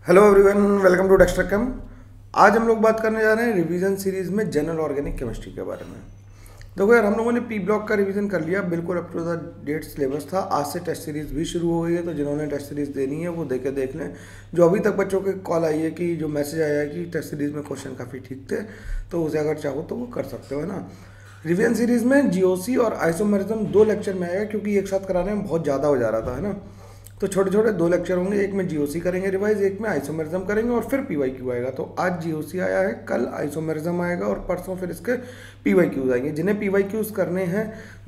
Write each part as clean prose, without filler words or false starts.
Hello everyone, welcome to Dexter chem. आज हम लोग बात करने जा रहे हैं रिवीजन सीरीज में जनरल ऑर्गेनिक केमिस्ट्री के बारे में। देखो यार, हम लोगों ने पी ब्लॉक का रिवीजन कर लिया, बिल्कुल up to the date syllabus था। आज से टेस्ट सीरीज भी शुरू हो गई है, तो जिन्होंने टेस्ट सीरीज देनी है वो देख लें। जो अभी तक बच्चों के कॉल आई है कि जो मैसेज आया है कि टेस्ट सीरीज में क्वेश्चन काफ़ी ठीक थे, तो उसे अगर चाहो तो वो कर सकते हो, है ना। रिवीजन सीरीज में जीओसी और आइसोमेरिज्म 2 लेक्चर में आएगा, क्योंकि एक साथ कराने में बहुत ज़्यादा हो जा रहा था, है ना। तो छोटे छोटे 2 लेक्चर होंगे, एक में जीओसी करेंगे रिवाइज, एक में आइसोमेरिज्म करेंगे और फिर पीवाईक्यू आएगा। तो आज जीओसी आया है, कल आइसोमेरिज्म आएगा और परसों फिर इसके पीवाईक्यूज आएंगे। जिन्हें पीवाईक्यूज करने हैं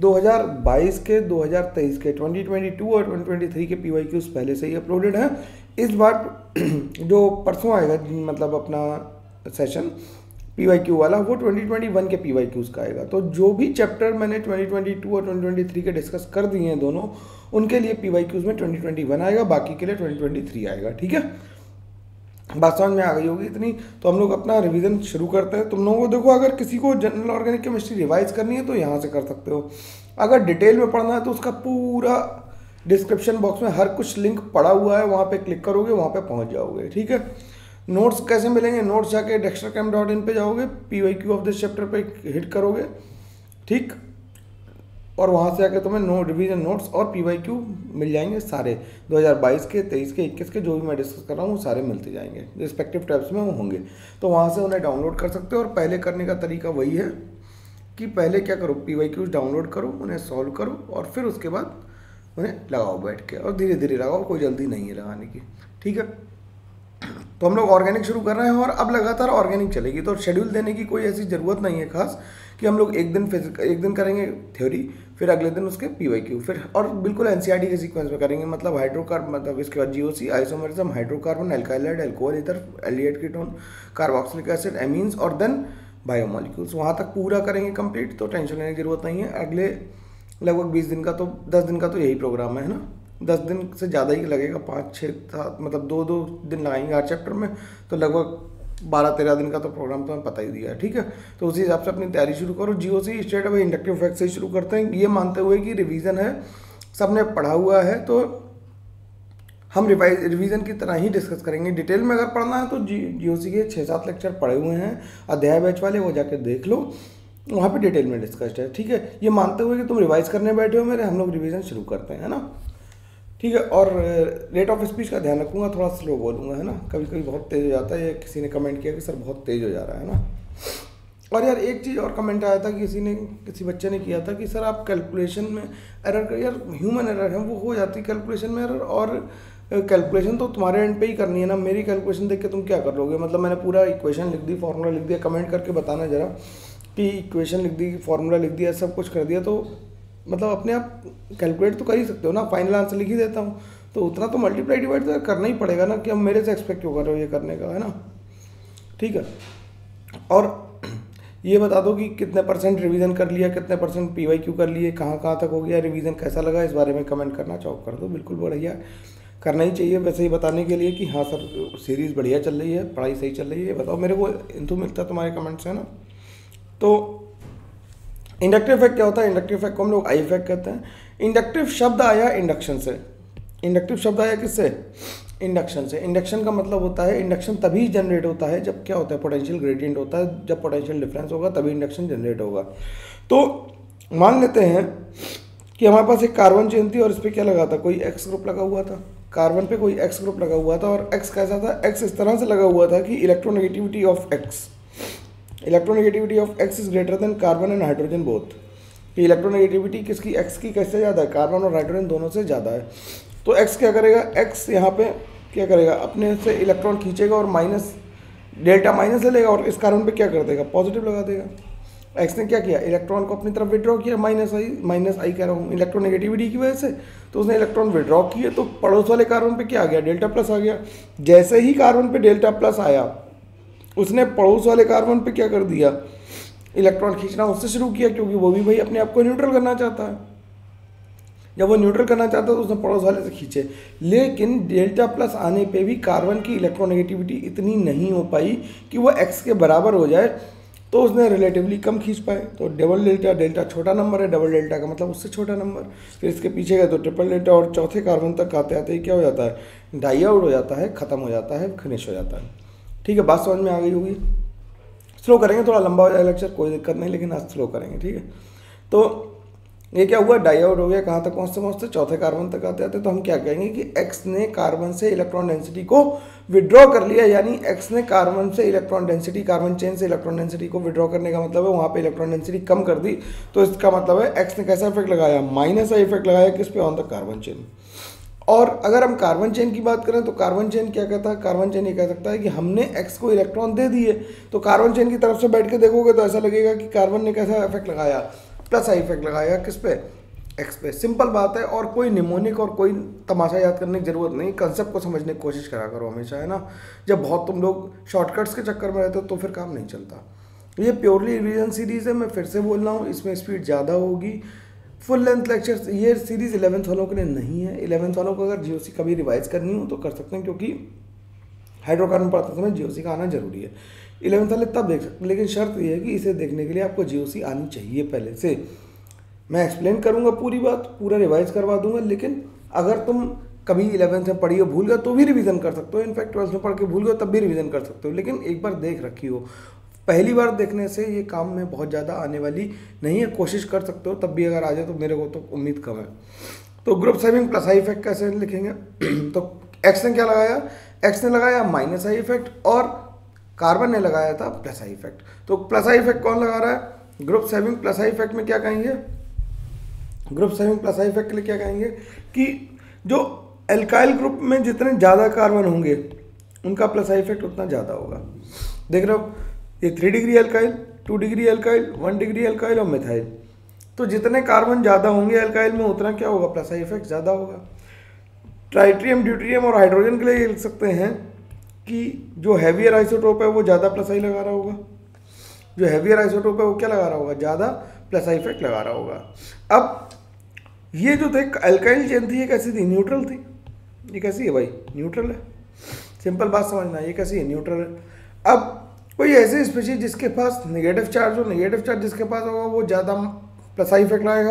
2022 के, 2023 के, 2022 और 2023 के पीवाईक्यूज पहले से ही अपलोडेड हैं। इस बार जो परसों आएगा, मतलब अपना सेशन पीवाईक्यू वाला, वो 2021 के पीवाईक्यूज का आएगा। तो जो भी चैप्टर मैंने 2022 और 2023 के डिस्कस कर दिए हैं दोनों, उनके लिए पीवाईक्यूज में 2021 आएगा, बाकी के लिए 2023 आएगा। ठीक है, बात समझ में आ गई होगी इतनी। तो हम लोग अपना रिवीजन शुरू करते हैं। तुम लोगों को देखो, अगर किसी को जनरल ऑर्गेनिक केमिस्ट्री रिवाइज करनी है तो यहाँ से कर सकते हो। अगर डिटेल में पढ़ना है तो उसका पूरा डिस्क्रिप्शन बॉक्स में हर कुछ लिंक पड़ा हुआ है, वहाँ पे क्लिक करोगे, वहाँ पे पहुँच जाओगे। ठीक है, नोट्स कैसे मिलेंगे? नोट्स जाके dextercam.in पे जाओगे, पीवाईक्यू ऑफ दिस चैप्टर पे हिट करोगे, ठीक, और वहाँ से आके तुम्हें रिवीजन नोट्स और पीवाईक्यू मिल जाएंगे सारे। 2022 के, 23 के, 21 के, जो भी मैं डिस्कस कर रहा हूँ वो सारे मिलते जाएंगे, रिस्पेक्टिव टैब्स में वो होंगे। तो वहाँ से उन्हें डाउनलोड कर सकते हो। और पहले करने का तरीका वही है कि पहले क्या करो, पीवाईक्यूज डाउनलोड करो, उन्हें सॉल्व करो और फिर उसके बाद उन्हें लगाओ बैठ के, और धीरे धीरे लगाओ, कोई जल्दी नहीं है लगाने की। ठीक है, तो हम लोग ऑर्गेनिक शुरू कर रहे हैं और अब लगातार ऑर्गेनिक चलेगी। तो शेड्यूल देने की कोई ऐसी ज़रूरत नहीं है खास कि हम लोग एक दिन करेंगे थ्योरी, फिर अगले दिन उसके पीवाईक्यू, फिर और बिल्कुल एनसीईआरटी के सीक्वेंस में करेंगे। मतलब हाइड्रोकार्बन, मतलब इसके बाद GOC, isomerism, hydrocarbon, alkyl halide, alcohol ether, aldehyde ketone, carboxylic acid, amines और देन बायोमोलिक्यूल्स। वहाँ तक पूरा करेंगे कंप्लीट, तो टेंशन लेने की जरूरत नहीं है। अगले लगभग 20 दिन का, तो 10 दिन का तो यही प्रोग्राम है ना। 10 दिन से ज़्यादा ही लगेगा, 5, 6, 7, मतलब 2 दिन लगाएंगे हर चैप्टर में, तो लगभग 12-13 दिन का तो प्रोग्राम तो मैं पता ही दिया है। ठीक है, तो उसी हिसाब से अपनी तैयारी शुरू करो। GOC straight away inductive effect से ही शुरू करते हैं, ये मानते हुए कि रिवीजन है, सबने पढ़ा हुआ है, तो हम रिवीजन की तरह ही डिस्कस करेंगे। डिटेल में अगर पढ़ना है तो जीओसी के 6-7 लेक्चर पढ़े हुए हैं अध्याय बैच वाले, वो जाके देख लो, वहाँ पे डिटेल में डिस्कस्ड है। ठीक है, ये मानते हुए कि तुम रिवाइज करने बैठे हो मेरे, हम लोग रिवीजन शुरू करते हैं, है ना। ठीक है, और रेट ऑफ स्पीच का ध्यान रखूंगा, थोड़ा स्लो बोलूँगा, है ना। कभी कभी बहुत तेज़ हो जाता है, या किसी ने कमेंट किया कि सर बहुत तेज़ हो जा रहा है ना। और यार एक चीज़ और कमेंट आया था, किसी बच्चे ने किया था कि सर आप कैलकुलेशन में एरर कर, यार ह्यूमन एरर है, वो हो जाती है कैलकुलेशन में एरर, और कैलकुलेशन तो तुम्हारे एंड पे ही करनी है ना। मेरी कैलकुलेशन देख के तुम क्या कर लोगे? मतलब मैंने पूरा इक्वेशन लिख दी, फार्मूला लिख दिया, कमेंट करके बताना जरा कि इक्वेशन लिख दी, फार्मूला लिख दिया, सब कुछ कर दिया, तो मतलब अपने आप कैलकुलेट तो कर ही सकते हो ना। फाइनल आंसर लिख ही देता हूँ, तो उतना तो मल्टीप्लाई डिवाइड तो करना ही पड़ेगा ना, कि अब मेरे से एक्सपेक्ट क्यों कर रहे हो ये करने का, है ना। ठीक है, और ये बता दो कि कितने % रिवीजन कर लिया, कितने % पीवाईक्यू कर लिए, कहाँ कहाँ तक हो गया रिवीजन, कैसा लगा, इस बारे में कमेंट करना चाहो कर दो, बिल्कुल बढ़िया, करना ही चाहिए। वैसे ही बताने के लिए कि हाँ सर सीरीज़ बढ़िया चल रही है, पढ़ाई सही चल रही है, बताओ मेरे को इंतु मिलता है तुम्हारे कमेंट्स, है ना। तो इंडक्टिव इफेक्ट क्या होता है? इंडक्टिव इफेक्ट को हम लोग आई इफेक्ट कहते हैं। इंडक्टिव शब्द आया इंडक्शन से। इंडक्टिव शब्द आया किससे? इंडक्शन से। इंडक्शन का मतलब होता है, इंडक्शन तभी जनरेट होता है जब क्या होता है, पोटेंशियल ग्रेडियंट होता है। जब पोटेंशियल डिफरेंस होगा तभी इंडक्शन जनरेट होगा। तो मान लेते हैं कि हमारे पास एक कार्बन चेन थी और इस पर क्या लगा था, कोई एक्स ग्रुप लगा हुआ था, कार्बन पे कोई एक्स ग्रुप लगा हुआ था, और एक्स कैसा था, एक्स इस तरह से लगा हुआ था कि electronegativity of X is greater than carbon and hydrogen both. कि इलेक्ट्रोनेगेटिविटी किसकी, एक्स की कैसे ज़्यादा है, कार्बन और हाइड्रोजन दोनों से ज़्यादा है। तो एक्स क्या करेगा, एक्स यहाँ पे क्या करेगा, अपने से इलेक्ट्रॉन खींचेगा और माइनस, डेल्टा माइनस ले लेगा, और इस कार्बन पे क्या कर देगा, पॉजिटिव लगा देगा। एक्स ने क्या किया, इलेक्ट्रॉन को अपनी तरफ विड्रॉ किया, माइनस आई कह रहा हूँ, इलेक्ट्रोनेगेटिविटी की वजह से। तो उसने इलेक्ट्रॉन विड्रॉ किए, तो पड़ोस वाले कार्बन पे क्या आ गया, डेल्टा प्लस आ गया। जैसे ही कार्बन पे डेल्टा प्लस आया, उसने पड़ोस वाले कार्बन पे क्या कर दिया, इलेक्ट्रॉन खींचना उससे शुरू किया, क्योंकि वो भी भाई अपने आप को न्यूट्रल करना चाहता है। जब वो न्यूट्रल करना चाहता है तो उसने पड़ोस वाले से खींचे। लेकिन डेल्टा प्लस आने पे भी कार्बन की इलेक्ट्रोनेगेटिविटी इतनी नहीं हो पाई कि वो एक्स के बराबर हो जाए, तो उसने रिलेटिवली कम खींच पाए। तो डबल डेल्टा, डेल्टा छोटा नंबर है, डबल डेल्टा का मतलब उससे छोटा नंबर। फिर इसके पीछे गए तो ट्रिपल डेल्टा, और चौथे कार्बन तक आते आते ही क्या हो जाता है, डाई आउट हो जाता है, ख़त्म हो जाता है, फिनिश हो जाता है। ठीक है, बात समझ में आ गई होगी। स्लो करेंगे, थोड़ा लंबा हो जाएगा लेक्चर, कोई दिक्कत नहीं, लेकिन आज स्लो करेंगे। ठीक है, तो ये क्या हुआ, डाई आउट हो गया, कहाँ तक पहुँचते पहुँचते चौथे कार्बन तक आते आते। तो हम क्या कहेंगे कि एक्स ने कार्बन से इलेक्ट्रॉन डेंसिटी को विड्रॉ कर लिया, यानी एक्स ने कार्बन से इलेक्ट्रॉन डेंसिटी, कार्बन चेन से इलेक्ट्रॉन डेंसिटी को विड्रॉ करने का मतलब है वहाँ पे इलेक्ट्रॉन डेंसिटी कम कर दी। तो इसका मतलब है एक्स ने कैसा इफेक्ट लगाया, माइनस का इफेक्ट लगाया किस पे, ऑन द कार्बन चेन। और अगर हम कार्बन चेन की बात करें तो कार्बन चेन क्या कहता है, कार्बन चेन ये कह सकता है कि हमने एक्स को इलेक्ट्रॉन दे दिए। तो कार्बन चेन की तरफ से बैठ के देखोगे तो ऐसा लगेगा कि कार्बन ने कैसा इफेक्ट लगाया, प्लस आई इफेक्ट लगाया किस पे, एक्स पे। सिंपल बात है, और कोई निमोनिक और कोई तमाशा याद करने की जरूरत नहीं, कंसेप्ट को समझने की कोशिश करा करो हमेशा, है ना। जब बहुत तुम लोग शॉर्टकट्स के चक्कर में रहते हो तो फिर काम नहीं चलता। ये प्योरली रिवीजन सीरीज़ है, मैं फिर से बोल रहा हूँ, इसमें स्पीड ज़्यादा होगी। फुल लेंथ लेक्चर्स, ये सीरीज़ 11th वालों के लिए नहीं है। 11th वालों को अगर जीओसी कभी रिवाइज करनी हो तो कर सकते हैं, क्योंकि हाइड्रोकार्बन पढ़ते समय जीओसी का आना जरूरी है। 11th वाले तब देख सकते, लेकिन शर्त ये है कि इसे देखने के लिए आपको जीओसी आनी चाहिए पहले से। मैं एक्सप्लेन करूंगा पूरी बात, पूरा रिवाइज करवा दूंगा, लेकिन अगर तुम कभी 11th में पढ़ी हो भूल गए तो भी रिवीजन कर सकते हो। इनफैक्ट 12th में पढ़ के भूल गए तब भी रिवीजन कर सकते हो, लेकिन एक बार देख रखी हो। पहली बार देखने से ये काम में बहुत ज़्यादा आने वाली नहीं है, कोशिश कर सकते हो, तब भी अगर आ जाए तो मेरे को तो उम्मीद कम है। तो group saving plus I effect कैसे लिखेंगे तो एक्स ने क्या लगाया, एक्स ने लगाया माइनस आई इफेक्ट, और कार्बन ने लगाया था प्लस आई इफेक्ट। तो प्लस आई इफेक्ट कौन लगा रहा है, group saving plus I effect में क्या कहेंगे, group saving plus I effect के लिए क्या कहेंगे कि जो एल्काइल ग्रुप में जितने ज़्यादा कार्बन होंगे उनका प्लस आई इफेक्ट उतना ज़्यादा होगा। देख रहे हो, ये 3 degree alkyl, 2 degree alkyl, 1 degree alkyl और मिथाइल। तो जितने कार्बन ज़्यादा होंगे एल्काइल में उतना क्या होगा, प्लस आई इफेक्ट ज़्यादा होगा। ट्राइट्रियम, ड्यूटेरियम और हाइड्रोजन के लिए लिख सकते हैं कि जो हैवियर आइसोटोप है वो ज़्यादा प्लस आई लगा रहा होगा, जो हैवियर आइसोटोप है वो क्या लगा रहा होगा, ज़्यादा प्लस आई इफेक्ट लगा रहा होगा। अब ये जो थे अल्काइल चेन थी, ये कैसी थी, न्यूट्रल थी। ये कैसी है भाई, न्यूट्रल है। सिंपल बात समझना, ये कैसी है, न्यूट्रल है। अब कोई ऐसी स्पीशीज जिसके पास नेगेटिव चार्ज हो, नेगेटिव चार्ज जिसके पास होगा वो ज़्यादा प्लस आई इफेक्ट लाएगा।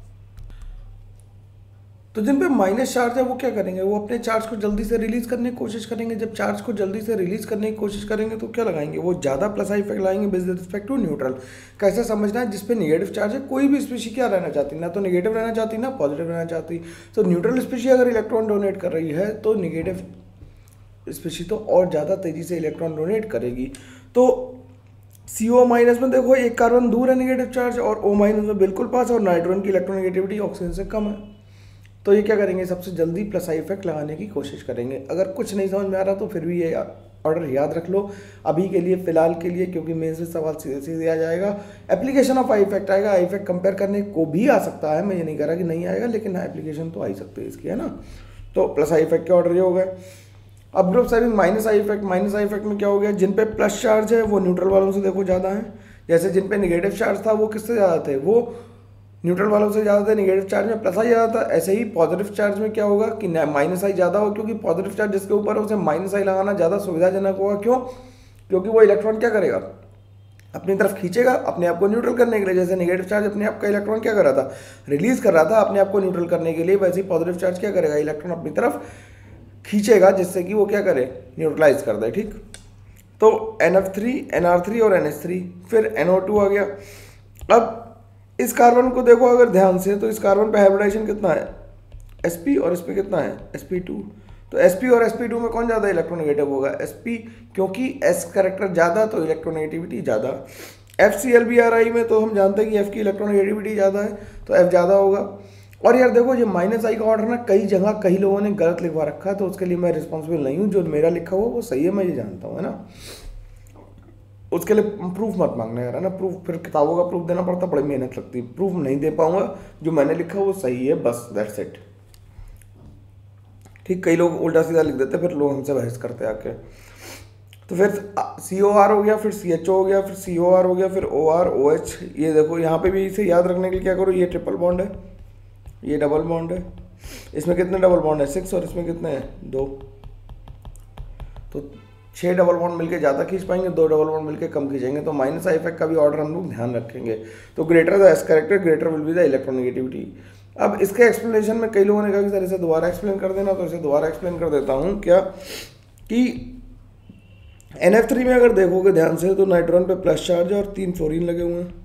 तो जिन पे माइनस चार्ज है वो क्या करेंगे, वो अपने चार्ज को जल्दी से रिलीज करने की कोशिश करेंगे। जब चार्ज को जल्दी से रिलीज करने की कोशिश करेंगे तो क्या लगाएंगे, वो ज़्यादा प्लस आई इफेक्ट लाएंगे विद रिस्पेक्ट टू न्यूट्रल। कैसे समझना है, जिस पे नेगेटिव चार्ज है, कोई भी स्पीशी क्या रहना चाहती, ना तो नेगेटिव रहना चाहती ना पॉजिटिव रहना चाहती। तो न्यूट्रल स्पीशी अगर इलेक्ट्रॉन डोनेट कर रही है तो नेगेटिव स्पीशी तो और ज़्यादा तेज़ी से इलेक्ट्रॉन डोनेट करेगी। तो CO माइनस में देखो एक कार्बन दूर है नेगेटिव चार्ज, और O माइनस में बिल्कुल पास, और नाइट्रोजन की इलेक्ट्रोनेगेटिविटी ऑक्सीजन से कम है। तो ये क्या करेंगे, सबसे जल्दी प्लस आई इफेक्ट लगाने की कोशिश करेंगे। अगर कुछ नहीं समझ में आ रहा तो फिर भी ये ऑर्डर याद रख लो अभी के लिए, फिलहाल के लिए, क्योंकि मेन से सवाल सीधे सीधे आ जाएगा। एप्लीकेशन ऑफ आई इफेक्ट आएगा, आई इफेक्ट कंपेयर करने को भी आ सकता है, मैं ये नहीं कह रहा कि नहीं आएगा, लेकिन एप्लीकेशन तो आ ही सकती है इसकी, है ना। तो प्लस आई इफेक्ट के ऑर्डर ये हो गए। अब group saving minus I effect, minus I effect में क्या हो गया, जिन पे प्लस चार्ज है वो न्यूट्रल वालों से देखो ज़्यादा है। जैसे जिन पे नेगेटिव चार्ज था वो किससे ज़्यादा थे, वो न्यूट्रल वालों से ज़्यादा थे, नेगेटिव चार्ज में प्लस आई ज़्यादा था। ऐसे ही पॉजिटिव चार्ज में क्या होगा कि माइनस आई ज़्यादा हो, क्योंकि पॉजिटिव चार्ज जिसके ऊपर है उसे माइनस आई लगाना ज़्यादा सुविधाजनक होगा। क्यों, क्योंकि वो इलेक्ट्रॉन क्या करेगा, अपनी तरफ खींचेगा अपने आप को न्यूट्रल करने के लिए। जैसे नेगेटिव चार्ज अपने आप का इलेक्ट्रॉन क्या कर रहा था, रिलीज कर रहा था अपने आप को न्यूट्रल करने के लिए, वैसे ही पॉजिटिव चार्ज क्या करेगा, इलेक्ट्रॉन अपनी तरफ खींचेगा जिससे कि वो क्या करे, न्यूट्रलाइज कर दे। ठीक, तो NF3, NR3 और NH3, फिर NO2 आ गया। अब इस कार्बन को देखो अगर ध्यान से, तो इस कार्बन पे हाइब्रिडाइजेशन कितना है, sp, और इस पे कितना है, sp2। तो sp और sp2 में कौन ज़्यादा इलेक्ट्रोनेगेटिव होगा, sp, क्योंकि s करेक्टर ज़्यादा तो इलेक्ट्रोनेगेटिविटी ज़्यादा। FClBri में तो हम जानते हैं कि f की इलेक्ट्रोनेगेटिविटी ज़्यादा है, तो f ज़्यादा होगा। और यार देखो ये माइनस आई का ऑर्डर ना कई जगह कई लोगों ने गलत लिखवा रखा है, तो उसके लिए मैं रिस्पॉन्सिबल नहीं हूँ। जो मेरा लिखा हुआ वो सही है, मैं ये जानता हूँ, है ना। उसके लिए प्रूफ मत मांगना यार, है ना। प्रूफ फिर किताबों का प्रूफ देना पड़ता, बड़ी मेहनत लगती है, प्रूफ नहीं दे पाऊंगा। जो मैंने लिखा वो सही है, बस दैट्स इट। ठीक, कई लोग उल्टा सीधा लिख देते, फिर लोग हमसे बहस करते आके। तो फिर COR हो गया, फिर CHO हो गया, फिर COR हो गया, फिर OR OH। ये देखो यहाँ पे भी इसे याद रखने के लिए क्या करो, ये ट्रिपल बॉन्ड है, ये डबल बॉन्ड है। इसमें कितने डबल बॉन्ड है, 6, और इसमें कितने हैं, 2। तो 6 डबल बॉन्ड मिलके ज़्यादा खींच पाएंगे, 2 डबल बॉन्ड मिलके कम खींचेंगे। तो माइनस आई इफेक्ट का भी ऑर्डर हम लोग ध्यान रखेंगे। तो greater the S character greater will be the electronegativity. अब इसके एक्सप्लेनेशन में कई लोगों ने कहा कि सर इसे दोबारा एक्सप्लेन कर देना, तो इसे दोबारा एक्सप्लेन कर देता हूँ। क्या कि NF3 में अगर देखोगे ध्यान से तो नाइट्रोजन पे प्लस चार्ज है और 3 फ्लोरीन लगे हुए हैं।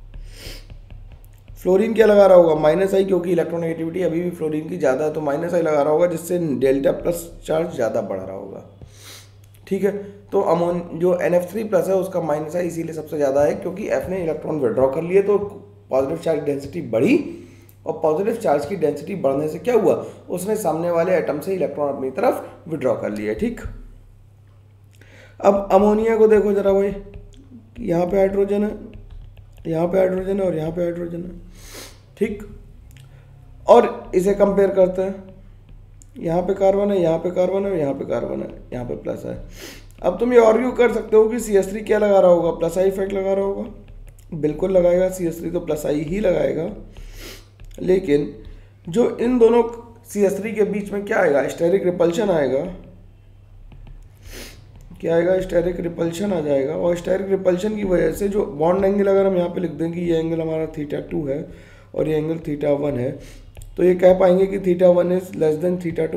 फ्लोरीन क्या लगा रहा होगा, माइनस आई, क्योंकि इलेक्ट्रोनेगेटिविटी अभी भी फ्लोरीन की ज़्यादा है, तो माइनस आई लगा रहा होगा, जिससे डेल्टा प्लस चार्ज ज़्यादा बढ़ रहा होगा। ठीक है, तो अमोन जो NF3 प्लस है उसका माइनस आई इसीलिए सबसे ज़्यादा है, क्योंकि F ने इलेक्ट्रॉन विड्रॉ कर लिए, तो पॉजिटिव चार्ज डेंसिटी बढ़ी, और पॉजिटिव चार्ज की डेंसिटी बढ़ने से क्या हुआ, उसने सामने वाले एटम से इलेक्ट्रॉन अपनी तरफ विड्रॉ कर लिए। ठीक, अब अमोनिया को देखो जरा भाई, यहाँ पे हाइड्रोजन है, यहाँ पे हाइड्रोजन है और यहाँ पे हाइड्रोजन है। ठीक, और इसे कंपेयर करते हैं, यहाँ पे कार्बन है, यहाँ पे कार्बन है, यहाँ पे कार्बन है, यहाँ पे प्लस है। अब तुम ये आर्ग्यू कर सकते हो कि CH3 क्या लगा रहा होगा, प्लस आई इफेक्ट लगा रहा होगा। बिल्कुल लगाएगा, CH3 तो प्लस आई ही लगाएगा, लेकिन जो इन दोनों CH3 के बीच में क्या आएगा, स्टेरिक रिपल्शन आएगा। क्या आएगा, स्टेरिक रिपल्शन आ जाएगा, और स्टेरिक रिपल्शन की वजह से जो बॉन्ड एंगल, अगर हम यहाँ पे लिख दें कि ये एंगल हमारा θ2 है और ये एंगल θ1 है, तो ये कह पाएंगे कि θ1 इज लेस देन θ2।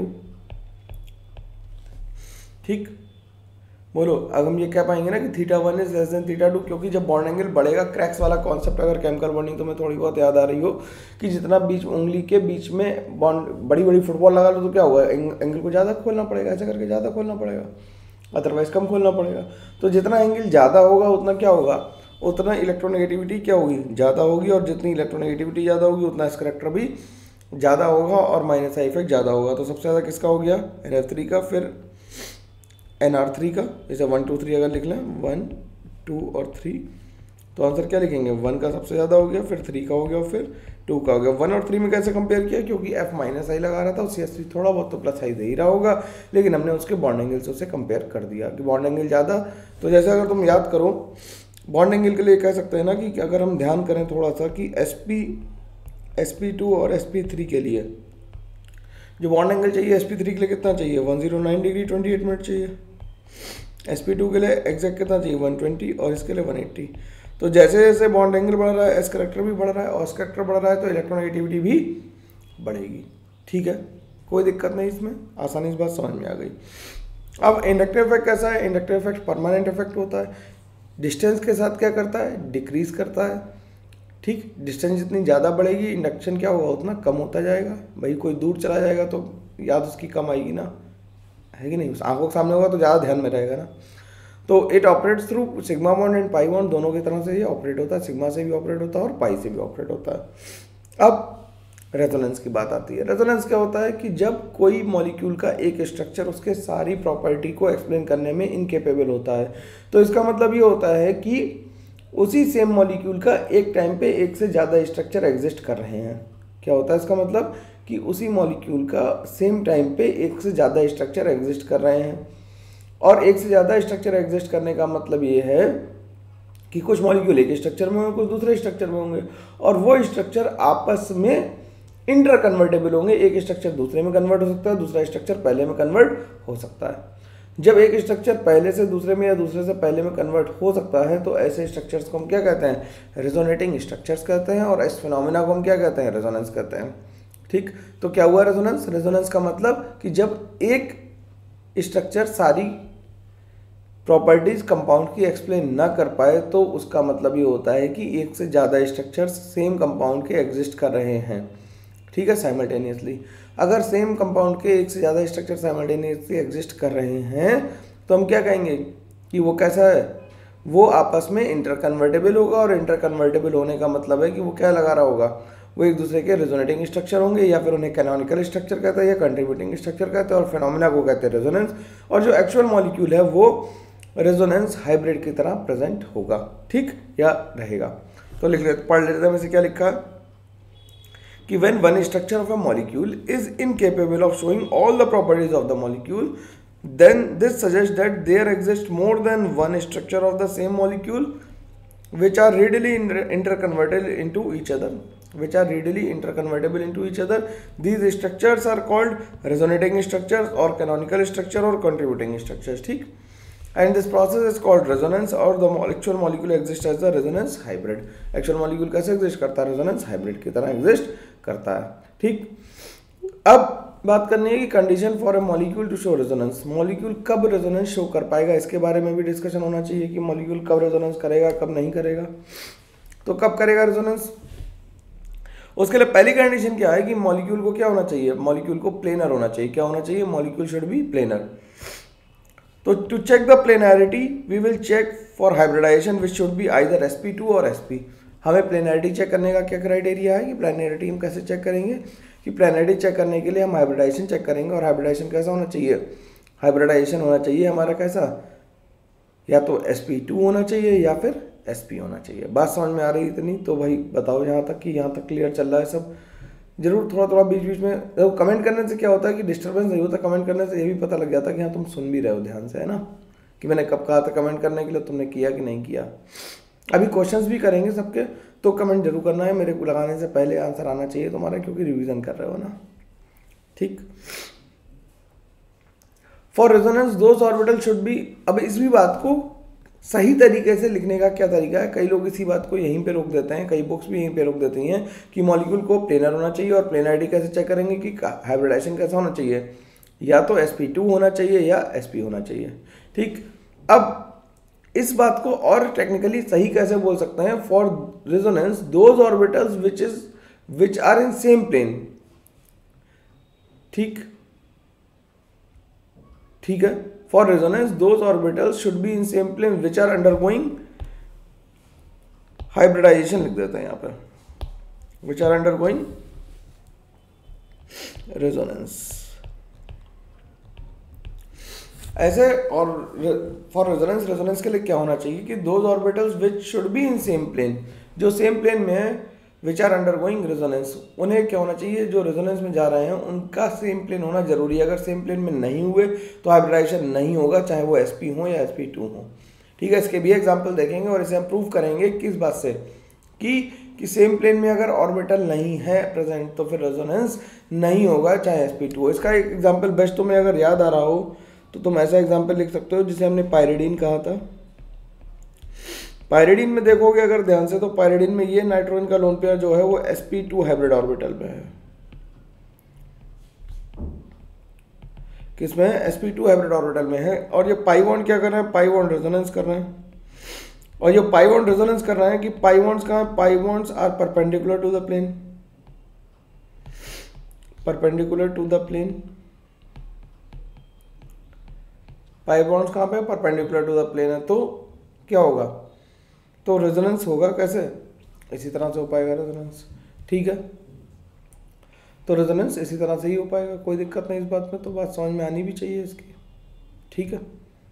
ठीक, बोलो, अगर हम ये कह पाएंगे ना कि θ1 इज लेस देन θ2, क्योंकि जब बॉन्ड एंगल बढ़ेगा, क्रैक्स वाला कॉन्सेप्ट अगर केमिकल बॉन्डिंग तो मैं थोड़ी बहुत याद आ रही हो, कि जितना बीच उंगली के बीच में बॉन्ड, बड़ी बड़ी फुटबॉल लगा लो तो क्या होगा, एंगल को ज़्यादा खोलना पड़ेगा, ऐसा करके ज़्यादा खोलना पड़ेगा, अदरवाइज कम खोलना पड़ेगा। तो जितना एंगल ज़्यादा होगा उतना क्या होगा, उतना इलेक्ट्रोनेगेटिविटी क्या होगी, ज़्यादा होगी, और जितनी इलेक्ट्रोनेगेटिविटी ज़्यादा होगी उतना इस करैक्टर भी ज़्यादा होगा, और माइनस आई इफेक्ट ज़्यादा होगा। तो सबसे ज़्यादा किसका हो गया, NF3 का, फिर NR3 का। जैसे 1 2 3 अगर लिख लें, 1 2 और 3, तो आंसर क्या लिखेंगे, 1 का सबसे ज़्यादा हो गया, फिर 3 का हो गया, फिर 2 का हो गया। 1 और 3 में कैसे कंपेयर किया, क्योंकि F माइनस आई लगा रहा था, CH3 थोड़ा बहुत तो प्लस आई दे ही रहा होगा, लेकिन हमने उसके बॉन्ड एंगल से उसे कंपेयर कर दिया कि बॉन्ड एंगल ज़्यादा। तो जैसे अगर तुम याद करो, बॉन्ड एंगल के लिए कह सकते हैं ना कि अगर हम ध्यान करें थोड़ा सा कि sp2 और sp3 के लिए जो बॉन्ड एंगल चाहिए, sp3 के लिए कितना चाहिए, 109 डिग्री 28 मिनट चाहिए, sp2 के लिए एग्जैक्ट कितना चाहिए, 120, और इसके लिए 180। तो जैसे जैसे बॉन्ड एंगल बढ़ रहा है, एस करैक्टर भी बढ़ रहा है, और एस करैक्टर बढ़ रहा है तो इलेक्ट्रोनेगेटिविटी भी बढ़ेगी। ठीक है, कोई दिक्कत नहीं, इसमें आसानी से बात समझ में आ गई। अब इंडक्टिव इफेक्ट कैसा है, इंडक्टिव इफेक्ट परमानेंट इफेक्ट होता है, डिस्टेंस के साथ क्या करता है, डिक्रीज करता है। ठीक, डिस्टेंस जितनी ज़्यादा बढ़ेगी, इंडक्शन क्या होगा, उतना कम होता जाएगा। भाई कोई दूर चला जाएगा तो याद उसकी कम आएगी ना, है कि नहीं, उस आंखों के सामने होगा तो ज़्यादा ध्यान में रहेगा ना। तो it operates through sigma bond and pi bond, दोनों की तरह से ये ऑपरेट होता है, सिग्मा से भी ऑपरेट होता है और पाई से भी ऑपरेट होता है। अब रेजोनेंस की बात आती है। रेजोनेंस क्या होता है कि जब कोई मॉलिक्यूल का एक स्ट्रक्चर उसके सारी प्रॉपर्टी को एक्सप्लेन करने में इनकेपेबल होता है, तो इसका मतलब ये होता है कि उसी सेम मॉलिक्यूल का एक टाइम पे एक से ज़्यादा स्ट्रक्चर एग्जिस्ट कर रहे हैं। क्या होता है इसका मतलब, कि उसी मॉलिक्यूल का सेम टाइम पे एक से ज़्यादा स्ट्रक्चर एग्जिस्ट कर रहे हैं। और एक से ज़्यादा स्ट्रक्चर एग्जिस्ट करने का मतलब ये है कि कुछ मॉलिक्यूल एक स्ट्रक्चर में होंगे, कुछ दूसरे स्ट्रक्चर में होंगे, और वो स्ट्रक्चर आपस में इंटर कन्वर्टेबल होंगे। एक स्ट्रक्चर दूसरे में कन्वर्ट हो सकता है, दूसरा स्ट्रक्चर पहले में कन्वर्ट हो सकता है। जब एक स्ट्रक्चर पहले से दूसरे में या दूसरे से पहले में कन्वर्ट हो सकता है, तो ऐसे स्ट्रक्चर्स को हम क्या कहते हैं, रेजोनेटिंग स्ट्रक्चर्स कहते हैं, और इस फिनोमेना को हम क्या कहते हैं, रेजोनेंस कहते हैं। ठीक, तो क्या हुआ रेजोनेंस, रेजोनेंस का मतलब कि जब एक स्ट्रक्चर सारी प्रॉपर्टीज कंपाउंड की एक्सप्लेन ना कर पाए, तो उसका मतलब ये होता है कि एक से ज़्यादा स्ट्रक्चर्स सेम कंपाउंड के एग्जिस्ट कर रहे हैं। ठीक है, साइमल्टेनियसली। अगर सेम कंपाउंड के एक से ज़्यादा स्ट्रक्चर साइमल्टेनियसली एग्जिस्ट कर रहे हैं, तो हम क्या कहेंगे कि वो कैसा है, वो आपस में इंटर कन्वर्टेबल होगा। और इंटर कन्वर्टेबल होने का मतलब है कि वो क्या लगा रहा होगा, वो एक दूसरे के रेजोनेटिंग स्ट्रक्चर होंगे, या फिर उन्हें कैनोनिकल स्ट्रक्चर कहते हैं या कंट्रीब्यूटिंग स्ट्रक्चर कहते हैं, और फिनोमेना को कहते हैं रेजोनेंस। और जो एक्चुअल मॉलिक्यूल है वो रेजोनेंस हाइब्रिड की तरह प्रेजेंट होगा। ठीक, या रहेगा। तो लिख लेते, पढ़ लेते हैं। में से क्या लिखा है कि when one structure of a molecule is incapable of showing all the properties of the molecule, then this suggests that there exists more than one structure of the same molecule which are readily interconvertible into each other. These structures are called resonating structures or canonical structure or contributing structures. ठीक, and this process is called resonance और the actual molecule exist as the resonance hybrid. Actual molecule कैसे exist करता है? Resonance hybrid की तरह exist करता है। ठीक, अब बात करनी है कि condition for a molecule to show resonance, molecule कब रेजोनेंस शो कर पाएगा, इसके बारे में भी डिस्कशन होना चाहिए कि मॉलिक्यूल कब रेजोनेंस करेगा, कब नहीं करेगा। तो कब करेगा रेजोनेंस? उसके लिए पहली कंडीशन क्या है कि मॉलिक्यूल को क्या होना चाहिए? मॉलिक्यूल को प्लेनर होना चाहिए। क्या होना चाहिए? Molecule should be planar. तो to check the planarity we will check for hybridization which should be either sp2 और sp। हमें प्लेनैरिटी चेक करने का क्या क्राइटेरिया है कि प्लेनैरिटी हम कैसे चेक करेंगे कि प्लेनैरिटी चेक करने के लिए हम हाइब्रिडाइजेशन चेक करेंगे। और हाइब्रिडाइजेशन कैसा होना चाहिए? हाइब्रिडाइजेशन होना चाहिए हमारा कैसा? या तो sp2 होना चाहिए या फिर sp होना चाहिए। बात समझ में आ रही इतनी? तो भाई बताओ यहाँ तक कि यहाँ तक क्लियर चल रहा है सब? जरूर थोड़ा थोड़ा बीच बीच में देखो, कमेंट करने से क्या होता है कि डिस्टर्बेंस नहीं होता। कमेंट करने से ये भी पता लग जाता है कि हाँ तुम सुन भी रहे हो ध्यान से, है ना, कि मैंने कब कहा था कमेंट करने के लिए, तुमने किया कि नहीं किया। अभी क्वेश्चंस भी करेंगे सबके, तो कमेंट जरूर करना है। मेरे को लगाने से पहले आंसर आना चाहिए तुम्हारा, क्योंकि रिवीजन कर रहे हो ना। ठीक, for resonance those orbital should be. अब इस भी बात को सही तरीके से लिखने का क्या तरीका है? कई लोग इसी बात को यहीं पे रोक देते हैं, कई बुक्स भी यहीं पे रोक देती हैं कि मॉलिक्यूल को प्लेनर होना चाहिए। और प्लेनरिटी कैसे चेक करेंगे कि हाइब्रिडाइजेशन कैसा होना चाहिए? या तो sp2 होना चाहिए या sp होना चाहिए। ठीक, अब इस बात को और टेक्निकली सही कैसे बोल सकते हैं? For resonance those orbitals which are in same plane. ठीक है, for resonance those orbitals should be in same plane which are undergoing hybridization लिख देते हैं यहाँ पर, विच आर अंडरगोइंग रेजोनेंस ऐसे। और फॉर रेजोनेंस के लिए क्या होना चाहिए कि those orbitals which should be in same plane, जो सेम प्लेन में है, विच आर अंडरगोइंग रेजोनेंस, उन्हें क्या होना चाहिए? जो रेजोनेंस में जा रहे हैं उनका सेम प्लेन होना जरूरी है। अगर सेम प्लेन में नहीं हुए तो हाइब्रिडाइजेशन नहीं होगा, चाहे वो sp हो या sp2 हो। ठीक है, इसके भी एग्जाम्पल देखेंगे और इसे हम प्रूव करेंगे किस बात से कि सेम प्लेन में अगर ऑर्बिटल नहीं है प्रेजेंट तो फिर रेजोनेंस नहीं होगा, चाहे sp2 हो। इसका एक एग्जाम्पल बेस्ट तुम्हें अगर याद आ रहा हो तो तुम ऐसा एग्जाम्पल लिख सकते हो जिसे हमने पायरिडीन कहा था। पायरिडीन में देखोगे अगर ध्यान से, तो पायरिडीन में ये नाइट्रोजन का लोन पेयर जो है वो sp2 हाइब्रिड ऑर्बिटल में है। किसमें? sp2 हाइब्रिड ऑर्बिटल में है। और ये पाई बॉन्ड क्या कर रहे हैं? पाई बॉन्ड रेजोनेंस कर रहे हैं। और ये पाई बॉन्ड रेजोनेंस कर रहे हैं कि पाई बॉन्ड्स कहाँ है? Pi bonds are perpendicular to the plane, perpendicular to the plane. Pi bonds कहाँ पे? परपेंडिकुलर टू द प्लेन है। तो क्या होगा? तो रेजोनेंस होगा कैसे? इसी तरह से हो पाएगा रेजोनेंस। ठीक है, तो रेजोनेंस इसी तरह से ही हो पाएगा, कोई दिक्कत नहीं इस बात में। तो बात समझ में आनी भी चाहिए इसकी। ठीक है,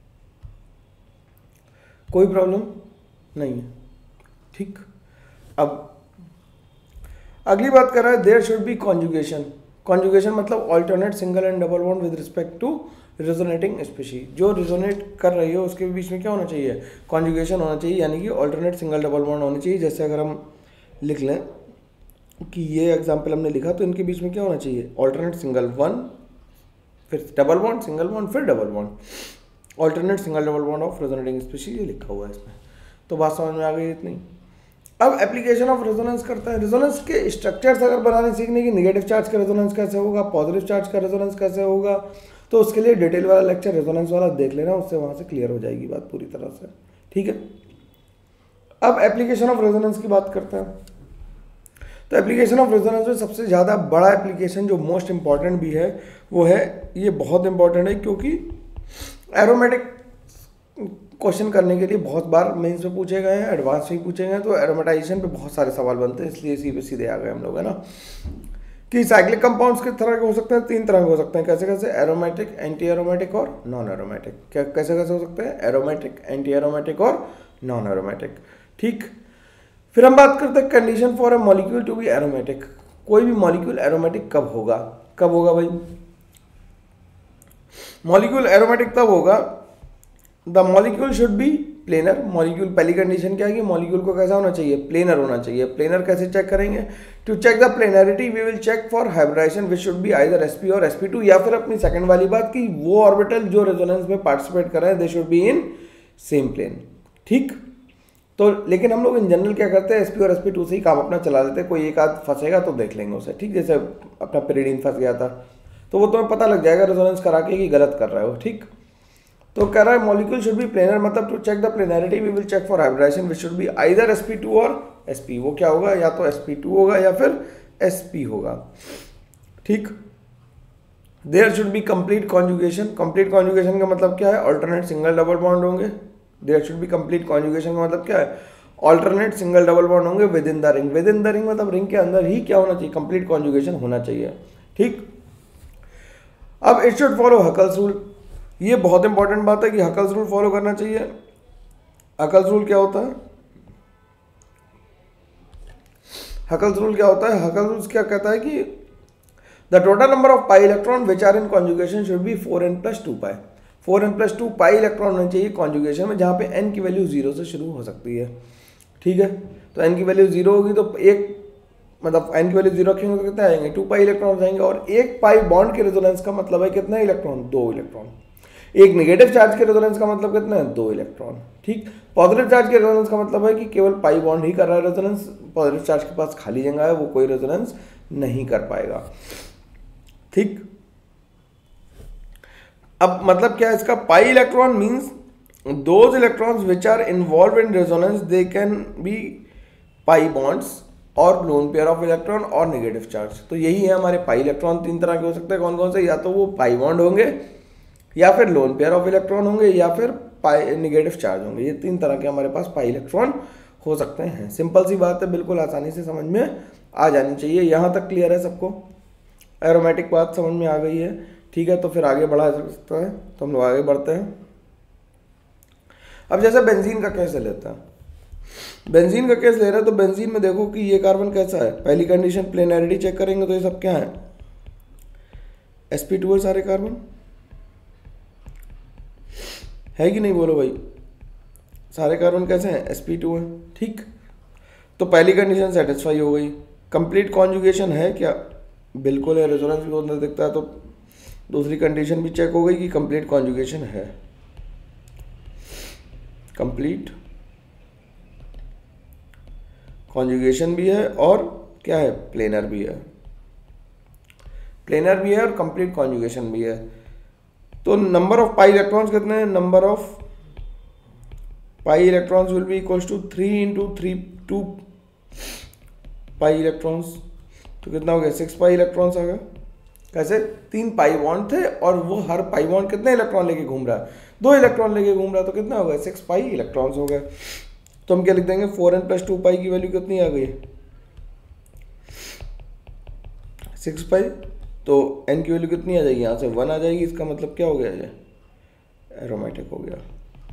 कोई प्रॉब्लम नहीं है। ठीक, अब अगली बात कर रहा है there should be conjugation. Conjugation मतलब alternate single and double bond with respect to resonating species. जो रेजोनेट कर रही है उसके बीच में क्या होना चाहिए? कॉन्जुगेशन होना चाहिए, यानी कि ऑल्टरनेट सिंगल डबल बॉन्ड होनी चाहिए। जैसे अगर हम लिख लें कि ये एग्जांपल हमने लिखा, तो इनके बीच में क्या होना चाहिए? ऑल्टरनेट सिंगल वन, फिर डबल बॉन्ड, सिंगल बॉन्ड, फिर double bond, alternate single double bond of resonating species, ये लिखा हुआ है इसमें। तो बात समझ में आ गई इतनी। अब एप्लीकेशन ऑफ रेजोनेंस करता है। रेजोनेंस के स्ट्रक्चर्स अगर बनाने सीखने की, नेगेटिव चार्ज का रेजोनेंस कैसे होगा, पॉजिटिव चार्ज का रेजोनेंस कैसे होगा, तो उसके लिए डिटेल वाला लेक्चर रेजोनेंस वाला देख लेना, उससे वहाँ से क्लियर हो जाएगी बात पूरी तरह से। ठीक है, अब एप्लीकेशन ऑफ रेजोनेंस की बात करते हैं। तो एप्लीकेशन ऑफ रेजोनेंस में सबसे ज़्यादा बड़ा एप्लीकेशन जो मोस्ट इंपॉर्टेंट भी है वो है, ये बहुत इंपॉर्टेंट है क्योंकि एरोमेटिक क्वेश्चन करने के लिए बहुत बार मेंस में पूछे गए हैं, एडवांस में पूछे गए हैं। तो एरोमेटाइजेशन पे बहुत सारे सवाल बनते हैं, इसलिए इसी पे सीधे आ गए हम लोग, है ना। कि साइक्लिक कंपाउंड्स किस तरह के हो सकते हैं? 3 तरह के हो सकते हैं। कैसे कैसे? एरोमेटिक, एंटी एरोमेटिक और नॉन एरोमेटिक। क्या कैसे कैसे हो सकते हैं? एरोमेटिक, एंटी एरोमेटिक और नॉन एरोमेटिक। ठीक, फिर हम बात करते हैं condition for a molecule to be aromatic. कोई भी मॉलिक्यूल एरोमेटिक कब होगा? कब होगा भाई? मॉलिक्यूल एरोमेटिक तब होगा the molecule should be planar. Molecule, पहली कंडीशन क्या है कि मॉलिक्यूल को कैसा होना चाहिए? प्लेनर होना चाहिए। प्लेनर कैसे चेक करेंगे? To check the planarity we will check for hybridization which should be either sp और sp2, या फिर अपनी सेकंड वाली बात कि वो ऑर्बिटल जो रेजोनेंस में पार्टिसिपेट कर रहे हैं they should be in same plane. ठीक, तो लेकिन हम लोग इन जनरल क्या करते हैं, sp और sp2 से ही काम अपना चला देते हैं, कोई एक आध फंसेगा तो देख लेंगे उसे। ठीक, जैसे अपना पेरिडीन फंस गया था तो वो तुम्हें पता लग जाएगा रेजोनेंस करा के कि गलत कर रहे हो। ठीक, तो कह रहा है मॉलिक्यूल शुड बी प्लेनर, मतलब to check the planarity we will check for hybridization which should be either sp2 और sp। वो क्या होगा, या तो sp2 होगा या फिर sp होगा। ठीक, there should be complete conjugation. Complete conjugation का मतलब क्या है, ऑल्टरनेट सिंगल डबल बॉन्ड होंगे। There should be complete conjugation का मतलब क्या है, ऑल्टरनेट सिंगल डबल बॉन्ड होंगे within the ring. Within the ring मतलब रिंग के अंदर ही क्या होना चाहिए, कंप्लीट कॉन्जुगेशन होना चाहिए। ठीक, अब it should follow Huckel's rule. ये बहुत इंपॉर्टेंट बात है कि हकल्स रूल फॉलो करना चाहिए। हकल्स रूल क्या होता है, हकल्स रूल क्या होता है, हकल्स रूल क्या कहता है कि the total number of pi electron which are in conjugation should be 4n+2 pi. 4n+2 pi electron होने चाहिए कॉन्जुगेशन में, जहाँ पे n की वैल्यू 0 से शुरू हो सकती है। ठीक है, तो n की वैल्यू 0 होगी तो एक मतलब n की वैल्यू 0 रखेंगे तो कितने आएंगे, 2 पाई इलेक्ट्रॉन जाएंगे। और एक पाई बॉन्ड के रेजोनेंस का मतलब है कितने इलेक्ट्रॉन, 2 इलेक्ट्रॉन। एक नेगेटिव चार्ज के रेजोनेंस का मतलब कितना है, 2 इलेक्ट्रॉन। ठीक, पॉजिटिव चार्ज के रेजोनेंस का मतलब है कि केवल पाई बॉन्ड ही कर रहा है रेजोनेंस, पॉजिटिव चार्ज के पास खाली जगह है, वो कोई रेजोनेंस नहीं कर पाएगा। ठीक, अब मतलब क्या है इसका, pi electron means those electrons which are involve in resonance they can be pi bonds और लोन पेयर ऑफ इलेक्ट्रॉन और नेगेटिव चार्ज। तो यही है हमारे पाई इलेक्ट्रॉन तीन तरह के हो सकते हैं, कौन कौन से, या तो वो पाई बॉन्ड होंगे, या फिर लोन पेयर ऑफ इलेक्ट्रॉन होंगे, या फिर पाई नेगेटिव चार्ज होंगे। ये तीन तरह के हमारे पास पाई इलेक्ट्रॉन हो सकते हैं। सिंपल सी बात है, बिल्कुल आसानी से समझ में आ जानी चाहिए। यहाँ तक क्लियर है सबको, एरोमेटिक बात समझ में आ गई है। ठीक है, तो फिर आगे बढ़ा सकता है, तो हम लोग आगे बढ़ते हैं। अब जैसे बेंजीन का केस लेता है, बेंजीन का केस ले रहा है, तो बेंजीन में देखो कि ये कार्बन कैसा है। पहली कंडीशन प्लेनरिटी चेक करेंगे तो ये सब क्या है, sp2 है सारे कार्बन, है कि नहीं, बोलो भाई, सारे कार्बन कैसे हैं, sp2 है। ठीक, तो पहली कंडीशन सेटिस्फाई हो गई। कंप्लीट कॉन्जुगेशन है क्या, बिल्कुल है, रेजोनेंस भी अंदर दिखता है। तो दूसरी कंडीशन भी चेक हो गई कि कंप्लीट कॉन्जुगेशन है, कंप्लीट कॉन्जुगेशन भी है और क्या है, प्लेनर भी है, प्लेनर भी है और कंप्लीट कॉन्जुगेशन भी है। तो नंबर ऑफ पाई इलेक्ट्रॉन्स कितने हैं, number of pi electrons will be equals to 3 × 3 2 pi electrons. तो कितना हो गया, 6 पाई इलेक्ट्रॉन्स आ गया। कैसे, 3 पाई बॉन्ड थे और वो हर पाई बॉन्ड कितने इलेक्ट्रॉन लेके घूम रहा है, 2 इलेक्ट्रॉन लेके घूम रहा है, तो कितना हो गया, 6 पाई इलेक्ट्रॉन्स हो गए। तो हम क्या लिख देंगे, 4n+2 पाई की वैल्यू कितनी आ गई, 6 पाई। तो n की वैल्यू कितनी आ जाएगी, यहाँ से 1 आ जाएगी। इसका मतलब क्या हो गया, ये एरोमेटिक हो गया।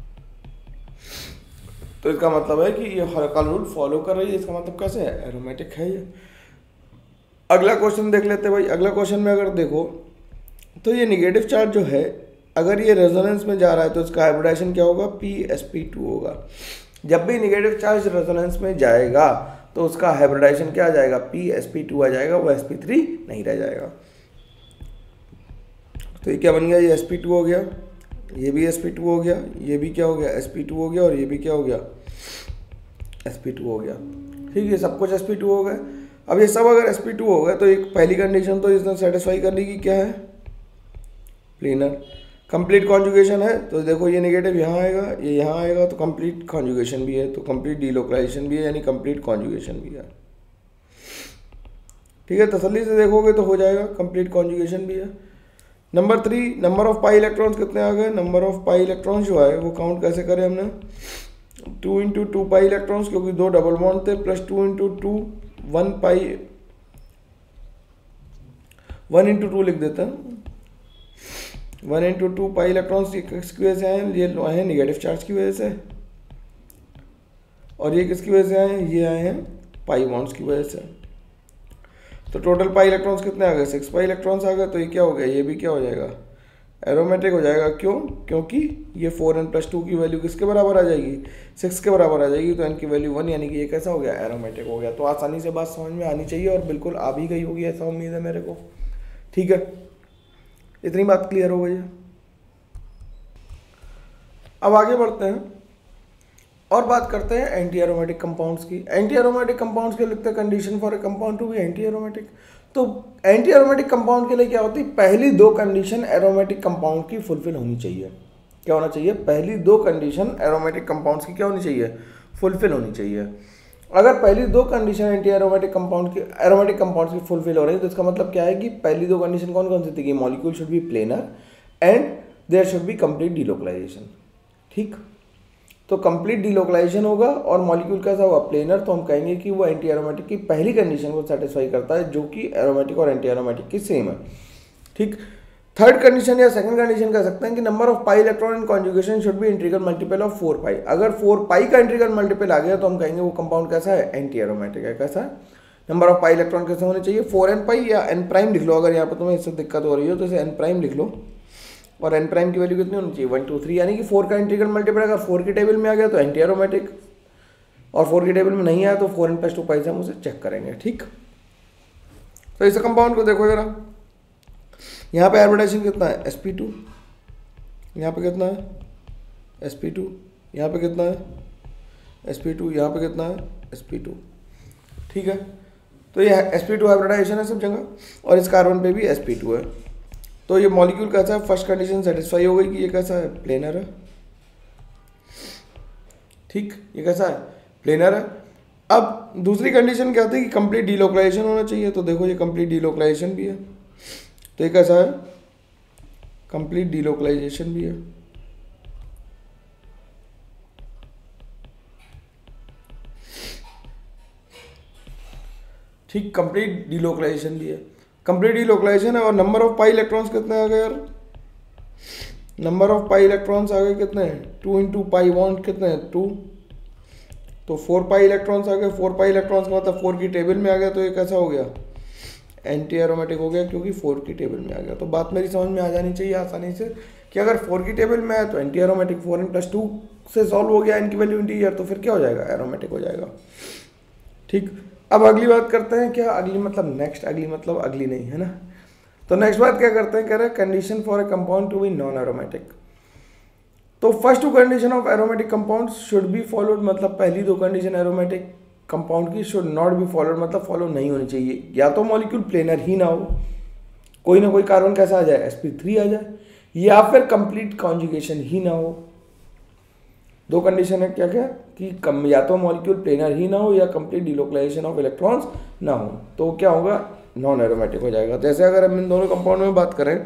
तो इसका मतलब है कि ये हल्का रूल फॉलो कर रही है, इसका मतलब कैसे है, एरोमेटिक है ये। अगला क्वेश्चन देख लेते हैं भाई। अगला क्वेश्चन में अगर देखो तो ये नेगेटिव चार्ज जो है, अगर ये रेजोनेंस में जा रहा है तो इसका हाइब्रिडाइजेशन क्या होगा, p_sp2 होगा। जब भी नेगेटिव चार्ज रेजोनेंस में जाएगा तो उसका हाइब्रिडाइजेशन क्या आ जाएगा, p_sp2 आ जाएगा, वो sp3 नहीं रह जाएगा। तो ये क्या बन गया, ये sp2 हो गया, ये भी sp2 हो गया, ये भी क्या हो गया, sp2 हो गया, और ये भी क्या हो गया, sp2 हो गया। ठीक है, सब कुछ sp2 हो गए। अब ये सब अगर sp2 हो गए तो एक पहली कंडीशन तो इसने सेटिस्फाई कर ली कि क्या है, प्लेनर। कंप्लीट कॉन्जुगेशन है, तो देखो ये नेगेटिव यहाँ आएगा, ये यहाँ आएगा, तो कंप्लीट कॉन्जुगेशन भी है, तो कंप्लीट डीलोकलाइजेशन भी है, यानी कंप्लीट कॉन्जुगेशन भी है। ठीक है, तसल्ली से देखोगे तो हो जाएगा, कंप्लीट कॉन्जुगेशन भी है। Number 3, number of pi electrons कितने आ गए, नंबर ऑफ पाई इलेक्ट्रॉन्स जो है वो काउंट कैसे करें हमने, 2 × 2 पाई इलेक्ट्रॉन्स, क्योंकि 2 डबल बॉन्ड थे, प्लस 2 × 2 1 पाई, 1 × 2 लिख देते हैं, 1 × 2 पाई इलेक्ट्रॉन्स किसकी वजह से आए, ये आए हैं नेगेटिव चार्ज की वजह से, और ये किसकी वजह से आए हैं, ये आए हैं पाई बॉन्ड्स की वजह से। तो टोटल पाई इलेक्ट्रॉन्स कितने आ गए, 6 पाई इलेक्ट्रॉन्स आ गए। तो ये क्या हो गया, ये भी क्या हो जाएगा, एरोमेटिक हो जाएगा। क्यों? क्योंकि ये 4n+2 की वैल्यू किसके बराबर आ जाएगी? 6 के बराबर आ जाएगी, तो n की वैल्यू 1, यानी कि ये कैसा हो गया? एरोमेटिक हो गया। तो आसानी से बात समझ में आनी चाहिए और बिल्कुल आ भी गई होगी, ऐसा उम्मीद है मेरे को। ठीक है, इतनी बात क्लियर हो गई है। अब आगे बढ़ते हैं और बात करते हैं एंटी एरोमेटिक कंपाउंड्स की। एंटी एरोमेटिक कंपाउंड्स के लिखते हैं condition for a compound to be anti aromatic. तो एंटी एरोमेटिक कंपाउंड के लिए क्या होती है? पहली दो कंडीशन एरोमेटिक कंपाउंड की फुलफिल होनी चाहिए। क्या होना चाहिए? पहली दो कंडीशन एरोमेटिक कंपाउंड्स की क्या होनी चाहिए? फुलफिल होनी चाहिए। अगर पहली दो कंडीशन एंटी एरोमेटिक कंपाउंड्स की फुलफिल हो रही है, तो इसका मतलब क्या है कि पहली दो कंडीशन कौन कौन सी थी? कि molecule should be planar and there should be complete delocalization. ठीक, तो कंप्लीट डिलोकलाइजेशन होगा और मॉलिक्यूल कैसा होगा? प्लेनर। तो हम कहेंगे कि वो एंटी एरोमेटिक की पहली कंडीशन को सेटिस्फाई करता है, जो कि एरोमेटिक और एंटी एरोमेटिक की सेम है। ठीक, थर्ड कंडीशन या सेकंड कंडीशन कह सकते हैं कि number of pi electron in conjugation should be integral multiple of 4 pi. अगर 4 पाई का इंटीग्रल मल्टीपल आ गया तो हम कहेंगे वो कंपाउंड कैसा है? एंटी एरोमेटिक है। कैसा है? नंबर ऑफ पाई इलेक्ट्रॉन कैसे होने चाहिए? 4n पाई या n प्राइम लिख लो। अगर यहाँ पर तुम्हें इससे दिक्कत हो रही हो तो इसे n प्राइम लिख लो, और n प्राइम की वैल्यू कितनी होनी चाहिए? 1 2 3, यानी कि 4 का इंटीग्रल मल्टीपल अगर 4 की टेबल में आ गया तो एंटी एरोमेटिक, और 4 की टेबल में नहीं आया तो 4n+2 पाई से हम उसे चेक करेंगे। ठीक, तो इस कंपाउंड को देखो जरा, यहाँ पे हाइब्रिडाइजेशन कितना है? sp2, यहाँ पे कितना है? sp2, यहाँ पे कितना है? sp2, यहाँ पे कितना है? sp2। ठीक है, तो ये sp2 हाइब्रिडाइजेशन है सब जगह, और इस कार्बन पे भी sp2 है। तो ये मॉलिक्यूल कैसा है? फर्स्ट कंडीशन सेटिस्फाई हो गई कि ये कैसा है? प्लेनर है। ठीक, ये कैसा है? प्लेनर है। अब दूसरी कंडीशन क्या होती है? कि कंप्लीट डिलोकलाइजेशन होना चाहिए। तो देखो ये कंप्लीट डिलोकलाइजेशन भी है, तो ये कैसा है? कंप्लीट डिलोकलाइजेशन भी है। ठीक, कंप्लीट डिलोकलाइजेशन भी है, कंप्लीट डिलोकलाइजेशन है। और नंबर ऑफ पाई इलेक्ट्रॉन्स कितने आ गए यार? नंबर ऑफ पाई इलेक्ट्रॉन्स आ गए कितने? 2 × पाई बॉन्ड कितने हैं? 2, तो 4 पाई इलेक्ट्रॉन्स आ गए। 4 पाई इलेक्ट्रॉन्स का मतलब 4 की टेबल में आ गया, तो ये कैसा हो गया? एंटी एरोमेटिक हो गया, क्योंकि 4 की टेबल में आ गया। तो बात मेरी समझ में आ जानी चाहिए आसानी से कि अगर 4 की टेबल में है तो एंटी एरोमेटिक, 4n+2 से सॉल्व हो गया, इनकी वैल्यू इंटीजर, तो फिर क्या हो जाएगा? एरोमेटिक हो जाएगा। ठीक, अब अगली बात करते हैं। क्या अगली मतलब नेक्स्ट, अगली मतलब अगली नहीं है ना। तो नेक्स्ट बात क्या करते हैं? कह रहे हैं condition for a compound to be non aromatic. तो first two condition of aromatic compound should be followed, मतलब पहली दो कंडीशन एरोमेटिक कंपाउंड की शुड नॉट बी फॉलोड, मतलब फॉलो नहीं होनी चाहिए। या तो मॉलिक्यूल प्लेनर ही ना हो, कोई ना कोई कार्बन कैसा आ जाए? sp3 आ जाए, या फिर कंप्लीट कॉन्जुगेशन ही ना हो। दो कंडीशन है क्या क्या? कि या तो मॉलिक्यूल प्लेनर ही ना हो या कंप्लीट डिलोकलाइजेशन ऑफ इलेक्ट्रॉन्स ना हो, तो क्या होगा? नॉन एरोमेटिक हो जाएगा। जैसे अगर हम इन दोनों कंपाउंड में बात करें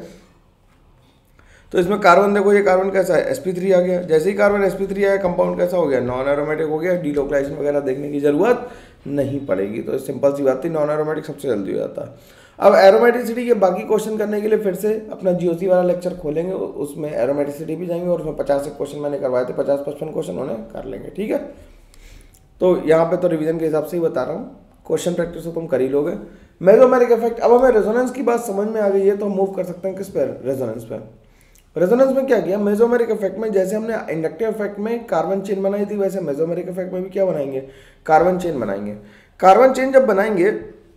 तो इसमें कार्बन देखो, ये कार्बन कैसा है? sp3 आ गया। जैसे ही कार्बन sp3 आया, कंपाउंड कैसा हो गया? नॉन एरोमेटिक हो गया। डिलोकलाइजेशन वगैरह देखने की जरूरत नहीं पड़ेगी। तो सिंपल सी बात थी, नॉन एरोमेटिक सबसे जल्दी हो जाता है। अब एरोमेटिसिटी के बाकी क्वेश्चन करने के लिए फिर से अपना जीओसी वाला लेक्चर खोलेंगे, उसमें एरोमेटिसिटी भी जाएंगे, और उसमें 50 क्वेश्चन मैंने करवाए थे, 50-55 क्वेश्चन उन्हें कर लेंगे। ठीक है, तो यहाँ पे तो रिवीजन के हिसाब से ही बता रहा हूँ, क्वेश्चन प्रैक्टिस तो तुम कर ही लोगे। मेसोमेरिक इफेक्ट, अब हमें रेजोनेंस की बात समझ में आ गई है, तो हम मूव कर सकते हैं किस पर? रेजोनेंस पर। रेजोनेंस में क्या किया? मेसोमेरिक इफेक्ट में जैसे हमने इंडक्टिव इफेक्ट में कार्बन चेन बनाई थी, वैसे मेसोमेरिक इफेक्ट में भी क्या बनाएंगे? कार्बन चेन बनाएंगे। कार्बन चेन जब बनाएंगे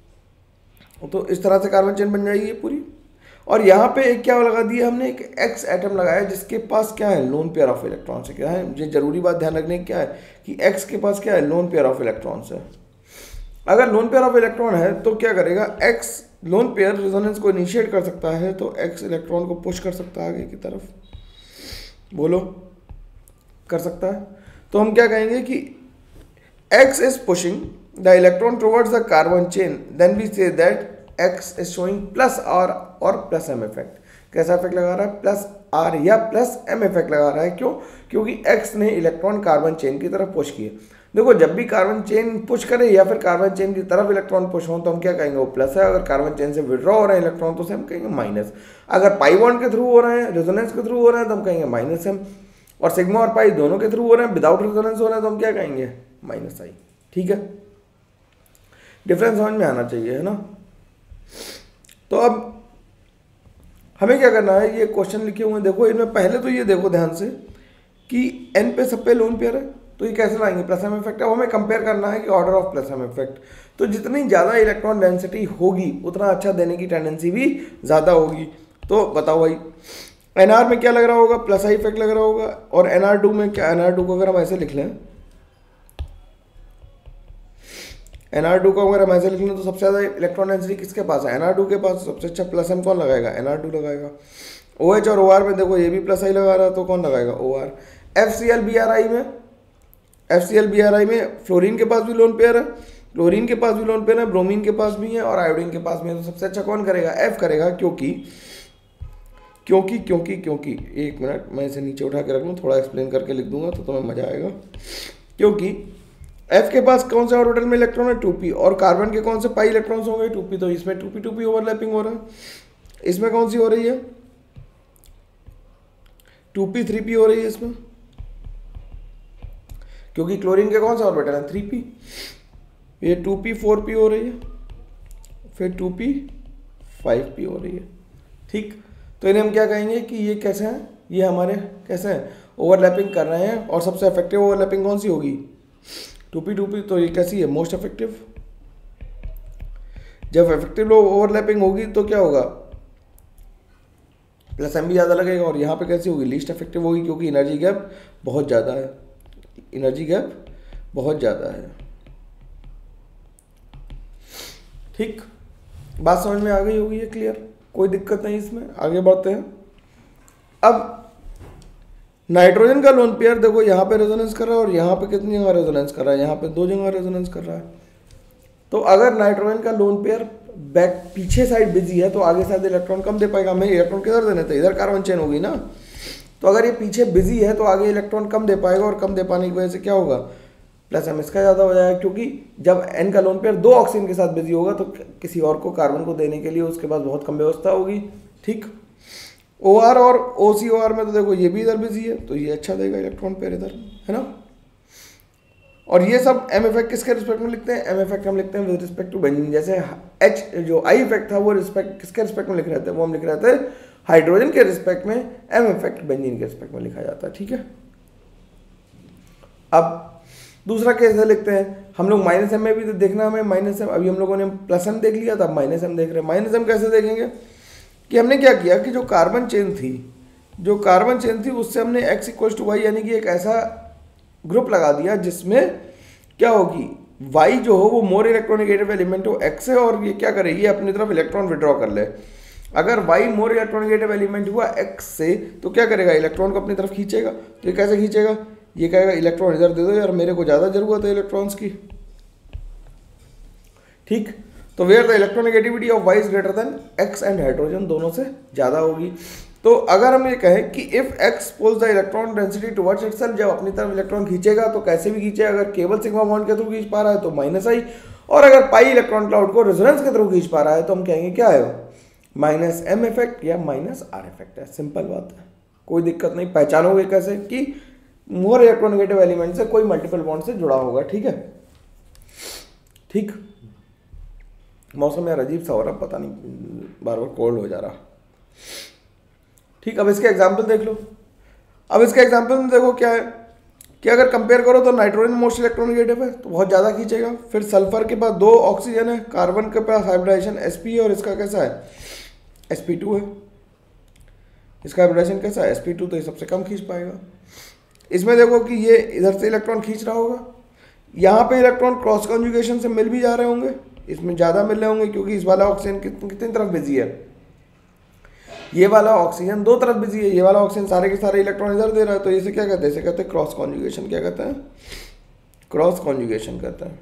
तो इस तरह से कार्बन चेन बन जाएगी पूरी, और यहाँ पे एक क्या लगा दिया हमने? एक एक्स एटम लगाया जिसके पास क्या है? लोन पेयर ऑफ इलेक्ट्रॉन्स है। क्या है ये जरूरी बात ध्यान रखने की? क्या है कि एक्स के पास क्या है? लोन पेयर ऑफ इलेक्ट्रॉन्स है। अगर लोन पेयर ऑफ इलेक्ट्रॉन है तो क्या करेगा? एक्स लोन पेयर रेजोनेंस को इनिशिएट कर सकता है, तो एक्स इलेक्ट्रॉन को पुश कर सकता है आगे की तरफ। बोलो, कर सकता है। तो हम क्या कहेंगे कि X is pushing the electron towards the carbon chain, then we say that X is showing plus R और प्लस एम इफेक्ट। कैसा इफेक्ट लगा रहा है? प्लस आर या प्लस एम इफेक्ट लगा रहा है। क्यों? क्योंकि एक्स ने इलेक्ट्रॉन कार्बन चेन की तरफ पुश किए। देखो, जब भी कार्बन चेन पुश करे या फिर कार्बन चेन की तरफ इलेक्ट्रॉन पुश हो, तो हम क्या कहेंगे? वो प्लस है। अगर कार्बन चेन से विड्रॉ हो रहे हैं इलेक्ट्रॉन तो हम कहेंगे माइनस। अगर पाई बॉन्ड के थ्रू हो रहे हैं, रेजोनेंस के थ्रू हो रहे हैं, तो हम कहेंगे माइनस एम। और सिग्मा और पाई दोनों के थ्रू हो रहे हैं, विदाउट रेजोनेंस हो रहे हैं, तो हम क्या कहेंगे? Minus I. ठीक है, डिफरेंस समझ में आना चाहिए, है ना। तो अब हमें क्या करना है, ये क्वेश्चन लिखे हुए हैं देखो, इनमें पहले तो ये देखो ध्यान से कि n पे सब पे लोन पेयर है, तो ये कैसे लाएंगे, प्लस एम इफेक्ट है। हमें कंपेयर करना है कि order of plus M effect, तो जितनी ज़्यादा इलेक्ट्रॉन डेंसिटी होगी उतना अच्छा देने की टेंडेंसी भी ज़्यादा होगी। तो बताओ भाई, एनआर में क्या लग रहा होगा, प्लस आई इफेक्ट लग रहा होगा, और एनआर2 में क्या, एनआर2 को अगर हम ऐसे लिख लें, एनआर2 को अगर हम ऐसे लिख लें तो सबसे ज़्यादा इलेक्ट्रॉन डेंसिटी किसके पास है, एनआर2 के पास। सबसे अच्छा प्लस एम कौन लगाएगा, एनआर2 लगाएगा। OH और OR में देखो ये भी प्लस आई लगा रहा है, तो कौन लगाएगा, OR। FCl BRI में फ्लोरीन के पास भी लोन पेयर है, क्लोरीन के पास भी लोन पेयर है, ब्रोमीन के पास भी है और आयोडीन के पास भी है। तो सबसे अच्छा कौन करेगा, F करेगा, क्योंकि एक मिनट मैं इसे नीचे उठा के रख लूँ, थोड़ा एक्सप्लेन करके लिख दूंगा तो तुम्हें मजा आएगा। क्योंकि F के पास कौन से ऑर्बिटल में इलेक्ट्रॉन है, 2p, और कार्बन के कौन से पाई इलेक्ट्रॉन्स होंगे, 2p, तो इसमें 2p ओवरलैपिंग हो रहा है। इसमें कौन सी हो रही है, 2p 3p हो रही है इसमें, क्योंकि क्लोरीन के कौन सा ऑर्बिटल है, 3p, ये 2p 4p हो रही है, फिर 2p 5p हो रही है। ठीक, तो इन्हें हम क्या कहेंगे कि ये कैसे हैं, ये हमारे कैसे हैं, ओवरलैपिंग कर रहे हैं। और सबसे इफेक्टिव ओवरलैपिंग कौन सी होगी, 2p, तो ये कैसी है, मोस्ट इफेक्टिव। जब इफेक्टिव ओवरलैपिंग होगी तो क्या होगा, प्लस एम भी ज़्यादा लगेगा, और यहाँ पे कैसी होगी, लीस्ट इफेक्टिव होगी, क्योंकि एनर्जी गैप बहुत ज़्यादा है, ठीक, बात समझ में आ गई होगी, ये क्लियर, कोई दिक्कत नहीं इसमें। आगे बढ़ते हैं। अब नाइट्रोजन का लोन पेयर देखो, यहाँ पे रेजोनेंस कर रहा है और यहाँ पे कितनी जगह रेजोनेंस कर रहा है, यहाँ पे 2 जगह रेजोनेंस कर रहा है। तो अगर नाइट्रोजन का लोन पेयर बैक पीछे साइड बिजी है तो आगे साइड इलेक्ट्रॉन कम दे पाएगा। हमें इलेक्ट्रॉन किधर देने थे, इधर कार्बन चेन होगी ना, तो अगर ये पीछे बिजी है तो आगे इलेक्ट्रॉन कम दे पाएगा, और कम दे पाने की वजह से क्या होगा, प्लस एम इसका ज़्यादा हो जाएगा, क्योंकि जब n का लोन पेयर 2 ऑक्सीजन के साथ बिजी होगा तो किसी और को कार्बन को देने के लिए उसके पास बहुत कम व्यवस्था होगी। ठीक, OR और OCOR में तो देखो ये भी इधर बिजी है, तो ये अच्छा देगा इलेक्ट्रॉन पेयर इधर, है ना। और ये सब एम इफेक्ट किसके रिस्पेक्ट में लिखते हैं, एम इफेक्ट हम लिखते हैं विद रिस्पेक्ट टू बेंजीन। जैसे H जो I इफेक्ट था वो किसके रिस्पेक्ट में लिख रहे थे, वो हम लिख रहे थे हाइड्रोजन के रिस्पेक्ट में, एम इफेक्ट बेंजीन के रिस्पेक्ट में लिखा जाता है। ठीक है, अब दूसरा केस लिखते हैं हम लोग, माइनस एम में भी देखना हमें, माइनस एम, अभी हम लोगों ने प्लस एम देख लिया था, माइनस एम देख रहे हैं। माइनस एम कैसे देखेंगे कि हमने क्या किया कि जो कार्बन चेन थी उससे हमने x = y यानी कि एक ऐसा ग्रुप लगा दिया जिसमें क्या होगी, y जो हो वो मोर इलेक्ट्रोनेगेटिव एलिमेंट हो x से, और ये क्या करे, ये अपनी तरफ इलेक्ट्रॉन विड्रॉ कर ले। अगर y मोर इलेक्ट्रोनेगेटिव एलिमेंट हुआ x से तो क्या करेगा, इलेक्ट्रॉन को अपनी तरफ खींचेगा। तो ये कैसे खींचेगा, ये कहेगा इलेक्ट्रॉन इधर दे दो यार, मेरे को ज़्यादा जरूरत है इलेक्ट्रॉन्स की। ठीक, तो where the electronegativity of y is greater than x and hydrogen दोनों से ज़्यादा होगी। तो अगर हम ये कहें कि if x pulls the electron density towards itself, जब अपनी तरफ इलेक्ट्रॉन खींचेगा तो कैसे भी खींचे, अगर केवल सिग्मा बॉन्ड के थ्रू खींच पा रहा है तो -i, और अगर पाई इलेक्ट्रॉन क्लाउड को रेजोनेंस के थ्रू खींच पा रहा है तो हम कहेंगे क्या है, -m इफेक्ट या -r इफेक्ट है। सिंपल बात है, कोई दिक्कत नहीं, पहचानोगे कैसे कि मोर इलेक्ट्रोनेगेटिव एलिमेंट से कोई मल्टीपल बॉन्ड से जुड़ा होगा। ठीक है, ठीक, मौसम यार अजीब सा हो रहा, पता नहीं बार बार कोल्ड हो जा रहा। ठीक, अब इसके एग्जाम्पल देख लो। अब इसके एग्जाम्पल में देखो क्या है कि अगर कंपेयर करो तो नाइट्रोजन मोस्ट इलेक्ट्रोनेगेटिव है तो बहुत ज़्यादा खींचेगा। फिर सल्फर के पास 2 ऑक्सीजन है, कार्बन के पास हाइब्रिडाइजेशन sp है और इसका कैसा है, sp2 है। इसका हाइब्रिडाइजेशन कैसा है, sp2, तो ये सबसे कम खींच पाएगा। इसमें देखो कि ये इधर से इलेक्ट्रॉन खींच रहा होगा, यहाँ पे इलेक्ट्रॉन क्रॉस कॉन्जुगेशन से मिल भी जा रहे होंगे, इसमें ज़्यादा मिल रहे होंगे क्योंकि इस वाला ऑक्सीजन कितनी तरफ बिजी है, ये वाला ऑक्सीजन 2 तरफ बिजी है, ये वाला ऑक्सीजन सारे के सारे इलेक्ट्रॉन इधर दे रहा है। तो इसे क्या कहते हैं, इसे कहते हैं क्रॉस कॉन्जुगेशन। क्या कहते हैं, क्रॉस कॉन्जुगेशन कहते हैं।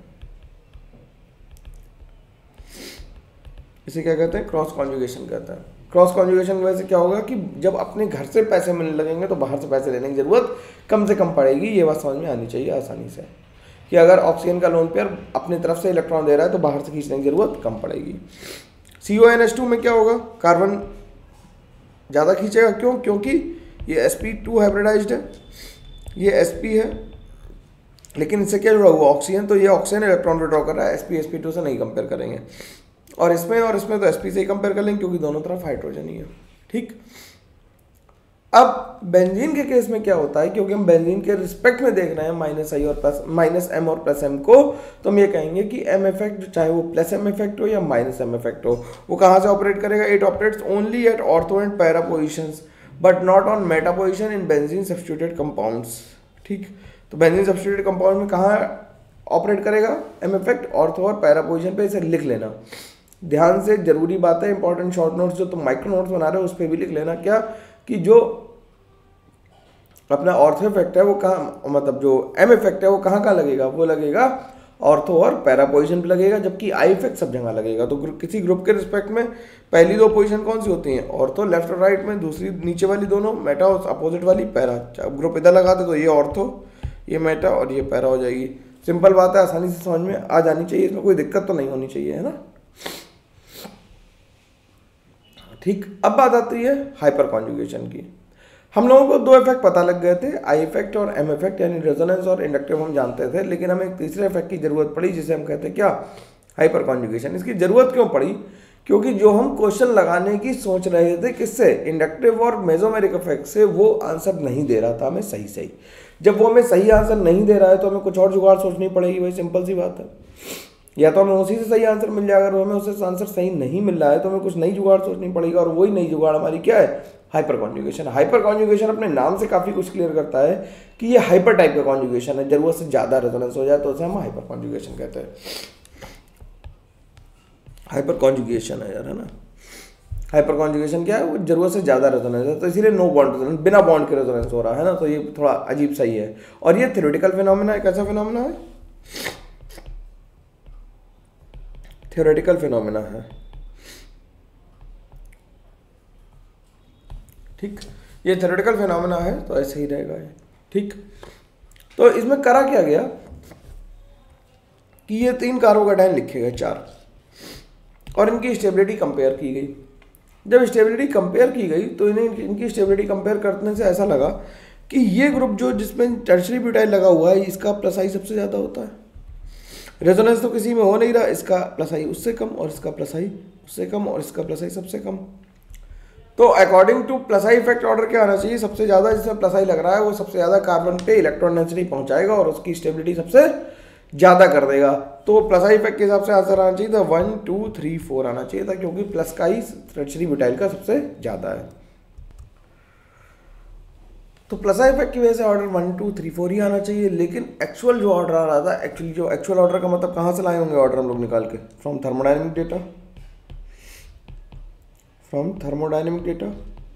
इसे क्या कहते हैं, क्रॉस कॉन्जुगेशन कहते हैं। क्रॉस कॉन्जुगेशन की वजह से क्या होगा कि जब अपने घर से पैसे मिलने लगेंगे तो बाहर से पैसे लेने की जरूरत कम से कम पड़ेगी। ये बात समझ में आनी चाहिए आसानी से कि अगर ऑक्सीजन का लोन पेयर अपनी तरफ से इलेक्ट्रॉन दे रहा है तो बाहर से खींचने की जरूरत कम पड़ेगी। CONH2 में क्या होगा, कार्बन ज़्यादा खींचेगा। क्यों, क्योंकि ये sp2 हाइब्रिडाइज्ड है, ये sp है, लेकिन इससे क्या जुड़ा हुआ ऑक्सीजन, तो ये ऑक्सीजन इलेक्ट्रॉन विड्रॉ कर रहा है, sp से नहीं कंपेयर करेंगे। और इसमें तो sp से ही कंपेयर कर लेंगे क्योंकि दोनों तरफ हाइड्रोजन ही है। ठीक। अब बेंजीन के केस में क्या होता है, क्योंकि हम बेंजीन के रिस्पेक्ट में देख रहे हैं माइनस आई और प्लस माइनस एम और प्लस एम को, तो हम ये कहेंगे कि एम इफेक्ट चाहे वो प्लस एम इफेक्ट हो या माइनस एम इफेक्ट हो, वो कहाँ से ऑपरेट करेगा? It operates only at ortho and para positions but not on meta position in benzene substituted compounds. ठीक, तो बेंजीन सब्स्टिट्यूटेड कंपाउंड में कहाँ ऑपरेट करेगा एम इफेक्ट? ऑर्थो और पैरा पोजिशन पे। इसे लिख लेना ध्यान से, जरूरी बात है, इंपॉर्टेंट शॉर्ट नोट्स जो तुम माइक्रो नोट्स बना रहे हो उस पर भी लिख लेना क्या, कि जो अपना ऑर्थो इफेक्ट है वो कहाँ, मतलब जो एम इफेक्ट है वो कहाँ कहाँ लगेगा? वो लगेगा ऑर्थो और पैरा पोजीशन पे लगेगा, जबकि आई इफेक्ट सब जगह लगेगा। तो किसी ग्रुप के रिस्पेक्ट में पहली दो पोजीशन कौन सी होती हैं? ऑर्थो लेफ्ट और राइट में, दूसरी नीचे वाली दोनों मेटा और अपोजिट वाली पैरा। अब ग्रुप इधर लगाते तो ये ऑर्थो, ये मेटा और ये पैरा हो जाएगी। सिंपल बात है, आसानी से समझ में आ जानी चाहिए, इसमें कोई दिक्कत तो नहीं होनी चाहिए, है ना। ठीक, अब बात आती है हाइपर कॉन्जुगेशन की। हम लोगों को दो इफेक्ट पता लग गए थे, आई इफेक्ट और एम इफेक्ट, यानी रेजोनेंस और इंडक्टिव हम जानते थे, लेकिन हमें एक तीसरे इफेक्ट की जरूरत पड़ी जिसे हम कहते हैं क्या? Hyperconjugation. इसकी जरूरत क्यों पड़ी? क्योंकि जो हम क्वेश्चन लगाने की सोच रहे थे किससे? इंडक्टिव और मेसोमेरिक इफेक्ट से, वो आंसर नहीं दे रहा था हमें सही सही। जब वो हमें सही आंसर नहीं दे रहा है तो हमें कुछ और जुगाड़ सोचनी पड़ेगी, भाई सिंपल सी बात है। या तो हमें उसी से सही आंसर मिल जाएगा, अगर हमें उससे आंसर सही नहीं मिल रहा है तो हमें कुछ नई जुगाड़ सोचनी पड़ेगी, और वही नई जुगाड़ हमारी क्या है? Hyper conjugation. हाइपर कॉन्जुगेशन अपने नाम से काफी कुछ क्लियर करता है कि ये हाइपर टाइप का कॉन्जुगेशन है, जरूरत से ज्यादा रेजोनेंस हो जाए तो उसे हम हाइपर कॉन्जुगेशन कहते हैं। हाइपर कॉन्जुगेशन है यार, है ना। हाइपर कॉन्जुगेशन क्या है? वो जरूरत से ज्यादा रेजोनेंस है, तो इसीलिए नो बॉन्ड रेजोनेंस, बिना बॉन्ड के रेजोनेंस हो रहा है ना, तो ये थोड़ा अजीब सही है। और ये थ्योरेटिकल फिनोमेना है। कैसा फिनोमेना है? थ्योरेटिकल फिनोमेना है। ठीक, ये थ्योरेटिकल फिनोमेना है, तो ऐसे ही रहेगा ये। ठीक, तो इसमें करा क्या गया कि ये 3 कार्बोकैटायन लिखे गए, 4, और इनकी स्टेबिलिटी कंपेयर की गई। जब स्टेबिलिटी कंपेयर की गई तो इन्हें इनकी स्टेबिलिटी कंपेयर करने से ऐसा लगा कि ये ग्रुप जो जिसमें टर्शरी ब्यूटाइल लगा हुआ है, इसका प्लस आई सबसे ज़्यादा होता है। रेजोनेंस तो किसी में हो नहीं रहा, इसका प्लस आई उससे कम, और इसका प्लस आई उससे कम, और इसका प्लस आई सबसे कम। तो according to plus I effect order क्या आना चाहिए? सबसे ज़्यादा जिसमें प्लस आई लग रहा है वो सबसे ज़्यादा कार्बन पे इलेक्ट्रॉन डेंसिटी पहुंचाएगा और उसकी स्टेबिलिटी सबसे ज़्यादा कर देगा। तो प्लस आई इफेक्ट के हिसाब से आंसर आना चाहिए था 1 2 3 4 आना चाहिए था, क्योंकि प्लस का ही टर्शरी ब्यूटाइल का सबसे ज़्यादा है। तो प्लस आई इफेक्ट की वजह से ऑर्डर 1 2 3 4 ही आना चाहिए, लेकिन एक्चुअल जो ऑर्डर आ रहा था, एक्चुअली जो एक्चुअल ऑर्डर का मतलब कहाँ से लाए होंगे ऑर्डर हम लोग निकाल के? From thermodynamic data. From thermodynamic data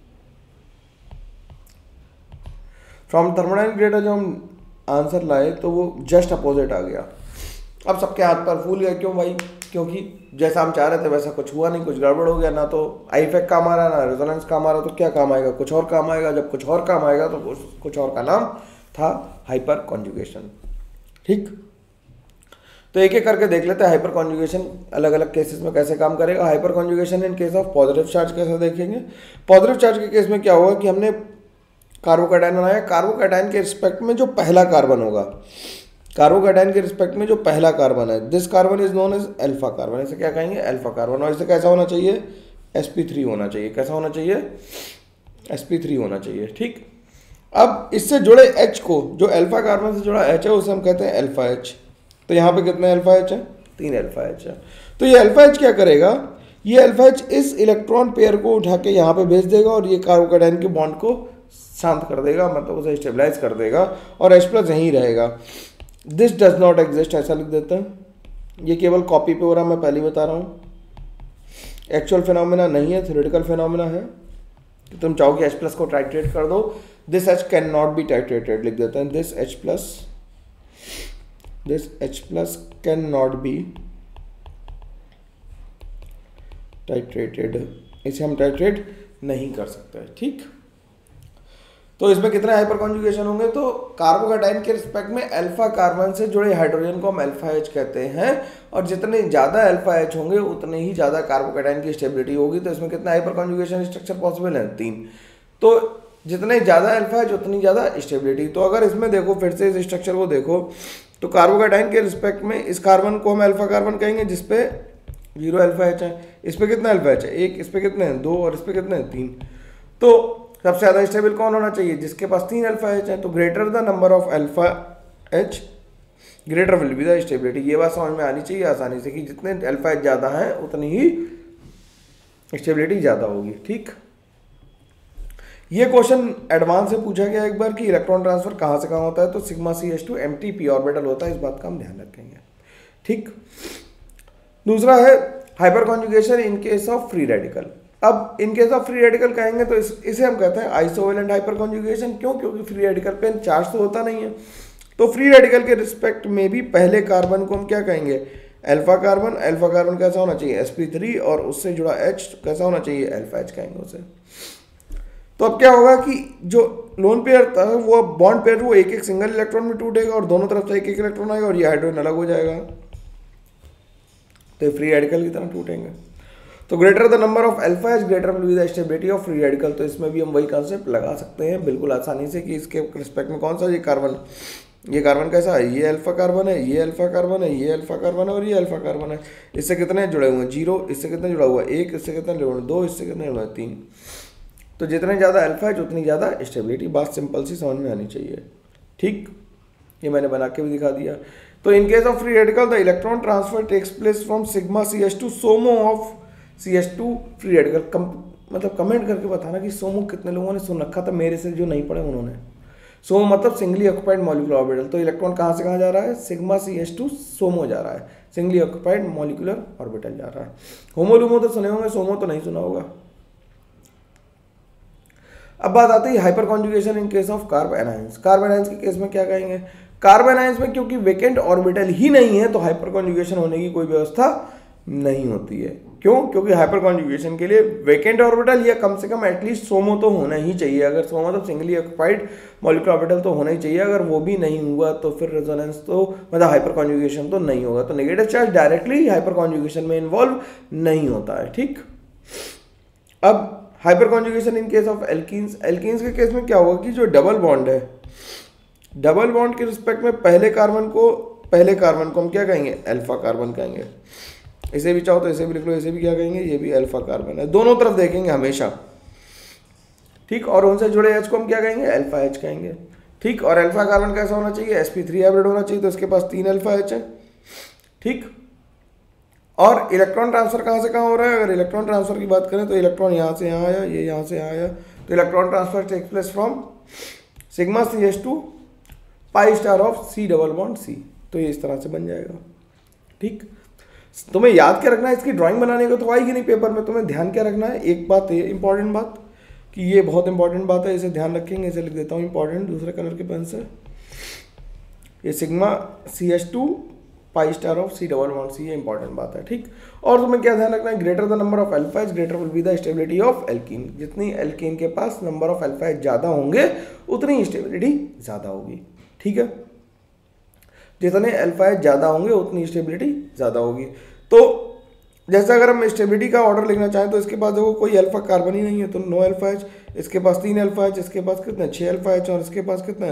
जो हम आंसर लाए तो वो जस्ट अपोजिट आ गया। अब सबके हाथ पर फूल गया, क्यों भाई? क्योंकि जैसा हम चाह रहे थे वैसा कुछ हुआ नहीं, कुछ गड़बड़ हो गया। ना तो आई इफेक्ट काम आ रहा, ना रेजोनेंस काम आ रहा, तो क्या काम आएगा? कुछ और काम आएगा। जब कुछ और काम आएगा तो कुछ और का नाम था हाइपर कॉन्जुगेशन। ठीक, तो एक एक करके देख लेते हैं हाइपर कॉन्जुगेशन अलग अलग केसेस में कैसे काम करेगा। Hyperconjugation in case of positive charge कैसे देखेंगे? पॉजिटिव चार्ज के केस में क्या होगा कि हमने कार्बोकैटायन बनाया, कार्बोकैटायन के रिस्पेक्ट में जो पहला कार्बन होगा, कार्बोकैटायन के रिस्पेक्ट में जो पहला कार्बन है, this carbon is known as alpha carbon. इसे क्या कहेंगे? Alpha carbon. और इसे कैसा होना चाहिए? sp3 होना चाहिए। कैसा होना चाहिए? sp3 होना चाहिए। ठीक, अब इससे जुड़े H को, जो अल्फा कार्बन से जुड़ा H है, उसे हम कहते हैं अल्फा H। तो यहाँ पे कितने अल्फा H है? 3 अल्फा H है। तो ये अल्फा H क्या करेगा? ये अल्फा H इस इलेक्ट्रॉन पेयर को उठा के यहाँ पे भेज देगा और ये कार्बोकैटायन के बॉन्ड को शांत कर देगा, मतलब उसे स्टेबलाइज कर देगा, और H प्लस यहीं रहेगा। दिस डज नॉट एग्जिस्ट, ऐसा लिख देते हैं। ये केवल कॉपी पे हो रहा, मैं पहले बता रहा हूँ। एक्चुअल फिनोमेना नहीं है, थ्योरेटिकल फिनोमेना है। तो तुम चाहो कि H प्लस को टाइट्रेट कर दो, this H can not be titrated लिख देते हैं। This H plus can not be titrated, इसे हम टाइट्रेट नहीं कर सकते। ठीक, तो इसमें कितने हाइपर कॉन्जुगेशन होंगे? तो कार्बोकैटायन के रिस्पेक्ट में अल्फा कार्बन से जुड़े हाइड्रोजन को हम अल्फा H कहते हैं, और जितने ज़्यादा अल्फा H होंगे उतने ही ज़्यादा कार्बोकैटायन की स्टेबिलिटी होगी। तो इसमें कितने हाइपर कॉन्जुगेशन स्ट्रक्चर पॉसिबल हैं? 3। तो जितने ज़्यादा अल्फा H उतनी ज़्यादा स्टेबिलिटी। तो अगर इसमें देखो, फिर से इस स्ट्रक्चर को देखो, तो कार्बोकैटायन के रिस्पेक्ट में इस कार्बन को हम अल्फा कार्बन कहेंगे, जिसपे 0 अल्फा H है। इस पर कितना अल्फा H है? 1। इस पर कितने हैं? 2। और इस पर कितने हैं? 3। तो सबसे ज़्यादा स्टेबल कौन होना चाहिए? जिसके पास 3 अल्फा एच है। तो greater the number of alpha H greater will be the stability. ये बात समझ में आनी चाहिए आसानी से कि जितने अल्फा एच ज़्यादा है उतनी ही स्टेबिलिटी ज़्यादा होगी। ठीक, ये क्वेश्चन एडवांस से पूछा गया एक बार कि इलेक्ट्रॉन ट्रांसफर कहाँ से कहाँ होता है, तो sigma CH2 empty p orbital होता है। इस बात का हम ध्यान रखेंगे। ठीक, दूसरा है hyperconjugation in case of free radical. अब in case of free radical कहेंगे तो इसे हम कहते हैं आइसोवेलेंट हाइपर कॉन्जुगेशन। क्यों? क्योंकि फ्री रेडिकल पे चार्ज तो होता नहीं है। तो फ्री रेडिकल के रिस्पेक्ट में भी पहले कार्बन को हम क्या कहेंगे? Alpha carbon. अल्फा कार्बन कैसा होना चाहिए? sp3, और उससे जुड़ा H कैसा होना चाहिए? अल्फा H कहेंगे उसे। तो अब क्या होगा कि जो लोन पेयर था वो बॉन्ड पेयर वो एक एक सिंगल इलेक्ट्रॉन में टूटेगा और दोनों तरफ से एक एक इलेक्ट्रॉन आएगा और ये हाइड्रोजन अलग हो जाएगा, तो फ्री रेडिकल की तरह टूटेंगे। तो greater the number of alpha H greater will be the stability of free radical. तो इसमें भी हम वही कॉन्सेप्ट लगा सकते हैं बिल्कुल आसानी से कि इसके रिस्पेक्ट में कौन सा ये कार्बन कैसा है? ये अल्फा कार्बन है, ये अल्फा कार्बन है, ये अल्फा कार्बन है और ये अल्फा कार्बन है। इससे कितने जुड़े हुए हैं? 0। इससे कितने जुड़ा हुआ है? 1। इससे कितने जुड़े हुए हैं? 2। इससे कितने जुड़े हुए हैं? 3। तो जितने ज़्यादा अल्फा है उतनी ज़्यादा स्टेबिलिटी। बात सिंपल सी समझ में आनी चाहिए। ठीक, ये मैंने बना के भी दिखा दिया। तो in case of free radical the electron transfer takes place from sigma CH2 SOMO of CH2 free radical. मतलब कमेंट करके बताना कि सोमो कितने लोगों ने सुन रखा था मेरे से, जो नहीं पढ़े उन्होंने। सोमो मतलब सिंगली ऑक्यूपाइड मॉलिक्यूलर ऑर्बिटल। तो इलेक्ट्रॉन कहाँ से कहाँ जा रहा है? सिग्मा CH2 सोमो जा रहा है, सिंगली ऑक्यूपाइड मॉलिक्यूलर ऑर्बिटल जा रहा है। होमोलूमो तो सुने होंगे, सोमो तो नहीं सुना होगा। अब बात आती है hyperconjugation in case of carbanions. Carbanions के केस में क्या कहेंगे? कार्ब एनायंस में क्योंकि वेकेंट ऑर्बिटल ही नहीं है तो हाइपर कॉन्जुगेशन होने की कोई व्यवस्था नहीं होती है। क्यों? क्योंकि हाइपर कॉन्जुगेशन के लिए वेकेंट ऑर्बिटल या कम से कम एटलीस्ट सोमो तो होना ही चाहिए। अगर सोमो तो सिंगली ऑक्यूपाइड मॉलिक्यूलर ऑर्बिटल तो होना ही चाहिए। अगर वो भी नहीं हुआ तो फिर रेजोनेंस तो मतलब हाइपर कॉन्जुगेशन तो नहीं होगा। तो negative charge directly hyperconjugation में इन्वॉल्व नहीं होता है। ठीक, अब hyperconjugation in case of alkenes. Alkenes के केस में क्या होगा कि जो डबल बॉन्ड है, डबल बॉन्ड के रिस्पेक्ट में पहले कार्बन को हम क्या कहेंगे? अल्फा कार्बन कहेंगे। इसे भी चाहो तो इसे भी लिख लो, इसे भी क्या कहेंगे? ये भी अल्फा कार्बन है। दोनों तरफ देखेंगे हमेशा। ठीक, और उनसे जुड़े H को हम क्या कहेंगे? अल्फा H कहेंगे। ठीक, और अल्फा कार्बन कैसा होना चाहिए? sp3 हाइब्रिड होना चाहिए। तो इसके पास 3 अल्फा H है। ठीक, और इलेक्ट्रॉन ट्रांसफर कहाँ से कहाँ हो रहा है? अगर इलेक्ट्रॉन ट्रांसफर की बात करें तो इलेक्ट्रॉन यहाँ से यहाँ आया, ये यहाँ से यहाँ आया। तो electron transfer takes place from sigma CH2 pi star of C double bond C। तो ये इस तरह से बन जाएगा। ठीक, तुम्हें याद क्या रखना है? इसकी ड्राइंग बनाने को तो आएगी नहीं पेपर में। तुम्हें ध्यान क्या रखना है? एक बात है इंपॉर्टेंट बात कि ये बहुत इंपॉर्टेंट बात है, इसे ध्यान रखेंगे। इसे लिख देता हूँ इंपॉर्टेंट दूसरे कलर के पेन से। ये sigma CH2 pi star of C double bond C, ये इंपॉर्टेंट बात है। ठीक, और तुम्हें क्या ध्यान रखना है? Greater the number of alpha H greater will be the stability of alkene. जितनी एल्कीन के पास नंबर ऑफ अल्फा एच ज़्यादा होंगे उतनी स्टेबिलिटी ज़्यादा होगी। ठीक है, जितने अल्फा एच ज़्यादा होंगे उतनी स्टेबिलिटी ज़्यादा होगी। तो जैसे अगर हम स्टेबिलिटी का ऑर्डर लिखना चाहें तो इसके पास देखो कोई अल्फा कार्बन ही नहीं है, तो 9 अल्फा एच, इसके पास 3 अल्फा एच, इसके पास कितना है? 6 अल्फा एच, और इसके पास कितना है?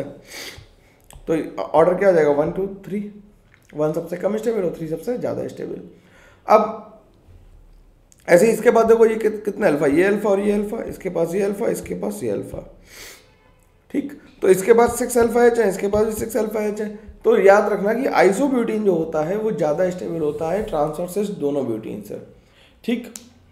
तो ऑर्डर क्या आ जाएगा? 1 2 3। 1 सबसे कम स्टेबल और 3 सबसे ज़्यादा स्टेबल। अब ऐसे ही इसके बाद देखो ये कितने अल्फा? ये अल्फा और ये अल्फा, इसके पास ये अल्फा, इसके पास ये अल्फा। ठीक, तो इसके पास 6 अल्फा एच है, इसके पास भी 6 अल्फा एच है। तो याद रखना कि आइसोब्यूटीन जो होता है वो ज़्यादा स्टेबल होता है ट्रांसवर्सिस दोनों ब्यूटीन से। ठीक,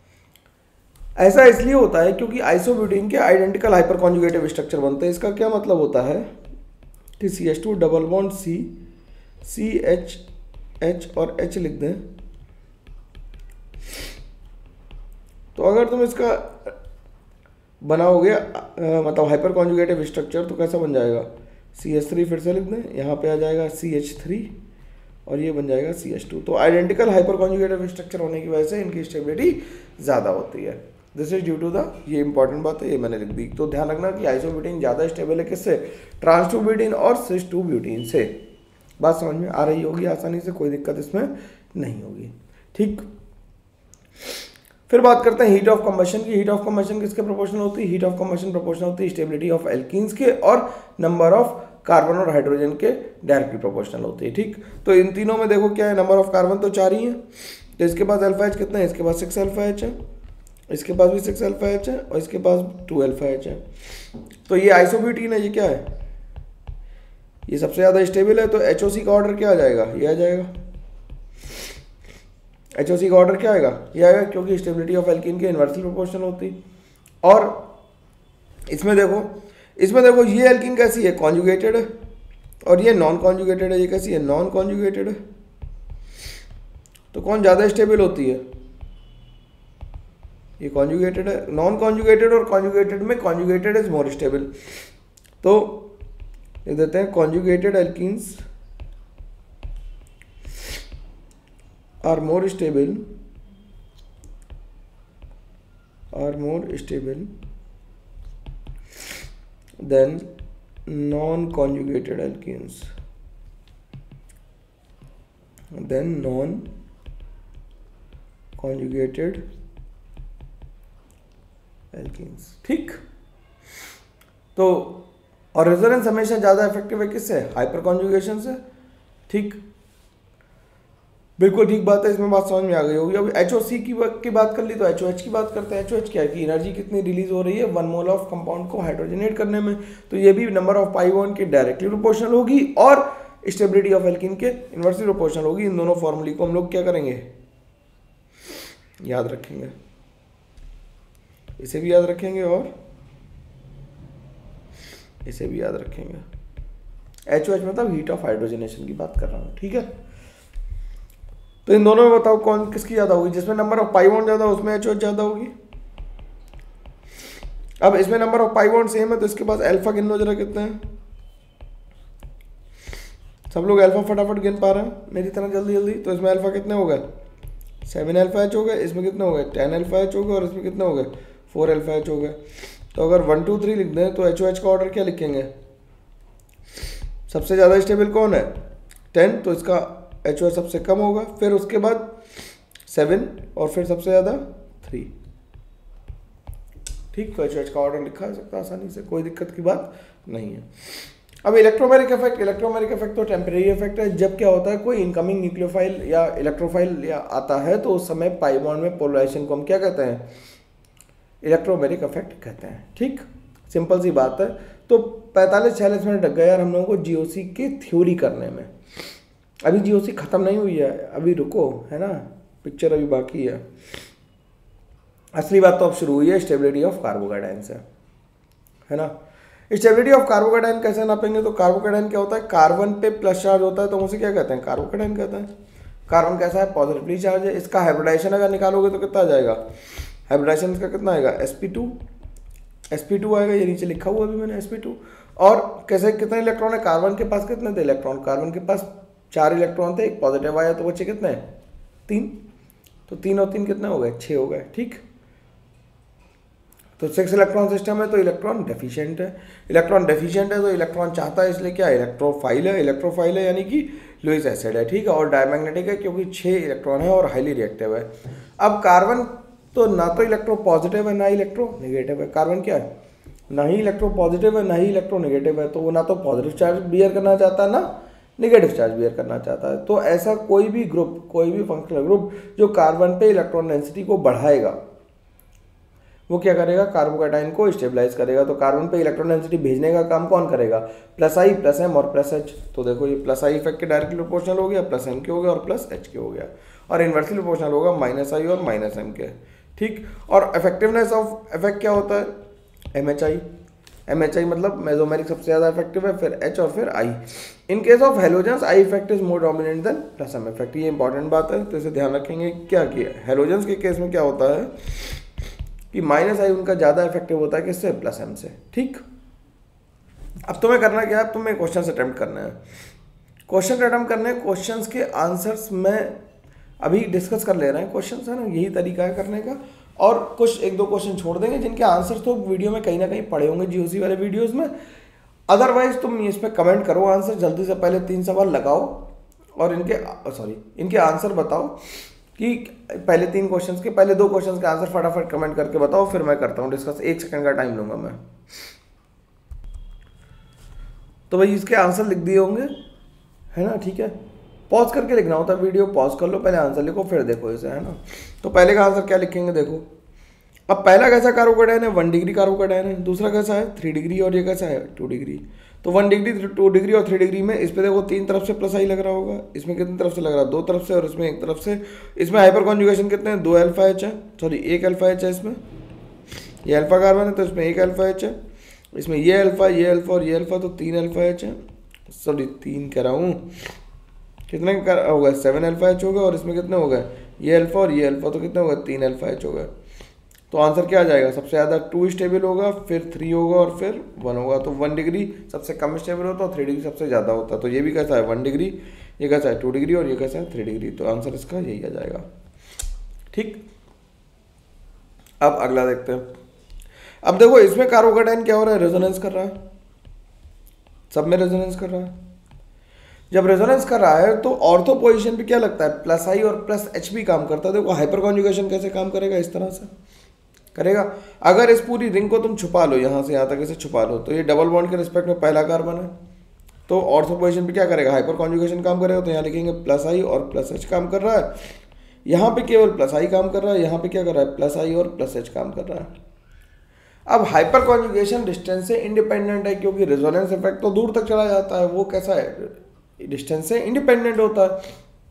ऐसा इसलिए होता है क्योंकि आइसोब्यूटीन के आइडेंटिकल हाइपर कॉन्जुगेटिव स्ट्रक्चर बनते हैं। इसका क्या मतलब होता है कि CH2 double bond C, CH H और H लिख दें, तो अगर तुम इसका बनाओगे मतलब हाइपर कॉन्जुगेटिव स्ट्रक्चर तो कैसा बन जाएगा? CH3 फिर से लिख दें, यहाँ पे आ जाएगा CH3 और ये बन जाएगा CH2। तो आइडेंटिकल हाइपर कॉन्जुगेटिव स्ट्रक्चर होने की वजह से इनकी स्टेबिलिटी ज़्यादा होती है। This is due to the, ये इंपॉर्टेंट बात है, ये मैंने लिख दी। तो ध्यान रखना कि आइसोब्यूटीन ज़्यादा स्टेबल है किससे? ट्रांस 2 ब्यूटीन और सिस 2 ब्यूटीन से। बात समझ में आ रही होगी आसानी से, कोई दिक्कत इसमें नहीं होगी। ठीक, फिर बात करते हैं हीट ऑफ कंबशन की। हीट ऑफ कंबशन किसके प्रोपोर्शनल होती है? हीट ऑफ कंबशन प्रोपोर्शनल होती है स्टेबिलिटी ऑफ एल्कीन्स के और नंबर ऑफ कार्बन और हाइड्रोजन के डायरेक्टली प्रोपोर्शनल होती है। ठीक, तो इन तीनों में देखो क्या है? नंबर ऑफ कार्बन तो 4 ही है, तो इसके पास अल्फा एच कितना है? इसके पास 6 अल्फा एच है। इसके पास भी 6 अल्फा एच है और इसके पास 2 अल्फा एच है। तो ये आइसोब्यूटीन है, ये क्या है, ये सबसे ज़्यादा स्टेबल है। तो एचओसी का ऑर्डर क्या आ जाएगा, ये आ जाएगा। एचओसी का ऑर्डर क्या आएगा, ये आएगा, क्योंकि स्टेबिलिटी ऑफ एल्कीन के इन्वर्सली प्रोपोर्शनल होती। और इसमें देखो ये एल्कीन कैसी है, कॉन्जुगेटेड है, और ये नॉन कॉन्जुगेटेड है। ये कैसी है, नॉन कॉन्जुगेटेड है। तो कौन ज़्यादा स्टेबल होती है, ये कॉन्जुगेटेड है। नॉन कॉन्जुगेटेड और कॉन्जुगेटेड में कॉन्जुगेटेड इज मोर स्टेबल। तो ये देते हैं conjugated alkenes are more stable than non conjugated alkenes ठीक। तो और रेजोनेंस हमेशा ज़्यादा इफेक्टिव है किससे, हाइपर कॉन्जुगेशन से। ठीक, बिल्कुल ठीक बात है, इसमें बात समझ में आ गई होगी। अभी एचओसी की बात कर ली तो एचओएच की बात करते हैं। एचओएच क्या है कि एनर्जी कितनी रिलीज हो रही है 1 मोल ऑफ कंपाउंड को हाइड्रोजनेट करने में। तो ये भी नंबर ऑफ पाई बॉन्ड के डायरेक्टली प्रोपोर्शनल होगी और स्टेबिलिटी ऑफ एल्कीन के इनवर्सली प्रोपोर्शनल होगी। इन दोनों फॉर्मूले को हम लोग क्या करेंगे, याद रखेंगे, इसे भी याद रखेंगे और इसे भी याद रखेंगे। एचओएच मतलब हीट ऑफ हाइड्रोजनेशन की बात कर रहा हूँ, ठीक है। तो इन दोनों में बताओ कौन किसकी ज़्यादा होगी, जिसमें नंबर ऑफ पाई बॉन्ड ज़्यादा उसमें एचओएच ज़्यादा होगी। अब इसमें number of pi bond same है तो इसके पास अल्फा गिन लो जरा कितने हैं। सब लोग अल्फा फटाफट गिन पा रहे हैं मेरी तरह जल्दी जल्दी। तो इसमें अल्फा कितने हो गए, 7 अल्फा एच हो गए, इसमें कितने हो गए 10 अल्फा एच हो गए, और इसमें कितने हो गए 4 अल्फा एच हो गए। तो अगर 1 2 3 लिख दें तो एचओएच का ऑर्डर क्या लिखेंगे, सबसे ज़्यादा स्टेबल कौन है 10, तो इसका एचओएच सबसे कम होगा, फिर उसके बाद 7 और फिर सबसे ज़्यादा 3। ठीक, तो एचओएच का ऑर्डर लिखा जा सकता है आसानी से, कोई दिक्कत की बात नहीं है। अब इलेक्ट्रोमेरिक इफेक्ट तो टेम्परेरी इफेक्ट है। जब क्या होता है कोई इनकमिंग न्यूक्लियोफाइल या इलेक्ट्रोफाइल या आता है तो उस समय पाई बॉन्ड में पोलराइजेशन को हम क्या कहते हैं, इलेक्ट्रोमेरिक इफेक्ट कहते हैं। ठीक, सिंपल सी बात है। तो 45-46 मिनट लग गए यार हम लोगों को जीओसी की थ्योरी करने में। अभी जीओसी खत्म नहीं हुई है, अभी रुको, है ना, पिक्चर अभी बाकी है। असली बात तो अब शुरू हुई है, स्टेबिलिटी ऑफ कार्बोकेटाइन से, है ना। स्टेबिलिटी ऑफ कार्बोकेटाइन कैसे नापेंगे, तो कार्बोकेटाइन क्या होता है, कार्बन पे प्लस चार्ज होता है तो उसे क्या कहते हैं, कार्बोकेटाइन कहते हैं। कार्बन कैसा है, पॉजिटिवली चार्ज है। इसका हाइब्रिडाइजेशन अगर निकालोगे तो कितना आ जाएगा, हाइब्रिडाइजेशन इसका कितना आएगा, sp2 आएगा, ये नीचे लिखा हुआ अभी मैंने sp2। और कैसे कितने इलेक्ट्रॉन है, कार्बन के पास कितने थे इलेक्ट्रॉन, कार्बन के पास 4 इलेक्ट्रॉन थे, एक पॉजिटिव आया तो बचे कितने 3, तो 3 और 3 कितने हो गए 6 हो गए। ठीक, तो 6 इलेक्ट्रॉन सिस्टम है तो इलेक्ट्रॉन डेफिशिएंट है। इलेक्ट्रॉन डेफिशिएंट है तो इलेक्ट्रॉन चाहता है, इसलिए क्या इलेक्ट्रोफाइल है यानी कि लुईस एसिड है। ठीक है, और डायमैग्नेटिक है क्योंकि 6 इलेक्ट्रॉन है और हाईली रिएक्टिव है। अब कार्बन तो ना तो इलेक्ट्रो पॉजिटिव है ना इलेक्ट्रो नेगेटिव है। कार्बन क्या है, ना ही इलेक्ट्रो पॉजिटिव है ना ही इलेक्ट्रो नेगेटिव है, तो वो ना तो पॉजिटिव चार्ज बियर करना चाहता है ना नेगेटिव चार्ज बियर करना चाहता है। तो ऐसा कोई भी फंक्शनल ग्रुप जो कार्बन पे इलेक्ट्रॉन डेंसिटी को बढ़ाएगा वो क्या करेगा, कार्बोकेटाइन को स्टेबलाइज करेगा। तो कार्बन पे इलेक्ट्रॉन डेंसिटी भेजने का काम कौन करेगा, प्लस आई प्लस एम और प्लस एच। तो देखो ये प्लस आई इफेक्ट के डायरेक्टली प्रोपोर्शनल हो गया, प्लस एम के हो गया और प्लस एच के हो गया, और इन्वर्सली प्रोपोर्शनल होगा माइनस आई और माइनस एम के। ठीक, और इफेक्टिवनेस ऑफ इफेक्ट क्या होता है, एम एच आई मतलब मेसोमेरिक सबसे ज़्यादा इफेक्टिव है, फिर एच और फिर I. In case of halogens I effect is more dominant than plus M effect. ये इंपॉर्टेंट बात है, तो इसे ध्यान रखेंगे। क्या किया हेलोजेंस के केस में क्या होता है कि माइनस आई उनका ज़्यादा इफेक्टिव होता है किससे, प्लस एम से। ठीक, अब तुम्हें करना क्या है, तुम्हें क्वेश्चन अटेम्प्ट करना है। क्वेश्चन के आंसर्स में अभी डिस्कस कर ले रहे हैं क्वेश्चन, है ना, यही तरीका है करने का। और कुछ 1-2 क्वेश्चन छोड़ देंगे जिनके आंसर्स तो वीडियो में कहीं ना कहीं पड़े होंगे जीओसी वाले वीडियोस में। अदरवाइज तुम इस पर कमेंट करो आंसर, जल्दी से पहले 3 सवाल लगाओ और इनके आंसर बताओ कि पहले 3 क्वेश्चंस के, पहले 2 क्वेश्चंस के आंसर फटाफट कमेंट करके बताओ, फिर मैं करता हूँ डिस्कस। 1 सेकंड का टाइम लूंगा मैं। तो भाई इसके आंसर लिख दिए होंगे, है ना, ठीक है। पॉज करके लिखना होता है वीडियो, पॉज कर लो, पहले आंसर लिखो फिर देखो इसे, है ना। तो पहले का आंसर क्या लिखेंगे, देखो अब पहला कैसा कार्बोकेटायन है, 1 डिग्री कार्बोकेटायन है, दूसरा कैसा है 3 डिग्री और ये कैसा है 2 डिग्री। तो 1 डिग्री 2 डिग्री और 3 डिग्री में इस पे देखो 3 तरफ से प्लस आई लग रहा होगा, इसमें कितनी तरफ से लग रहा है 2 तरफ से, और इसमें 1 तरफ से। इसमें हाइपर कॉन्जुगेशन कितने हैं 2 अल्फा एच है, सॉरी 1 अल्फा एच है इसमें, ये अल्फा कार्बन है तो इसमें 1 अल्फा एच है, इसमें ये अल्फा और ये अल्फा तो 3 अल्फा एच है, सॉरी 3 कह रहा हूँ, कितने होगा 7 अल्फा एच होगा, और इसमें कितने हो गए ये अल्फा और ये अल्फा तो कितने होगा 3 अल्फा एच होगा। तो आंसर क्या आ जाएगा, सबसे ज़्यादा 2 स्टेबल होगा, फिर 3 होगा और फिर 1 होगा। तो 1 डिग्री सबसे कम स्टेबल होता है और 3 डिग्री सबसे ज़्यादा होता है। तो ये भी कैसा है 1 डिग्री, ये कैसा है 2 डिग्री और ये कैसा है 3 डिग्री। तो आंसर इसका यही आ जाएगा। ठीक, अब अगला देखते हैं। अब देखो इसमें कार्बोकेटायन क्या हो रहा है, रेजोनेंस कर रहा है, सब में रेजोनेंस कर रहा है। जब रेजोनेंस कर रहा है तो ऑर्थो पोजीशन पे क्या लगता है प्लस आई और प्लस एच भी काम करता है। देखो हाइपर कॉन्जुगेशन कैसे काम करेगा, इस तरह से करेगा। अगर इस पूरी रिंग को तुम छुपा लो, यहाँ से यहाँ तक इसे छुपा लो, तो ये डबल बॉन्ड के रिस्पेक्ट में पहला कार्बन है, तो ऑर्थो पोजीशन पे क्या करेगा हाइपर कॉन्जुगेशन काम करेगा। तो यहाँ लिखेंगे प्लस आई और प्लस एच काम कर रहा है, यहाँ पे केवल प्लस आई काम कर रहा है, यहाँ पे क्या कर रहा है प्लस आई और प्लस एच काम कर रहा है। अब हाइपर कॉन्जुगेशन डिस्टेंस से इंडिपेंडेंट है, क्योंकि रेजोनेंस इफेक्ट तो दूर तक चला जाता है, वो कैसा है डिस्टेंस से इंडिपेंडेंट होता है।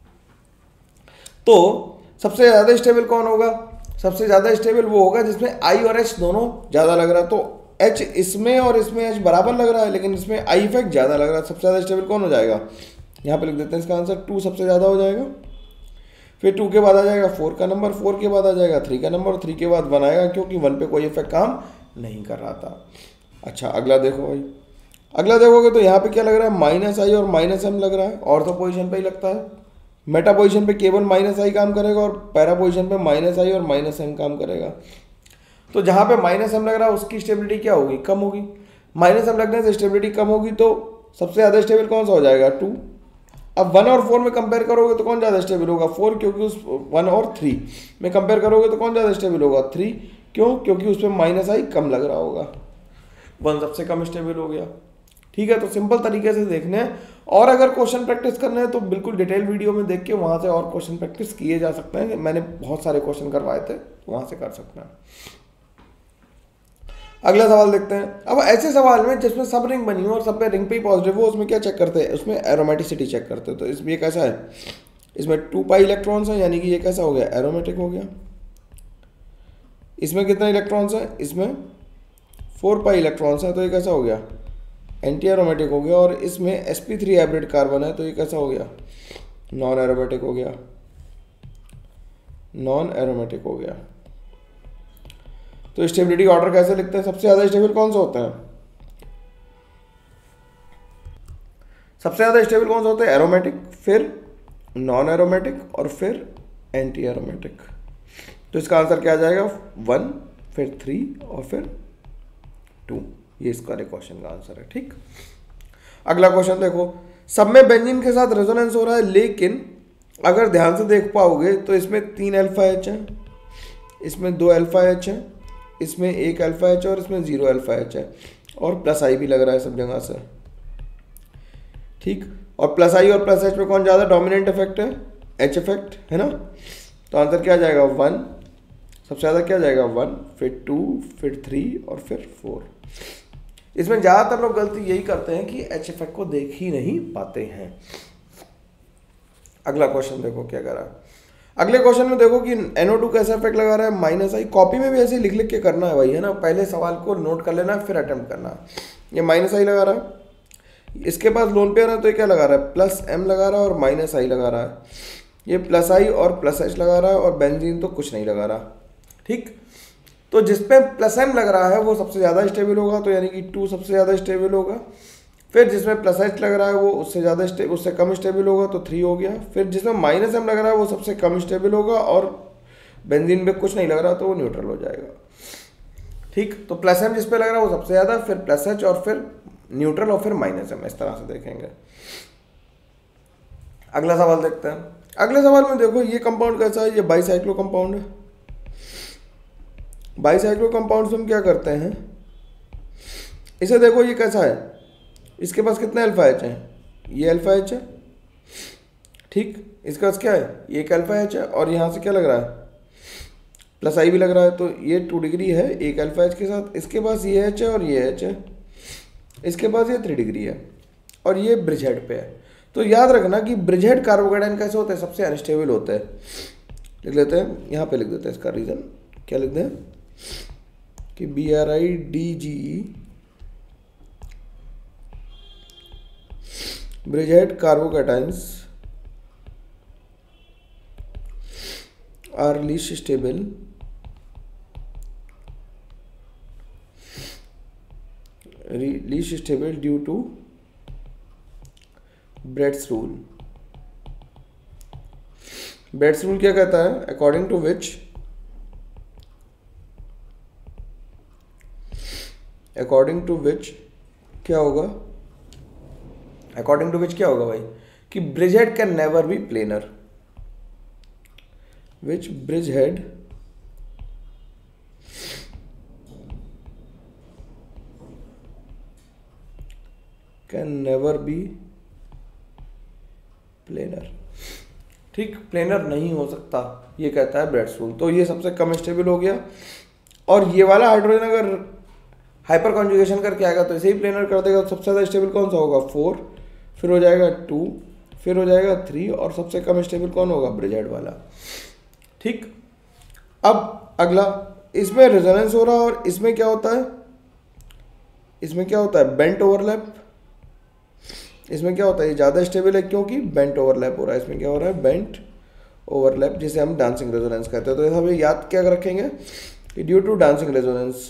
तो सबसे ज़्यादा स्टेबल कौन होगा, सबसे ज़्यादा स्टेबल वो होगा जिसमें आई और एच दोनों ज़्यादा लग रहा है। तो एच इसमें और इसमें एच बराबर लग रहा है, लेकिन इसमें आई इफेक्ट ज़्यादा लग रहा है। सबसे ज़्यादा स्टेबल कौन हो जाएगा, यहाँ पे लिख देते हैं इसका आंसर 2 सबसे ज़्यादा हो जाएगा। फिर 2 के बाद आ जाएगा 4 का नंबर, 4 के बाद आ जाएगा 3 का नंबर, 3 के बाद 1 आएगा, क्योंकि 1 पे कोई इफेक्ट काम नहीं कर रहा था। अच्छा अगला देखो भाई, अगला देखोगे तो यहाँ पे क्या लग रहा है माइनस आई और माइनस एम लग रहा है, ऑर्थो पोजीशन पे ही लगता है। मेटा पोजीशन पे केवल माइनस आई काम करेगा और पैरा पोजीशन पे माइनस आई और माइनस एम काम करेगा। तो जहाँ पे माइनस एम लग रहा है उसकी स्टेबिलिटी क्या होगी, कम होगी। माइनस एम लगने से स्टेबिलिटी कम होगी, तो सबसे ज़्यादा स्टेबल कौन सा हो जाएगा 2। अब 1 और 4 में कंपेयर करोगे तो कौन ज़्यादा स्टेबल होगा 4, क्योंकि उस 1 और 3 में कंपेयर करोगे तो कौन ज़्यादा स्टेबल होगा 3, क्यों, क्योंकि उसमें माइनस आई कम लग रहा होगा, 1 सबसे कम स्टेबल हो गया। ठीक है, तो सिंपल तरीके से देखने हैं, और अगर क्वेश्चन प्रैक्टिस करना है तो बिल्कुल डिटेल वीडियो में देख के वहाँ से और क्वेश्चन प्रैक्टिस किए जा सकते हैं। मैंने बहुत सारे क्वेश्चन करवाए थे, वहाँ से कर सकते हैं। अगला सवाल देखते हैं। अब ऐसे सवाल में जिसमें सब रिंग बनी हो और सब पे रिंग पे ही पॉजिटिव हो, उसमें क्या चेक करते हैं, उसमें एरोमेटिसिटी चेक करते हैं। तो इसमें ये कैसा है, इसमें 2 पाई इलेक्ट्रॉन्स हैं, यानी कि ये कैसा हो गया एरोमेटिक हो गया। इसमें कितने इलेक्ट्रॉन्स हैं, इसमें 4 पाई इलेक्ट्रॉन्स हैं, तो ये कैसा हो गया एंटी एरोमेटिक हो गया। और इसमें sp3 हाइब्रिड कार्बन है, तो ये कैसा हो गया नॉन एरोमेटिक हो गया, नॉन एरोमेटिक हो गया। तो स्टेबिलिटी ऑर्डर कैसे लिखते हैं, सबसे ज़्यादा स्टेबल कौन सा होता है, सबसे ज़्यादा स्टेबल कौन सा होता है एरोमेटिक, फिर नॉन एरोमेटिक और फिर एंटी एरोमेटिक। तो इसका आंसर क्या आ जाएगा 1, फिर 3 और फिर 2। ये इसका क्वेश्चन का आंसर है। ठीक, अगला क्वेश्चन देखो। सब में बेंजीन के साथ रेजोनेंस हो रहा है, लेकिन अगर ध्यान से देख पाओगे तो इसमें 3 अल्फा एच है, इसमें 2 अल्फा एच है, इसमें 1 अल्फा एच है और इसमें 0 अल्फा एच है, और प्लस आई भी लग रहा है सब जगह से। ठीक, और प्लस आई और प्लस एच में कौन ज़्यादा डोमिनेंट इफेक्ट है, एच इफेक्ट है ना। तो आंसर क्या आ जाएगा 1, सबसे ज़्यादा क्या जाएगा 1, फिर 2, फिर 3 और फिर 4। इसमें ज़्यादातर लोग गलती यही करते हैं कि एच इफेक्ट को देख ही नहीं पाते हैं। अगला क्वेश्चन देखो क्या कर रहा है। अगले क्वेश्चन में देखो कि NO2 कैसा इफेक्ट लगा रहा है माइनस आई। कॉपी में भी ऐसे लिख लिख के करना है भाई, है ना, पहले सवाल को नोट कर लेना है फिर अटेम्प्ट करना है। ये माइनस आई लगा रहा है, इसके पास लोन पेयर है तो ये क्या लगा रहा है प्लस M लगा रहा है और माइनस आई लगा रहा है। ये प्लस आई और प्लस एच लगा रहा है और बेंजीन तो कुछ नहीं लगा रहा। ठीक, तो जिसपे प्लस M लग रहा है वो सबसे ज़्यादा स्टेबल होगा, तो यानी कि 2 सबसे ज़्यादा स्टेबल होगा। फिर जिसमें प्लस एच लग रहा है वो उससे कम स्टेबल होगा, तो 3 हो गया। फिर जिसमें माइनस M लग रहा है वो सबसे कम स्टेबल होगा, और बेंजीन में कुछ नहीं लग रहा तो वो न्यूट्रल हो जाएगा। ठीक, तो प्लस M जिस पे लग रहा है वो सबसे ज़्यादा, फिर प्लस एच और फिर न्यूट्रल और फिर माइनस M, इस तरह से देखेंगे। अगला सवाल देखते हैं। अगले सवाल में देखो ये कंपाउंड कैसा है, ये बाईसाइक्लो कंपाउंड है। बाईसाइक्लो कंपाउंड से हम क्या करते हैं, इसे देखो ये कैसा है, इसके पास कितने अल्फा एच हैं, ये अल्फा एच है। ठीक, इसका पास क्या है, ये एक अल्फा एच है, और यहाँ से क्या लग रहा है प्लस आई भी लग रहा है, तो ये 2 डिग्री है एक अल्फा एच के साथ। इसके पास ये एच है और ये एच है, इसके पास ये 3 डिग्री है और ये ब्रिज हेड पे है। तो याद रखना कि ब्रिज हेड कार्बोकेटाइन कैसे होते हैं, सबसे अनस्टेबल होते हैं। लिख लेते हैं, यहाँ पे लिख देते हैं इसका रीज़न, क्या लिख दें कि BRIDGE bridgehead carbocations are least stable due to Bredt's rule. Bredt's rule क्या कहता है, अकॉर्डिंग टू विच क्या होगा, अकॉर्डिंग टू विच क्या होगा भाई, कि bridgehead can never be planar, which bridgehead can never be planar. ठीक, प्लेनर नहीं हो सकता, ये कहता है ब्रेड्स रूल। तो ये सबसे कम स्टेबल हो गया। और ये वाला हाइड्रोजन अगर हाइपर कॉन्जुगेशन करके आएगा तो इसे ही प्लेनर कर देगा। तो सबसे ज़्यादा स्टेबल कौन सा होगा, 4, फिर हो जाएगा 2, फिर हो जाएगा 3 और सबसे कम स्टेबल कौन होगा, ब्रिज हेड वाला। ठीक, अब अगला, इसमें रेजोनेंस हो रहा है और इसमें क्या होता है, इसमें क्या होता है, बेंट ओवरलैप। इसमें क्या होता है, ये ज़्यादा स्टेबल है क्योंकि बेंट ओवरलैप हो रहा है। इसमें क्या हो रहा है, बेंट ओवरलैप, जिसे हम डांसिंग रेजोनेंस कहते हैं। तो ये हमें याद क्या रखेंगे कि due to dancing resonance,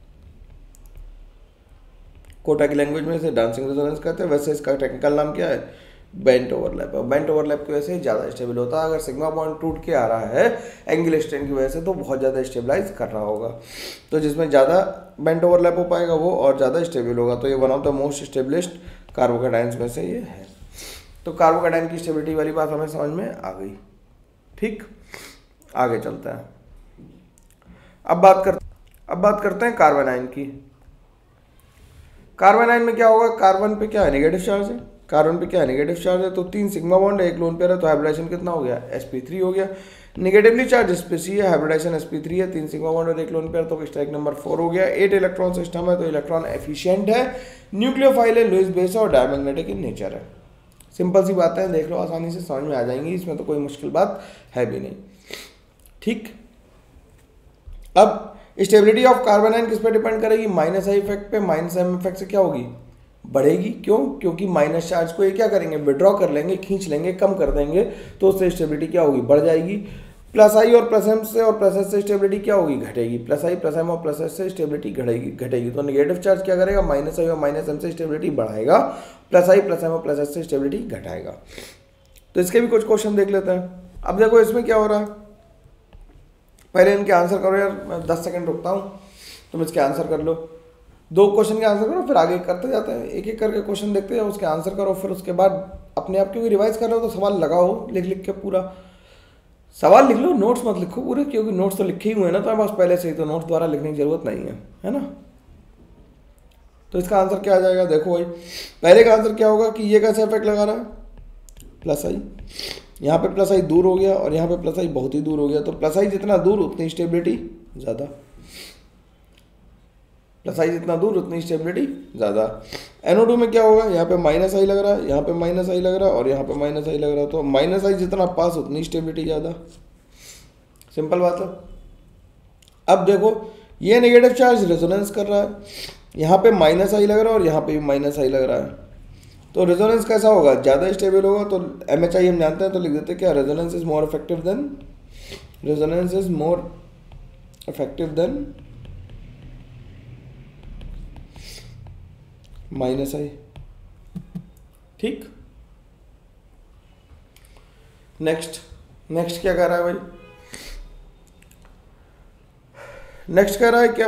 Kota की लैंग्वेज में इसे डांसिंग रेजोनेंस कहते हैं, वैसे इसका टेक्निकल नाम क्या है, बेंट ओवरलैप। और बेंट ओवरलैप की वजह से ज़्यादा स्टेबल होता है। अगर सिग्मा बॉन्ड टूट के आ रहा है एंगल स्ट्रेन की वजह से तो बहुत ज़्यादा स्टेबलाइज कर रहा होगा। तो जिसमें ज़्यादा बेंट ओवरलैप हो पाएगा वो और ज़्यादा स्टेबल होगा। तो ये one of the most stabilised carbocations में से ये है। तो कार्बोकेटाइन की स्टेबिलिटी वाली बात हमें समझ में आ गई। ठीक, आगे चलते हैं। अब बात करते हैं कार्बोनाइन की। कार्बोनाइन में क्या होगा, कार्बन पे क्या है, नेगेटिव चार्ज है। कार्बन पे क्या है, नेगेटिव चार्ज है। तो 3 सिग्मा बॉन्ड है, 1 लोन पेयर है, तो हाइब्रिडाइजेशन कितना हो गया, sp3 हो गया। नेगेटिवली चार्ज sp3 है, हाइब्रिडाइजेशन sp3 है, 3 सिग्मा बॉन्ड और 1 लोन पेयर, तो स्ट्राइक नंबर 4 हो गया। 8 इलेक्ट्रॉन सिस्टम है, तो इलेक्ट्रॉन एफिशिएंट है, न्यूक्लियोफाइल है, लुईस बेस और डायमैग्नेटिक इन नेचर है। सिंपल सी बात है, देख लो, आसानी से समझ में आ जाएंगी, इसमें तो कोई मुश्किल बात है भी नहीं। ठीक, अब स्टेबिलिटी ऑफ कार्बोनाइन किस पे डिपेंड करेगी, माइनस आई इफेक्ट पे। माइनस एम इफेक्ट से क्या होगी, बढ़ेगी। क्यों, क्योंकि माइनस चार्ज को ये क्या करेंगे, विड्रॉ कर लेंगे, खींच लेंगे, कम कर देंगे, तो उससे स्टेबिलिटी क्या होगी, बढ़ जाएगी। प्लस आई और प्लस एम से और प्लस एस से स्टेबिलिटी क्या होगी, घटेगी। प्लस आई प्लस एम और प्लस एस से स्टेबिलिटी घटेगी। तो नेगेटिव चार्ज क्या करेगा, माइनस आई और माइनस एम से स्टेबिलिटी बढ़ाएगा, प्लस आई प्लस एम और प्लस एस से स्टेबिलिटी घटाएगा। तो इसके भी कुछ क्वेश्चन देख लेते हैं। अब देखो इसमें क्या हो रहा है, पहले इनके आंसर करो यार, मैं 10 सेकंड रुकता हूँ, तुम इसके आंसर कर लो। 2 क्वेश्चन के आंसर करो, फिर आगे करते जाते हैं, एक एक करके क्वेश्चन देखते हैं, उसके आंसर करो, फिर उसके बाद अपने आप क्योंकि रिवाइज कर रहे हो तो सवाल लगाओ, लिख के पूरा सवाल लिख लो, नोट्स मत लिखो पूरे, क्योंकि नोट्स तो लिखे ही हुए हैं ना तुम्हारे पास पहले से ही, तो नोट्स द्वारा लिखने की जरूरत नहीं है ना। तो इसका आंसर क्या आ जाएगा, देखो भाई, पहले का आंसर क्या होगा कि ये कैसे इफेक्ट लगा रहा है, प्लस आई, यहाँ पे प्लस आई दूर हो गया और यहाँ पे प्लस आई बहुत ही दूर हो गया। तो प्लस आई जितना दूर उतनी स्टेबिलिटी ज़्यादा, प्लस आई जितना दूर उतनी स्टेबिलिटी ज़्यादा। NO2 में क्या होगा, यहाँ पे माइनस आई लग रहा है, यहाँ पे माइनस आई लग रहा है और यहाँ पे माइनस आई लग रहा है। तो माइनस आई जितना पास उतनी स्टेबिलिटी ज़्यादा, सिंपल बात है। अब देखो ये नेगेटिव चार्ज रेजोनेंस कर रहा है, यहाँ पे माइनस आई लग रहा है और यहाँ पे भी माइनस आई लग रहा है। तो रेजोनेंस कैसा होगा, ज़्यादा स्टेबल होगा। तो MHI हम जानते हैं, तो लिख देते हैं क्या, resonance is more effective than minus I. ठीक, नेक्स्ट क्या कह रहा है भाई, नेक्स्ट कह रहा है क्या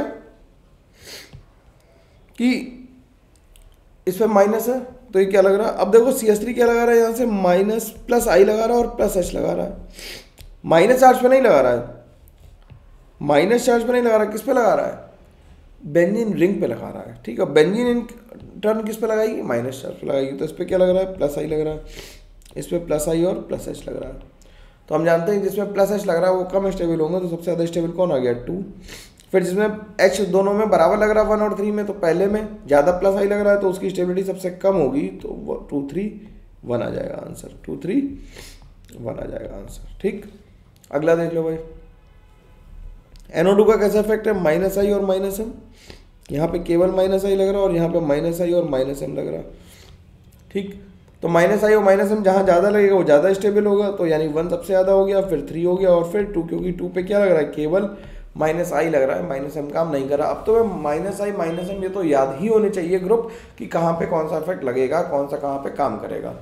कि इस पर माइनस है, तो ये क्या लग रहा है। अब देखो CH3 क्या लगा रहा है, यहाँ से माइनस प्लस आई लगा रहा है और प्लस H लगा रहा है। माइनस चार्ज पे नहीं लगा रहा है, माइनस चार्ज पे नहीं लगा रहा है, किस पे लगा रहा है, बेंजीन रिंग पे लगा रहा है। ठीक है, बेंजीन इन टर्न किस पे लगाएगी, माइनस चार्ज पे लगाएगी। तो इस पर क्या लग रहा है, प्लस आई लग रहा है, इस पर प्लस आई और प्लस H लग रहा है। तो हम जानते हैं जिसमें प्लस एच लग रहा है वो कम स्टेबल होंगे, तो सबसे ज़्यादा स्टेबल कौन आ गया 2। फिर जिसमें एच दोनों में बराबर लग रहा है 1 और 3 में, तो पहले में ज़्यादा प्लस आई लग रहा है तो उसकी स्टेबिलिटी सबसे कम होगी, तो 2 3 1 आ जाएगा आंसर, 2 3 1 आ जाएगा आंसर। ठीक, अगला देख लो भाई, NO2 का कैसा इफेक्ट है, माइनस आई और माइनस एम। यहाँ पे केवल माइनस आई लग रहा है और यहाँ पे माइनस आई और माइनस एम लग रहा है। ठीक, तो माइनस आई और माइनस एम जहाँ ज़्यादा लगेगा वो ज़्यादा स्टेबल होगा, तो यानी 1 सबसे ज़्यादा हो गया, फिर 3 हो गया और फिर 2, क्योंकि 2 पे क्या लग रहा है, केवल माइनस आई लग रहा है, माइनस एम काम नहीं कर रहा। अब तो मैं माइनस आई माइनस एम ये तो याद ही होने चाहिए ग्रुप कि कहाँ पे कौन सा इफेक्ट लगेगा, कौन सा कहाँ पे काम करेगा,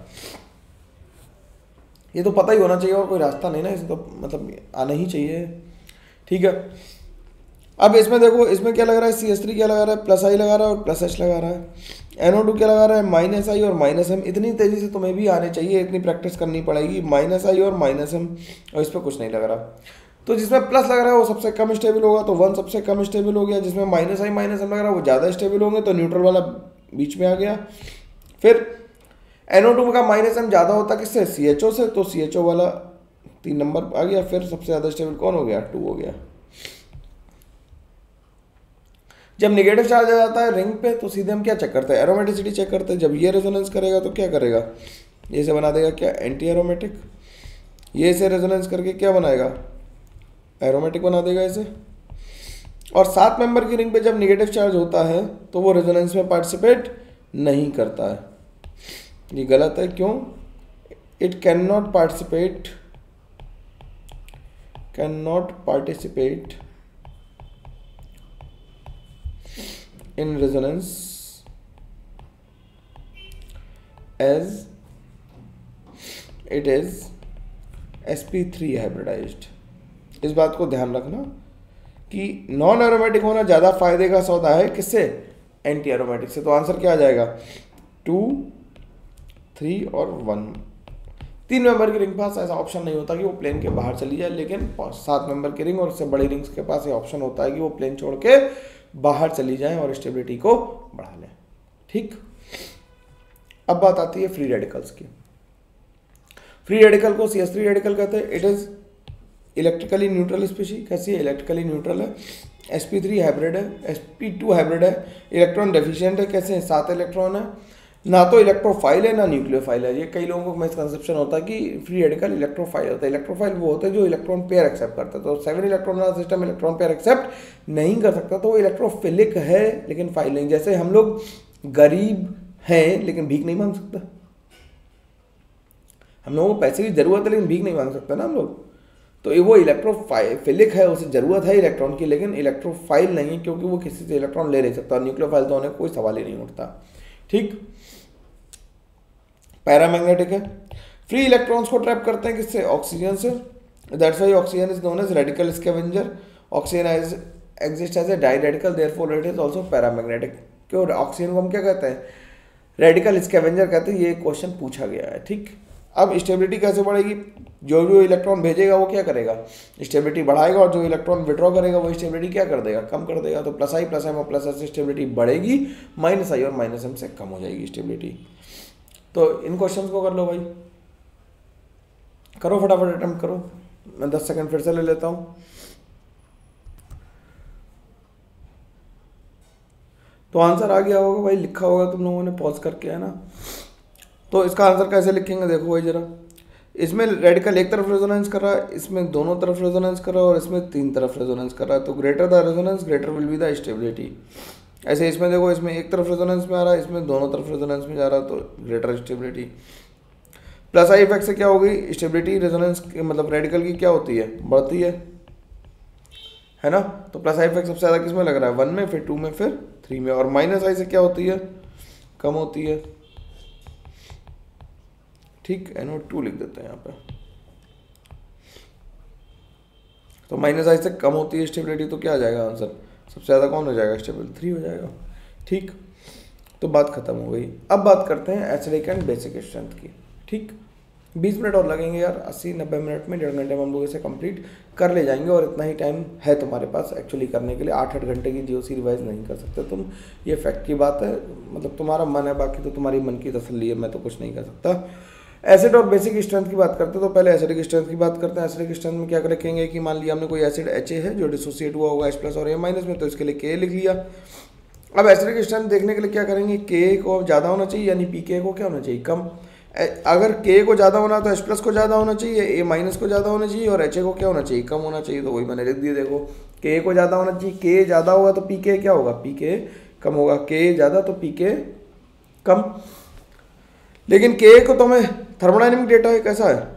ये तो पता ही होना चाहिए और कोई रास्ता नहीं ना, इसे तो मतलब आना ही चाहिए। ठीक है, अब इसमें देखो, इसमें क्या लग रहा है, CH3 क्या लगा रहा है, प्लस आई लगा रहा है और प्लस एच लगा रहा है। NO2 क्या लगा रहा है, माइनस आई और माइनस एम। इतनी तेजी से तुम्हें भी आने चाहिए, इतनी प्रैक्टिस करनी पड़ेगी, माइनस आई और माइनस एम, और इस पर कुछ नहीं लग रहा। तो जिसमें प्लस लग रहा है वो सबसे कम स्टेबल होगा, तो 1 सबसे कम स्टेबल हो गया। जिसमें माइनस आई माइनस एम लग रहा है वो ज़्यादा स्टेबल होंगे, तो न्यूट्रल वाला बीच में आ गया। फिर NO2 का माइनस एम ज़्यादा होता किससे, CHO से, तो CHO वाला 3 नंबर आ गया। फिर सबसे ज़्यादा स्टेबल कौन हो गया, 2 हो गया। जब नेगेटिव चार्ज आ जाता है रिंग पे तो सीधे हम क्या चेक करते हैं, एरोमेटिसिटी चेक करते हैं। जब ये रेजोनेंस करेगा तो क्या करेगा, ये से बना देगा क्या, एंटी एरोमेटिक। ये से रेजोनेंस करके क्या बनाएगा, एरोमेटिक बना देगा इसे। और 7 मेंबर की रिंग पे जब नेगेटिव चार्ज होता है तो वो रेजोनेंस में पार्टिसिपेट नहीं करता है, ये गलत है। क्यों, it can not participate in resonance as it is sp3 hybridized। इस बात को ध्यान रखना कि नॉन एरोमेटिक होना ज़्यादा फायदे का सौदा है किससे, एंटी एरोमेटिक से। तो आंसर क्या आ जाएगा, 2 3 और 1। 3 मेंबर की रिंग पास ऐसा ऑप्शन नहीं होता कि वो प्लेन के बाहर चली जाए, लेकिन 7 मेंबर की रिंग और उससे बड़ी रिंग्स के पास ये ऑप्शन होता है कि वो प्लेन छोड़ के बाहर चली जाएं और स्टेबिलिटी को बढ़ा लें। ठीक, अब बात आती है फ्री रेडिकल्स की। फ्री रेडिकल को CH3 रेडिकल कहते हैं। It is electrically neutral species. कैसी है, इलेक्ट्रिकली न्यूट्रल है। sp3 हाइब्रिड है, sp2 हाइब्रिड है, इलेक्ट्रॉन डेफिशिएंट है। कैसे है, 7 इलेक्ट्रॉन है, ना तो इलेक्ट्रोफाइल है ना न्यूक्लियोफाइल है। ये कई लोगों को मिसकंसेप्शन होता है कि फ्री रेडिकल इलेक्ट्रोफाइल होता है। इलेक्ट्रोफाइल वो होता है जो इलेक्ट्रॉन पेयर एक्सेप्ट करता है। तो 7 इलेक्ट्रॉन वाला सिस्टम इलेक्ट्रॉन पेयर एक्सेप्ट नहीं कर सकता, तो वो इलेक्ट्रोफिलिक है लेकिन फाइल नहीं। जैसे हम लोग गरीब हैं लेकिन भीख नहीं मांग सकता, हम लोगों को पैसे की जरूरत है लेकिन भीख नहीं मांग सकता ना हम लोग। तो वो इलेक्ट्रोफिलिक है, उसे जरूरत है इलेक्ट्रॉन की, लेकिन इलेक्ट्रोफाइल नहीं है क्योंकि वो किसी से इलेक्ट्रॉन ले नहीं सकता। न्यूक्लियोफाइल तो होने कोई सवाल ही नहीं उठता। ठीक, पैरामैग्नेटिक है। फ्री इलेक्ट्रॉन्स को ट्रैप करते हैं किससे, ऑक्सीजन से। That's why oxygen is known as radical scavenger. Oxygen exist as a di radical, therefore it is also paramagnetic. क्यों, ऑक्सीजन को हम क्या कहते हैं, रेडिकल स्कैवेंजर कहते हैं। ये क्वेश्चन पूछा गया है। ठीक, अब स्टेबिलिटी कैसे बढ़ेगी, जो जो इलेक्ट्रॉन भेजेगा वो क्या करेगा, स्टेबिलिटी बढ़ाएगा, और जो इलेक्ट्रॉन विड्रॉ करेगा वो स्टेबिलिटी क्या कर देगा, कम कर देगा। तो प्लस आई प्लस एम और प्लस एस से स्टेबिलिटी बढ़ेगी, माइनस आई और माइनस एम से कम हो जाएगी स्टेबिलिटी। तो इन क्वेश्चंस को कर लो भाई, करो फटाफट अटेम्प्ट करो। मैं 10 सेकंड फिर से ले लेता हूँ। तो आंसर आ गया होगा भाई, लिखा होगा तुम लोगों ने पॉज करके, है ना। तो इसका आंसर कैसे लिखेंगे देखो भाई जरा। इसमें रेडिकल एक तरफ रेजोनेंस कर रहा है, इसमें दोनों तरफ रेजोनेंस कर रहा है और इसमें 3 तरफ रेजोनेंस कर रहा है। तो greater the resonance greater will be the stability. ऐसे इसमें देखो, इसमें एक तरफ रेजोनेंस में आ रहा है, इसमें दोनों तरफ रेजोनेंस में जा रहा है, तो greater stability. Plus I effect से क्या होगी, स्टेबिलिटी रेजोनेंस मतलब रेडिकल की क्या होती है, बढ़ती है ना। तो प्लस आई इफेक्ट सबसे ज़्यादा किस में लग रहा है, 1 में, फिर 2 में, फिर 3 में। और माइनस आई से क्या होती है, कम होती है। ठीक, NO2 लिख देते हैं यहाँ पे। तो माइनस आई से कम होती है स्टेबिलिटी, तो क्या आ जाएगा आंसर, सबसे ज़्यादा कौन हो जाएगा, स्टेबल 3 हो जाएगा। ठीक, तो बात खत्म हो गई। अब बात करते हैं एसिडिक एंड बेसिक स्ट्रेंथ की। ठीक, 20 मिनट और लगेंगे यार, 80-90 मिनट में, 1.5 घंटे में हम लोग इसे कंप्लीट कर ले जाएंगे। और इतना ही टाइम है तुम्हारे पास एक्चुअली करने के लिए। 8-8 घंटे की GOC रिवाइज नहीं कर सकते तुम, ये फैक्ट की बात है। मतलब तुम्हारा मन है, बाकी तो तुम्हारी मन की तसल्ली है, मैं तो कुछ नहीं कर सकता। एसिड और बेसिक स्ट्रेंथ की बात करते हैं तो पहले एसिडिक स्ट्रेंथ की बात करते हैं। एसिडिक स्ट्रेंथ में क्या लिखेंगे कि मान लिया हमने कोई एसिड एच है जो डिसोसिएट हुआ होगा H+ और A- में, तो इसके लिए के लिख लिया। अब एसिडिक स्ट्रेंथ देखने के लिए क्या करेंगे, के को ज़्यादा होना चाहिए यानी पीके को क्या होना चाहिए, कम। अगर के को ज़्यादा होना तो H+ को ज़्यादा होना चाहिए, A- को ज़्यादा होना चाहिए और HA को क्या होना चाहिए, कम होना चाहिए। तो वही मैंने लिख दिया, देखो के को ज़्यादा होना चाहिए, के ज़्यादा होगा तो पीके क्या होगा, पीके कम होगा, के ज़्यादा तो पीके कम। लेकिन के को तो हमें थर्मोडायनेमिक डेटा है कैसा है,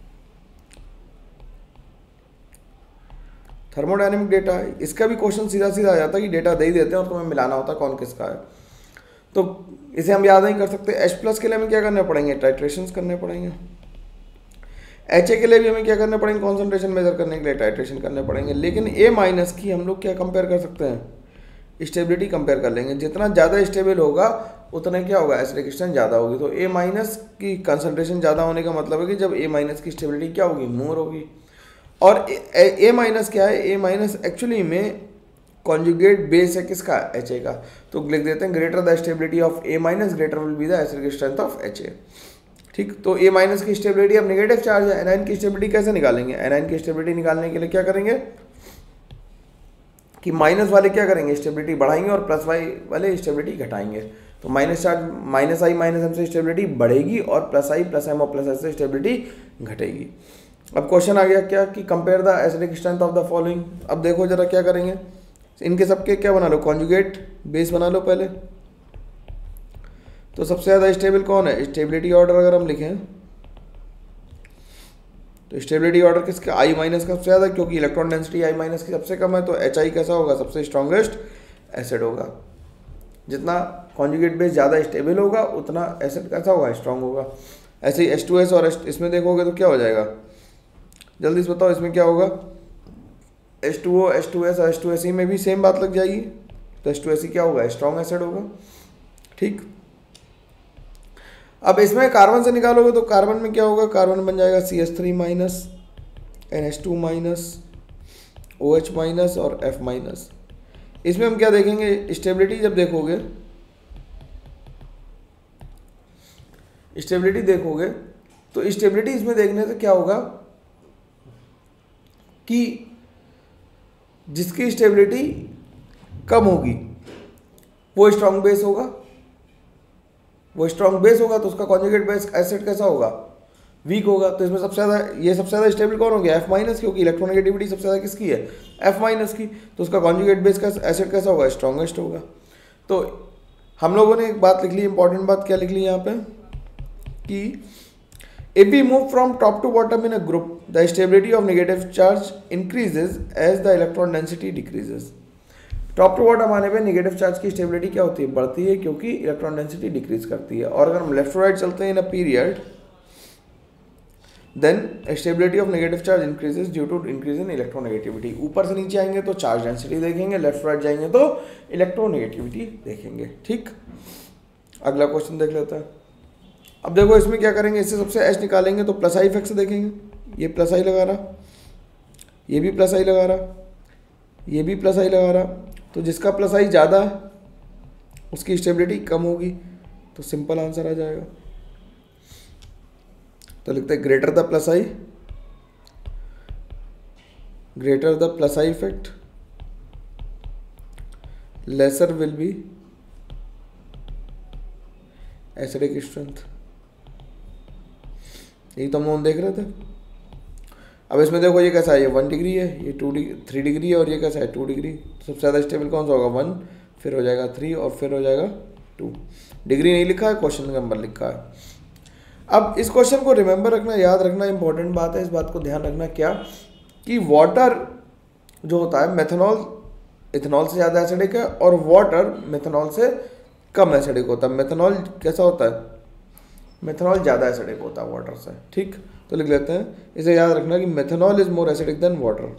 थर्मोडायनेमिक डेटा है, इसका भी क्वेश्चन सीधा सीधा आ जाता है कि डेटा दे ही देते हैं और तुम्हें मिलाना होता है कौन किसका है, तो इसे हम याद नहीं कर सकते। H+ के लिए हमें क्या करने पड़ेंगे, टाइट्रेशंस करने पड़ेंगे। HA के लिए भी हमें क्या करने पड़ेंगे, कॉन्सेंट्रेशन मेजर करने के लिए टाइट्रेशन करने पड़ेंगे। लेकिन A- की हम लोग क्या कंपेयर कर सकते हैं, स्टेबिलिटी कंपेयर कर लेंगे। जितना ज़्यादा स्टेबल होगा उतना क्या होगा, एसिडिक स्ट्रेंथ ज़्यादा होगी। तो A- की कंसंट्रेशन ज़्यादा होने का मतलब है कि जब A- की स्टेबिलिटी क्या होगी, मोर होगी। और A- क्या है, A- एक्चुअली में कॉन्जुगेट बेस है किसका, HA का। तो लिख देते हैं greater the stability of A- greater will be the acidic strength of HA। ठीक, तो A- की स्टेबिलिटी अब नेगेटिव चार्ज है, एनायन की स्टेबिलिटी कैसे निकालेंगे, एनायन की स्टेबिलिटी निकालने के लिए क्या करेंगे कि माइनस वाले क्या करेंगे, स्टेबिलिटी बढ़ाएंगे और प्लस वाले स्टेबिलिटी घटाएंगे। तो माइनस चार्ज -I-M से स्टेबिलिटी बढ़ेगी और +I+M और +S से स्टेबिलिटी घटेगी। अब क्वेश्चन आ गया क्या कि compare the acidic strength of the following. अब देखो जरा क्या करेंगे, इनके सबके क्या बना लो, कॉन्जुगेट बेस बना लो पहले। तो सबसे ज़्यादा स्टेबल कौन है, स्टेबिलिटी ऑर्डर अगर हम लिखें तो स्टेबिलिटी ऑर्डर किसका, I- का सबसे ज़्यादा, क्योंकि इलेक्ट्रॉन डेंसिटी I- की सबसे कम है। तो HI कैसा होगा, सबसे स्ट्रॉन्गेस्ट एसिड होगा। जितना कॉन्जुगेट बेस ज़्यादा स्टेबल होगा उतना एसिड कैसा होगा, स्ट्रॉन्ग होगा। ऐसे ही H2S और इसमें देखोगे तो क्या हो जाएगा, जल्दी से बताओ इसमें क्या होगा, H2O H2S और H2SE में भी सेम बात लग जाएगी। तो H2SE क्या होगा, स्ट्रॉन्ग एसिड होगा। ठीक, अब इसमें कार्बन से निकालोगे तो कार्बन में क्या होगा, कार्बन बन जाएगा CH3- NH2- OH- और F-। इसमें हम क्या देखेंगे, स्टेबिलिटी जब देखोगे, स्टेबिलिटी देखोगे तो स्टेबिलिटी इसमें देखने से क्या होगा कि जिसकी स्टेबिलिटी कम होगी वो स्ट्रॉन्ग बेस होगा, वो स्ट्रॉन्ग बेस होगा तो उसका कॉन्जुगेट बेस एसिड कैसा होगा, वीक होगा। तो इसमें सबसे ज़्यादा, ये सबसे ज़्यादा स्टेबल कौन हो गया, F-, क्योंकि इलेक्ट्रोनेगेटिविटी सबसे ज़्यादा किसकी है, F- की। तो उसका कॉन्जुगेट बेस का एसिड कैसा होगा, स्ट्रॉन्गेस्ट होगा। तो हम लोगों ने एक बात लिख ली, इंपॉर्टेंट बात क्या लिख ली यहाँ पे कि if we move from top to bottom in a group, the stability of negative charge increases as the electron density decreases। Top to bottom आने पे नेगेटिव चार्ज की स्टेबिलिटी क्या होती है, बढ़ती है, क्योंकि इलेक्ट्रॉन डेंसिटी डिक्रीज करती है। और अगर हम लेफ्ट टू राइट चलते हैं in a period, then stability of negative charge increases due to increase in electronegativity. ऊपर से नीचे आएंगे तो चार्ज डेंसिटी देखेंगे, लेफ्ट टू राइट जाएंगे तो इलेक्ट्रोनेगेटिविटी देखेंगे। ठीक, अगला क्वेश्चन देख लेते हैं। अब देखो इसमें क्या करेंगे, इससे सबसे H निकालेंगे तो +I इफेक्ट से देखेंगे, ये +I लगा रहा, ये भी +I लगा रहा, ये भी +I लगा रहा। तो जिसका +I ज़्यादा है उसकी स्टेबिलिटी कम होगी, तो सिंपल आंसर आ जाएगा। तो लिखते हैं greater the +I, greater the +I effect, lesser will be acidic strength. यही तो हम लोग देख रहे थे। अब इसमें देखो ये कैसा है, ये 1 डिग्री है, ये 3 डिग्री है और ये कैसा है 2 डिग्री। सबसे ज़्यादा स्टेबल कौन सा होगा, 1, फिर हो जाएगा 3 और फिर हो जाएगा 2। डिग्री नहीं लिखा है, क्वेश्चन नंबर लिखा है। अब इस क्वेश्चन को रिमेंबर रखना, याद रखना इंपॉर्टेंट बात है। इस बात को ध्यान रखना क्या कि वाटर जो होता है मेथनॉल इथेनॉल से ज़्यादा एसिडिक है और वाटर मेथनॉल से कम एसिडिक होता है। मेथनॉल कैसा होता है, मेथनॉल ज़्यादा एसिडिक होता है वाटर से। ठीक, तो लिख लेते हैं, इसे याद रखना कि methanol is more acidic than water.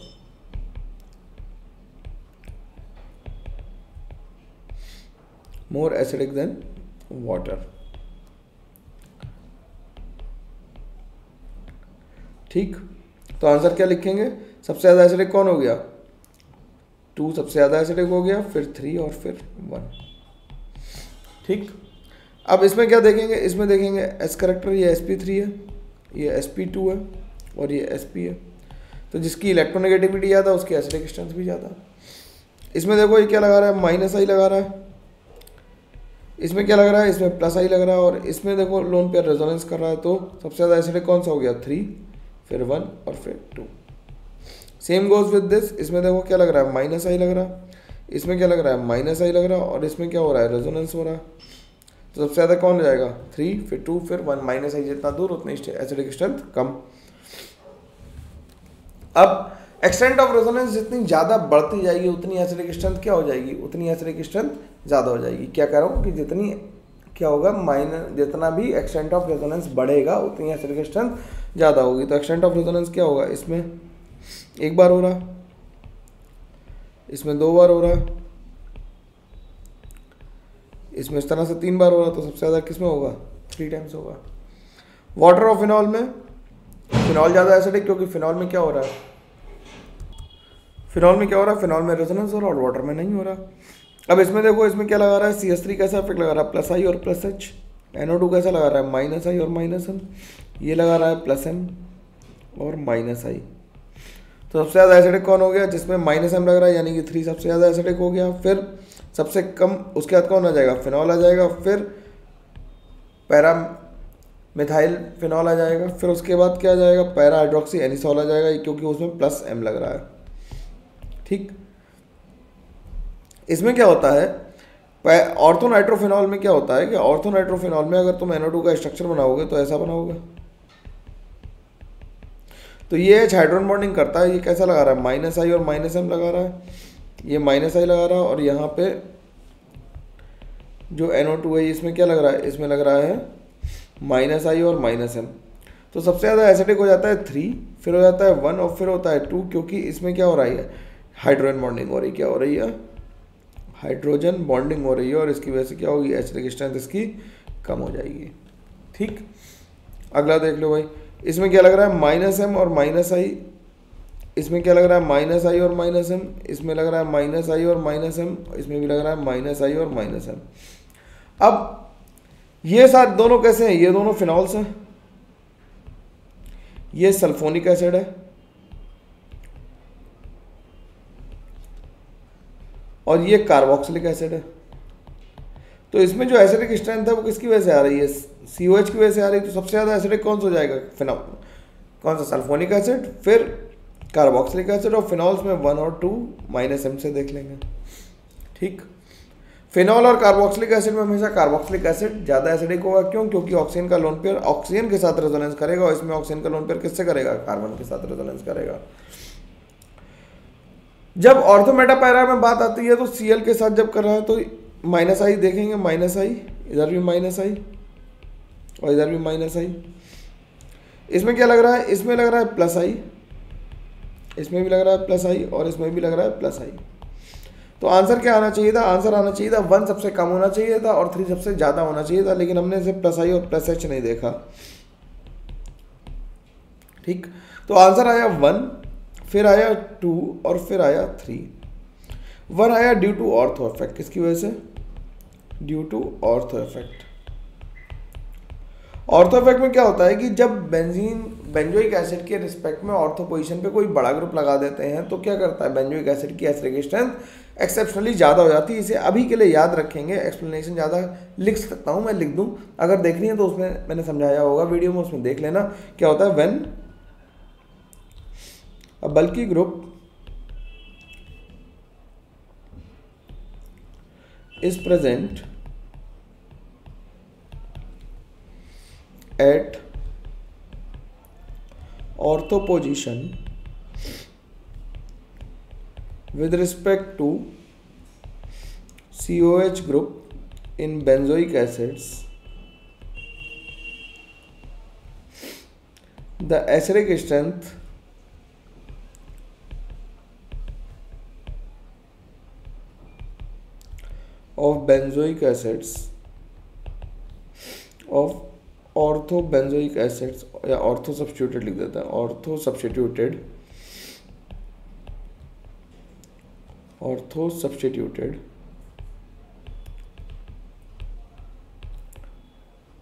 More acidic than water. ठीक, तो आंसर क्या लिखेंगे, सबसे ज़्यादा एसिडिक कौन हो गया, 2 सबसे ज़्यादा एसिडिक हो गया, फिर 3 और फिर 1। ठीक, अब इसमें क्या देखेंगे, इसमें देखेंगे एस करेक्टर, ये sp3 है, ये sp2 है और ये sp है। तो जिसकी इलेक्ट्रोनेगेटिविटी ज़्यादा उसकी एसिडिक स्ट्रेंथ भी ज़्यादा। इसमें देखो ये क्या लगा रहा है, माइनस आई लगा रहा है, इसमें क्या लग रहा है, इसमें प्लस आई लग रहा है, और इसमें देखो लोन पेयर रेजोनेंस कर रहा है, तो सबसे ज़्यादा एसिडिक कौन सा हो गया, 3, फिर 1 और फिर 2। सेम गोज विद दिस, इसमें देखो क्या लग रहा है, माइनस आई लग रहा है, इसमें क्या लग रहा है, माइनस आई लग रहा है, और इसमें क्या हो रहा है, रेजोनेंस हो रहा है। तो सबसे ज़्यादा कौन हो जाएगा, 3, फिर 2, फिर 1। माइनस आई जितना दूर उतनी एसिडिक स्ट्रेंथ कम। अब एक्सटेंट ऑफ रेजोनेंस जितनी ज़्यादा बढ़ती जाएगी उतनी एसिडिक स्ट्रेंथ क्या हो जाएगी, उतनी एसिडिक स्ट्रेंथ ज़्यादा हो जाएगी। क्या कह रहा हूँ कि जितनी क्या होगा, जितना भी एक्सटेंट ऑफ रेजोनेंस बढ़ेगा उतनी एसिडिक स्ट्रेंथ ज़्यादा होगी। तो एक्सटेंट ऑफ रेजोनेंस क्या होगा, इसमें एक बार हो रहा, इसमें 2 बार हो रहा, इसमें इस तरह से 3 बार हो रहा, तो सबसे ज़्यादा किस में होगा, 3 टाइम्स होगा। वाटर और फिनॉल में, फिनॉल ज़्यादा एसिडिक, क्योंकि फिनॉल में क्या हो रहा है, फिनॉल में क्या हो रहा है, फिनॉल में रेजोनेंस हो रहा है और वाटर में नहीं हो रहा। अब इसमें देखो, इसमें क्या लगा रहा है, CH3 कैसा इफेक्ट लगा रहा है, प्लस आई और प्लस एच। NO2 कैसा लगा रहा है, माइनस आई और माइनस एम। ये लगा रहा है प्लस एम और माइनस आई। तो सबसे ज़्यादा एसिडिक कौन हो गया, जिसमें माइनस एम लग रहा है, यानी कि 3 सबसे ज़्यादा एसिडिक हो गया। फिर सबसे कम उसके बाद कौन आ जाएगा, फिनॉल आ जाएगा, फिर पैरा मिथाइल फिनॉल आ जाएगा, फिर उसके बाद क्या आ जाएगा, पैरा हाइड्रोक्सी एनिसॉल आ जाएगा, क्योंकि उसमें प्लस एम लग रहा है। ठीक, इसमें क्या होता है, ऑर्थोनाइट्रोफिनॉल में क्या होता है कि ऑर्थोनाइट्रोफिनॉल में अगर तुम NO2 का स्ट्रक्चर बनाओगे तो ऐसा बनाओगे। तो ये H हाइड्रोजन बॉन्डिंग करता है, ये कैसा लगा रहा है, माइनस आई और माइनस एम लगा रहा है, ये माइनस आई लगा रहा है, और यहाँ पे जो NO2 है इसमें क्या लग रहा है, इसमें लग रहा है माइनस आई और माइनस एम। तो सबसे ज़्यादा एसिडिक हो जाता है 3, फिर हो जाता है 1 और फिर होता है 2, क्योंकि इसमें क्या हो रही है, हाइड्रोजन बॉन्डिंग हो रही, क्या हो रही है, हाइड्रोजन बॉन्डिंग हो रही है, और इसकी वजह से क्या होगी, एसिडिक स्ट्रेंथ इसकी कम हो जाएगी। ठीक, अगला देख लो भाई, इसमें क्या लग रहा है, माइनस एम और माइनस आई। इसमें क्या लग रहा है, माइनस आई और माइनस एम। इसमें लग रहा है माइनस आई और माइनस एम। इसमें भी लग रहा है माइनस आई और माइनस एम। अब ये साथ दोनों कैसे हैं, ये दोनों फिनॉल्स हैं, ये सल्फोनिक एसिड है और ये कार्बोक्सिलिक एसिड है। तो इसमें जो एसिडिक स्ट्रेंथ है वो किसकी वजह से आ रही है, COH की वजह से आ रही है। तो सबसे ज़्यादा एसिडिक कौन सा हो जाएगा, फिनॉल, कौन सा, सल्फोनिक एसिड, फिर कार्बोक्सिलिक एसिड, और फिनॉल्स में 1 और 2 माइनस एम से देख लेंगे। ठीक, फिनॉल और कार्बोक्सिलिक एसिड में हमेशा कार्बोक्सिलिक एसिड ज़्यादा एसिडिक होगा। क्यों, क्योंकि ऑक्सीजन का लोन पेयर ऑक्सीजन के साथ रेजोनेंस करेगा, और इसमें ऑक्सीजन का लोन पेयर किससे करेगा, कार्बन के साथ रेजोनेंस करेगा। जब ऑर्थोमेटा पैरा में बात आती है तो Cl के साथ जब कर रहा है तो माइनस आई देखेंगे, माइनस आई, इधर भी माइनस आई और इधर भी माइनस आई। इसमें क्या लग रहा है, इसमें लग रहा है प्लस आई, इसमें भी लग रहा है प्लस आई, और इसमें भी लग रहा है प्लस आई। तो आंसर क्या आना चाहिए था, आंसर आना चाहिए था 1 सबसे कम होना चाहिए था और 3 सबसे ज़्यादा होना चाहिए था, लेकिन हमने इसे प्लस आई और प्लस एच नहीं देखा। ठीक, तो आंसर आया 1, फिर आया 2 और फिर आया 3। 1 आया ड्यू टू ऑर्थो इफेक्ट, किसकी वजह से, due to ortho effect. Ortho effect में क्या होता है कि जब बेंजोइक एसिड के रिस्पेक्ट में ऑर्थो पोजीशन पे कोई बड़ा ग्रुप लगा देते हैं तो क्या करता है, बेंजोइक एसिड की एसिडिक स्ट्रेंथ एक्सेप्शनली ज़्यादा हो जाती है। इसे अभी के लिए याद रखेंगे, एक्सप्लेनेशन ज़्यादा लिख सकता हूँ, मैं लिख दूँ, अगर देखनी है तो उसमें मैंने समझाया होगा वीडियो में, उसमें देख लेना। क्या होता है, when a bulky group is present at ortho position with respect to COH group in benzoic acids, the acidic strength of benzoic acids of ortho benzoic acids या ortho substituted लिख देता है, ortho substituted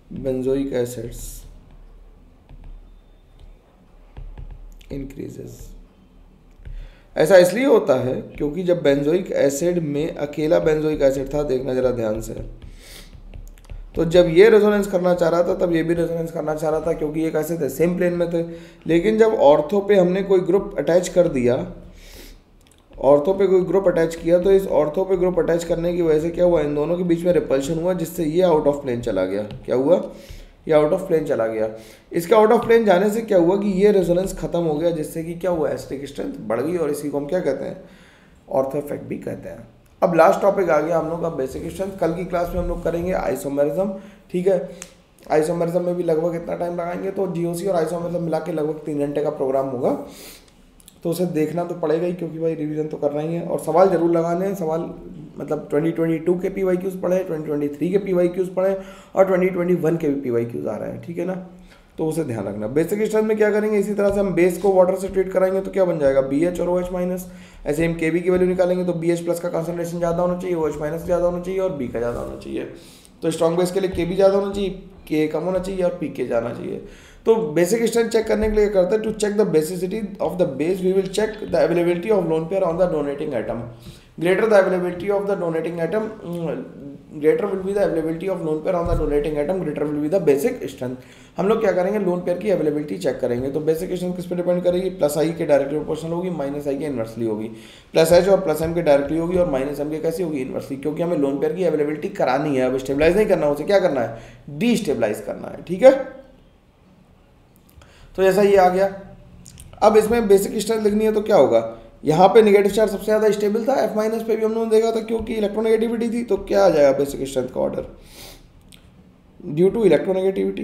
benzoic acids increases. ऐसा इसलिए होता है क्योंकि जब बेंजोइक एसिड में अकेला बेंजोइक एसिड था, देखना जरा ध्यान से, तो जब ये रेजोनेंस करना चाह रहा था तब ये भी रेजोनेंस करना चाह रहा था क्योंकि ये कैसे थे, सेम प्लेन में थे। लेकिन जब ऑर्थो पे हमने कोई ग्रुप अटैच कर दिया, ऑर्थो पे कोई ग्रुप अटैच किया, तो इस ऑर्थो पे ग्रुप अटैच करने की वजह से क्या हुआ, इन दोनों के बीच में रिपल्शन हुआ, जिससे ये आउट ऑफ प्लेन चला गया। क्या हुआ, ये आउट ऑफ प्लेन चला गया। इसके आउट ऑफ प्लेन जाने से क्या हुआ कि ये रेजोनेंस खत्म हो गया, जिससे कि क्या हुआ, एसिडिक स्ट्रेंथ बढ़ गई, और इसी को हम क्या कहते हैं, ऑर्थो इफेक्ट भी कहते हैं। अब लास्ट टॉपिक आ गया हम लोग का बेसिक स्ट्रेंथ। कल की क्लास में हम लोग करेंगे आइसोमेरिज्म, ठीक है। आइसोमेरिज्म में भी लगभग इतना टाइम लगाएंगे, तो जीओसी और आइसोमेरिज्म मिला के लगभग 3 घंटे का प्रोग्राम होगा, तो उसे देखना तो पड़ेगा ही क्योंकि भाई रिवीजन तो करना ही है। और सवाल जरूर लगाने हैं, सवाल मतलब 2022 के PYQs पढ़े, 2023 के PYQs पढ़े, और 2021 के भी PYQs आ रहे हैं, ठीक है ना, तो उसे ध्यान रखना। बेसिक स्ट्रेंथ में क्या करेंगे, इसी तरह से हम बेस को वाटर से ट्रीट कराएंगे तो क्या बन जाएगा, BH और OH माइनस। ऐसे हम KB की वैल्यू निकालेंगे तो BH प्लस का कंसंट्रेशन ज़्यादा होना चाहिए, OH माइनस ज़्यादा होना चाहिए और B का ज़्यादा होना चाहिए। तो स्ट्रॉन्ग बेस के लिए KB ज़्यादा होना चाहिए, K कम होना चाहिए और PK जाना चाहिए। तो बेसिक स्ट्रेंथ चेक करने के लिए करते हैं, to check the basicity of the base we will check the availability of lone pair on the donating atom. Greater the availability of the donating atom, greater will be the availability of lone pair on the donating atom, greater will be the basic strength. हम लोग क्या करेंगे, lone pair की availability check करेंगे। तो basic strength किस पे depend करेगी, प्लस आई के डायरेक्टली प्रोपोर्शनल होगी, माइनस आई के इनवर्सली होगी। प्लस एच और प्लस एम के डायरेक्टली होगी और माइनस एम के कैसी होगी, इनवर्सली, क्योंकि हमें लोन पेयर की अवेलेबिलिटी करानी है। अब स्टेबलाइज नहीं करना, उसे क्या करना है, डीस्टेबलाइज करना है, ठीक है। तो जैसा ये आ गया, अब इसमें बेसिक स्ट्रेंथ लिखनी है तो क्या होगा, यहाँ पे नेगेटिव चार्ज सबसे ज़्यादा स्टेबल था, F माइनस पे भी हम लोगों ने देखा था क्योंकि इलेक्ट्रोनेगेटिविटी थी, तो क्या आ जाएगा बेसिक स्ट्रेंथ का ऑर्डर, ड्यू टू इलेक्ट्रोनेगेटिविटी,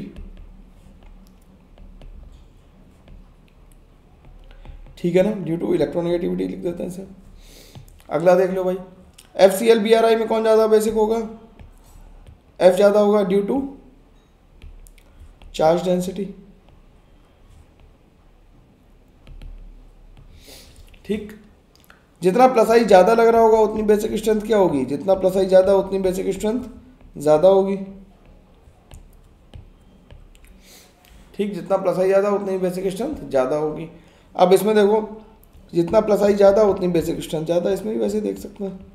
ठीक है ना, ड्यू टू इलेक्ट्रोनेगेटिविटी लिख देते हैं इसे। अगला देख लो भाई, FCl-BrI में कौन ज़्यादा बेसिक होगा, F ज़्यादा होगा ड्यू टू चार्ज डेंसिटी, ठीक। जितना प्लस आई ज़्यादा लग रहा होगा उतनी बेसिक स्ट्रेंथ क्या होगी, जितना प्लस आई ज़्यादा उतनी बेसिक स्ट्रेंथ ज़्यादा होगी, ठीक। जितना प्लस आई ज़्यादा उतनी बेसिक स्ट्रेंथ ज़्यादा होगी। अब इसमें देखो, जितना प्लस आई ज़्यादा उतनी बेसिक स्ट्रेंथ ज़्यादा, इसमें भी वैसे देख सकते हैं,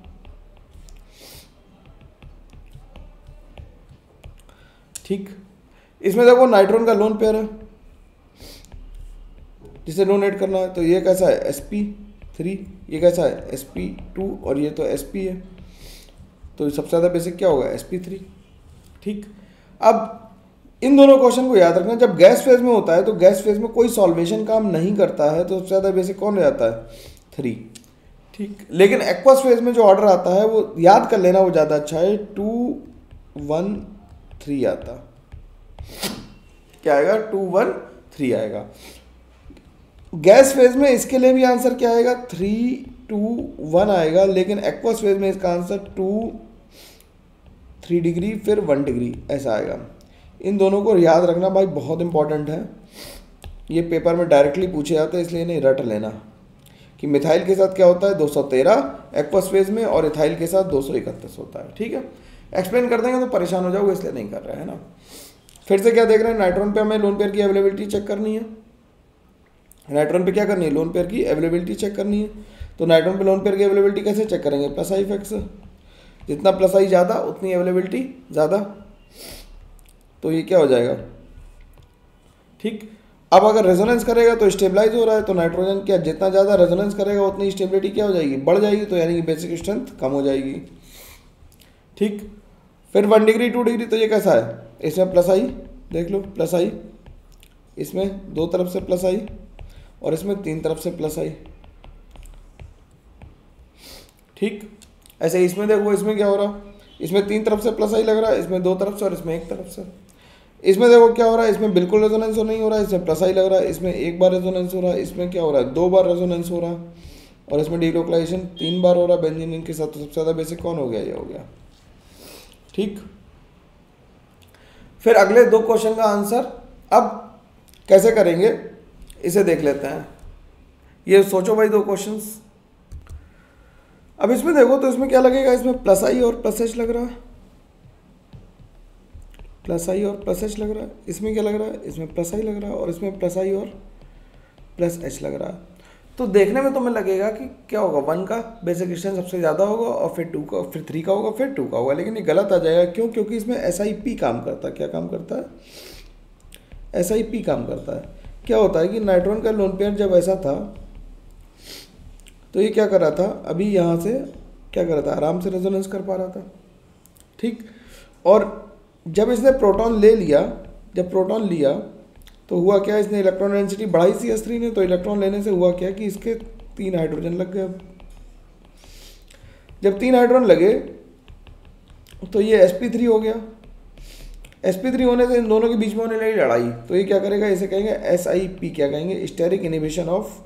ठीक। इसमें देखो नाइट्रोन का लोन पेयर है जिसे डोनेट करना है, तो ये कैसा है, sp3, ये कैसा है, sp2, और ये तो sp है, तो सबसे ज़्यादा बेसिक क्या होगा, sp3, ठीक। अब इन दोनों क्वेश्चन को याद रखना, जब गैस फेज में होता है तो गैस फेज में कोई सॉल्वेशन काम नहीं करता है, तो सबसे ज़्यादा बेसिक कौन हो जाता है, 3, ठीक। लेकिन एक्वस फेज में जो ऑर्डर आता है वो याद कर लेना, वो ज़्यादा अच्छा है, 2 1 3 आता, क्या आएगा, 2 1 3 आएगा। गैस फेज में इसके लिए भी आंसर क्या आएगा, 3 2 1 आएगा, लेकिन एक्वस फेज में इसका आंसर 2 3 डिग्री फिर 1 डिग्री ऐसा आएगा। इन दोनों को याद रखना भाई, बहुत इंपॉर्टेंट है, ये पेपर में डायरेक्टली पूछे जाते हैं, इसलिए नहीं रट लेना कि मिथाइल के साथ क्या होता है, 213 एक्वस फेज में, और इथाइल के साथ 231 होता है, ठीक है। एक्सप्लेन कर देंगे तो परेशान हो जाओगे, इसलिए नहीं कर रहे हैं ना। फिर से क्या देख रहे हैं, नाइट्रोन पे हमें लोन पेयर की अवेलेबिलिटी चेक करनी है, नाइट्रोन पे क्या करनी है, लोन पेयर की अवेलेबिलिटी चेक करनी है। तो नाइट्रोन पे लोन पेयर की अवेलेबिलिटी कैसे चेक करेंगे, प्लस आई इफेक्ट से, जितना प्लस आई ज़्यादा उतनी अवेलेबिलिटी ज़्यादा, तो ये क्या हो जाएगा, ठीक। अब अगर रेजोनेंस करेगा तो स्टेबलाइज हो रहा है, तो नाइट्रोजन क्या, जितना ज़्यादा रेजोनेंस करेगा उतनी स्टेबिलिटी क्या हो जाएगी, बढ़ जाएगी, तो यानी कि बेसिक स्ट्रेंथ कम हो जाएगी, ठीक। फिर 1 डिग्री 2 डिग्री, तो ये कैसा है, इसमें प्लस आई देख लो, प्लस आई, इसमें 2 तरफ से प्लस आई और इसमें 3 तरफ से प्लस आई, ठीक। ऐसे इसमें देखो, इसमें क्या हो रहा, इसमें 3 तरफ से प्लस आई लग रहा है, इसमें 2 तरफ से और इसमें 1 तरफ से। इसमें देखो क्या हो रहा है, इसमें बिल्कुल रेजोनेंस नहीं हो रहा है, इसमें प्लस आई लग रहा है, इसमें 1 बार रेजोनेंस हो रहा है, इसमें क्या हो रहा है, 2 बार रेजोनेंस हो रहा है, और इसमें डीलोकलाइजेशन 3 बार हो रहा है बेंजीन के साथ, तो सबसे ज़्यादा बेसिक कौन हो गया, ये हो गया, ठीक। फिर अगले 2 क्वेश्चन का आंसर अब कैसे करेंगे इसे देख लेते हैं। ये सोचो भाई 2 क्वेश्चंस। अब इसमें देखो तो इसमें क्या लगेगा, इसमें प्लस आई और प्लस एच लग रहा है, प्लस आई और प्लस एच लग रहा है, इसमें क्या लग रहा है, इसमें प्लस आई लग रहा है और इसमें प्लस आई और प्लस एच लग रहा है। तो देखने में तुम्हें लगेगा कि क्या होगा, 1 का बेसिक डिस्टेंस सबसे ज़्यादा होगा और फिर 2 का, फिर 3 का होगा, फिर 2 का होगा, लेकिन ये गलत आ जाएगा। क्यों? क्योंकि इसमें SIP काम करता है। क्या काम करता है? SIP काम करता है। क्या होता है कि नाइट्रोजन का लोन पेयर जब ऐसा था तो ये क्या कर रहा था, अभी यहाँ से क्या कर रहा था, आराम से रेजोनेंस कर पा रहा था, ठीक। और जब इसने प्रोटॉन ले लिया, जब प्रोटॉन लिया तो हुआ क्या, इसने इलेक्ट्रॉन डेंसिटी बढ़ाई CH3 ने, तो इलेक्ट्रॉन लेने से हुआ क्या कि इसके 3 हाइड्रोजन लग गए। जब 3 हाइड्रोजन लगे तो ये sp3 हो गया। sp3 होने से इन दोनों के बीच में होने लगी लड़ाई, तो ये क्या करेगा, इसे कहेंगे SIP, क्या कहेंगे, steric inhibition of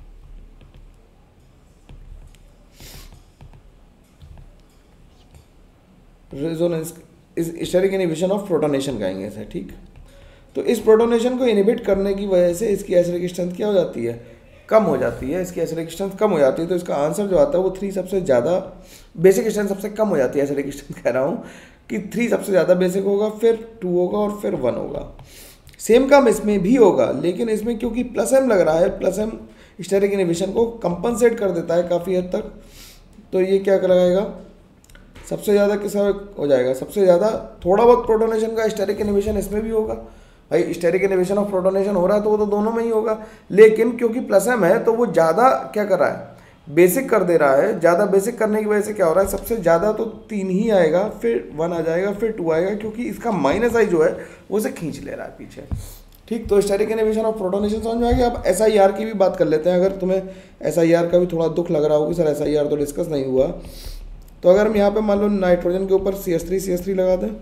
resonance, steric inhibition of protonation कहेंगे इसे, ठीक। तो इस प्रोटोनेशन को इनहिबिट करने की वजह से इसकी एसिडिक स्ट्रेंथ क्या हो जाती है, कम हो जाती है, इसकी एसिडिक स्ट्रेंथ कम हो जाती है। तो इसका आंसर जो आता है वो 3 सबसे ज़्यादा, बेसिक स्ट्रेंथ सबसे कम हो जाती है, एसिडिक स्ट्रेंथ कह रहा हूँ कि 3 सबसे ज़्यादा बेसिक होगा, फिर 2 होगा और फिर 1 होगा। सेम काम इसमें भी होगा, लेकिन इसमें क्योंकि प्लस एम लग रहा है, प्लस एम स्टेरिक इनहिबिशन को कंपनसेट कर देता है काफ़ी हद तक, तो ये क्या लगाएगा, सबसे ज़्यादा किस हो जाएगा, सबसे ज़्यादा थोड़ा बहुत प्रोटोनेशन का स्टेरिक इनहिबिशन इसमें भी होगा। भाई स्टेरिक इनहिबिशन ऑफ प्रोटोनेशन हो रहा है तो वो तो दोनों में ही होगा, लेकिन क्योंकि प्लस एम है तो वो ज़्यादा क्या कर रहा है, बेसिक कर दे रहा है। ज़्यादा बेसिक करने की वजह से क्या हो रहा है, सबसे ज़्यादा तो 3 ही आएगा, फिर 1 आ जाएगा, फिर 2 आएगा, क्योंकि इसका माइनस आई जो है वो उसे खींच ले रहा है पीछे, ठीक। तो स्टेरिक इनहिबिशन ऑफ प्रोटोनेशन समझ में आ गया। अब SIR की भी बात कर लेते हैं। अगर तुम्हें SIR का भी थोड़ा दुख लग रहा हो कि सर SIR तो डिस्कस नहीं हुआ, तो अगर हम यहाँ पे मान लो नाइट्रोजन के ऊपर CH3 लगा दें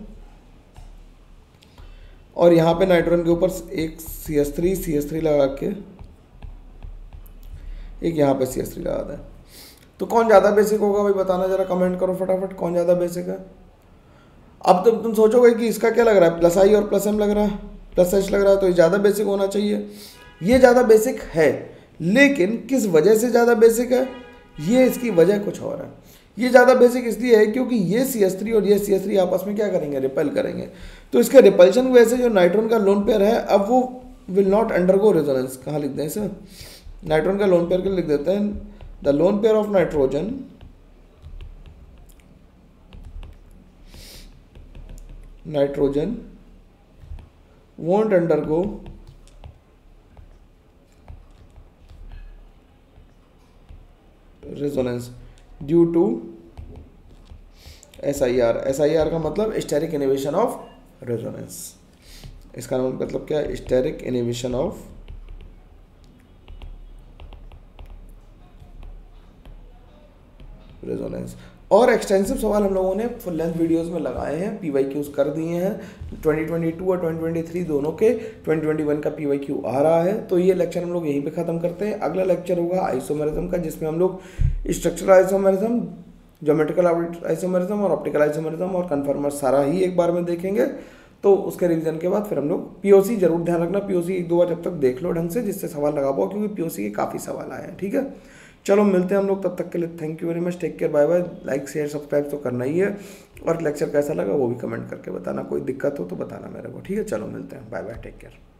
और यहाँ पे नाइट्रोजन के ऊपर एक CH3 लगा के एक यहाँ पे CH3 लगा दें, तो कौन ज़्यादा बेसिक होगा भाई, बताना जरा, कमेंट करो फटाफट, कौन ज़्यादा बेसिक है। अब तो तुम सोचोगे कि इसका क्या लग रहा है, प्लस आई और प्लस एम लग रहा है, प्लस एच लग रहा है, तो ये ज़्यादा बेसिक होना चाहिए। ये ज़्यादा बेसिक है, लेकिन किस वजह से ज़्यादा बेसिक है, ये इसकी वजह कुछ और है। ये ज़्यादा बेसिक इसलिए है क्योंकि ये CH3 और ये CH3 आपस में क्या करेंगे, रिपेल करेंगे। तो इसके रिपल्शन की वजह से जो नाइट्रोजन का लोन पेयर है, अब वो विल नॉट अंडरगो रेजोनेंस। कहाँ लिख दें इसे, नाइट्रोजन का लोन पेयर के लिख देते हैं, the lone pair of nitrogen won't undergo resonance due to SIR का मतलब स्टेरिक इनहिबिशन ऑफ रेजोनेंस। इसका मतलब क्या है, स्टेरिक इनहिबिशन ऑफ रेजोनेंस। और एक्सटेंसिव सवाल हम लोगों ने फुल लेंथ वीडियोस में लगाए हैं, PYQs कर दिए हैं 2022 और 2023 दोनों के। 2021 का PYQ आ रहा है, तो ये लेक्चर हम लोग यहीं पे ख़त्म करते हैं। अगला लेक्चर होगा आइसोमेरिज्म का, जिसमें हम लोग स्ट्रक्चरल आइसोमेरिज्म, ज्योमेट्रिकल आइसोमेरिज्म और ऑप्टिकल आइसोमेरिज्म और कन्फर्मर सारा ही एक बार में देखेंगे। तो उसके रिवीजन के बाद फिर हम लोग POC जरूर ध्यान रखना, POC 1-2 बार जब तक देख लो ढंग से, जिससे सवाल लगा पाओ, क्योंकि POC के काफ़ी सवाल आए हैं, ठीक है। चलो मिलते हैं हम लोग, तब तक के लिए thank you very much, take care, bye bye. Like share subscribe तो करना ही है, और लेक्चर कैसा लगा वो भी कमेंट करके बताना, कोई दिक्कत हो तो बताना मेरे को, ठीक है। चलो मिलते हैं, बाय बाय, टेक केयर।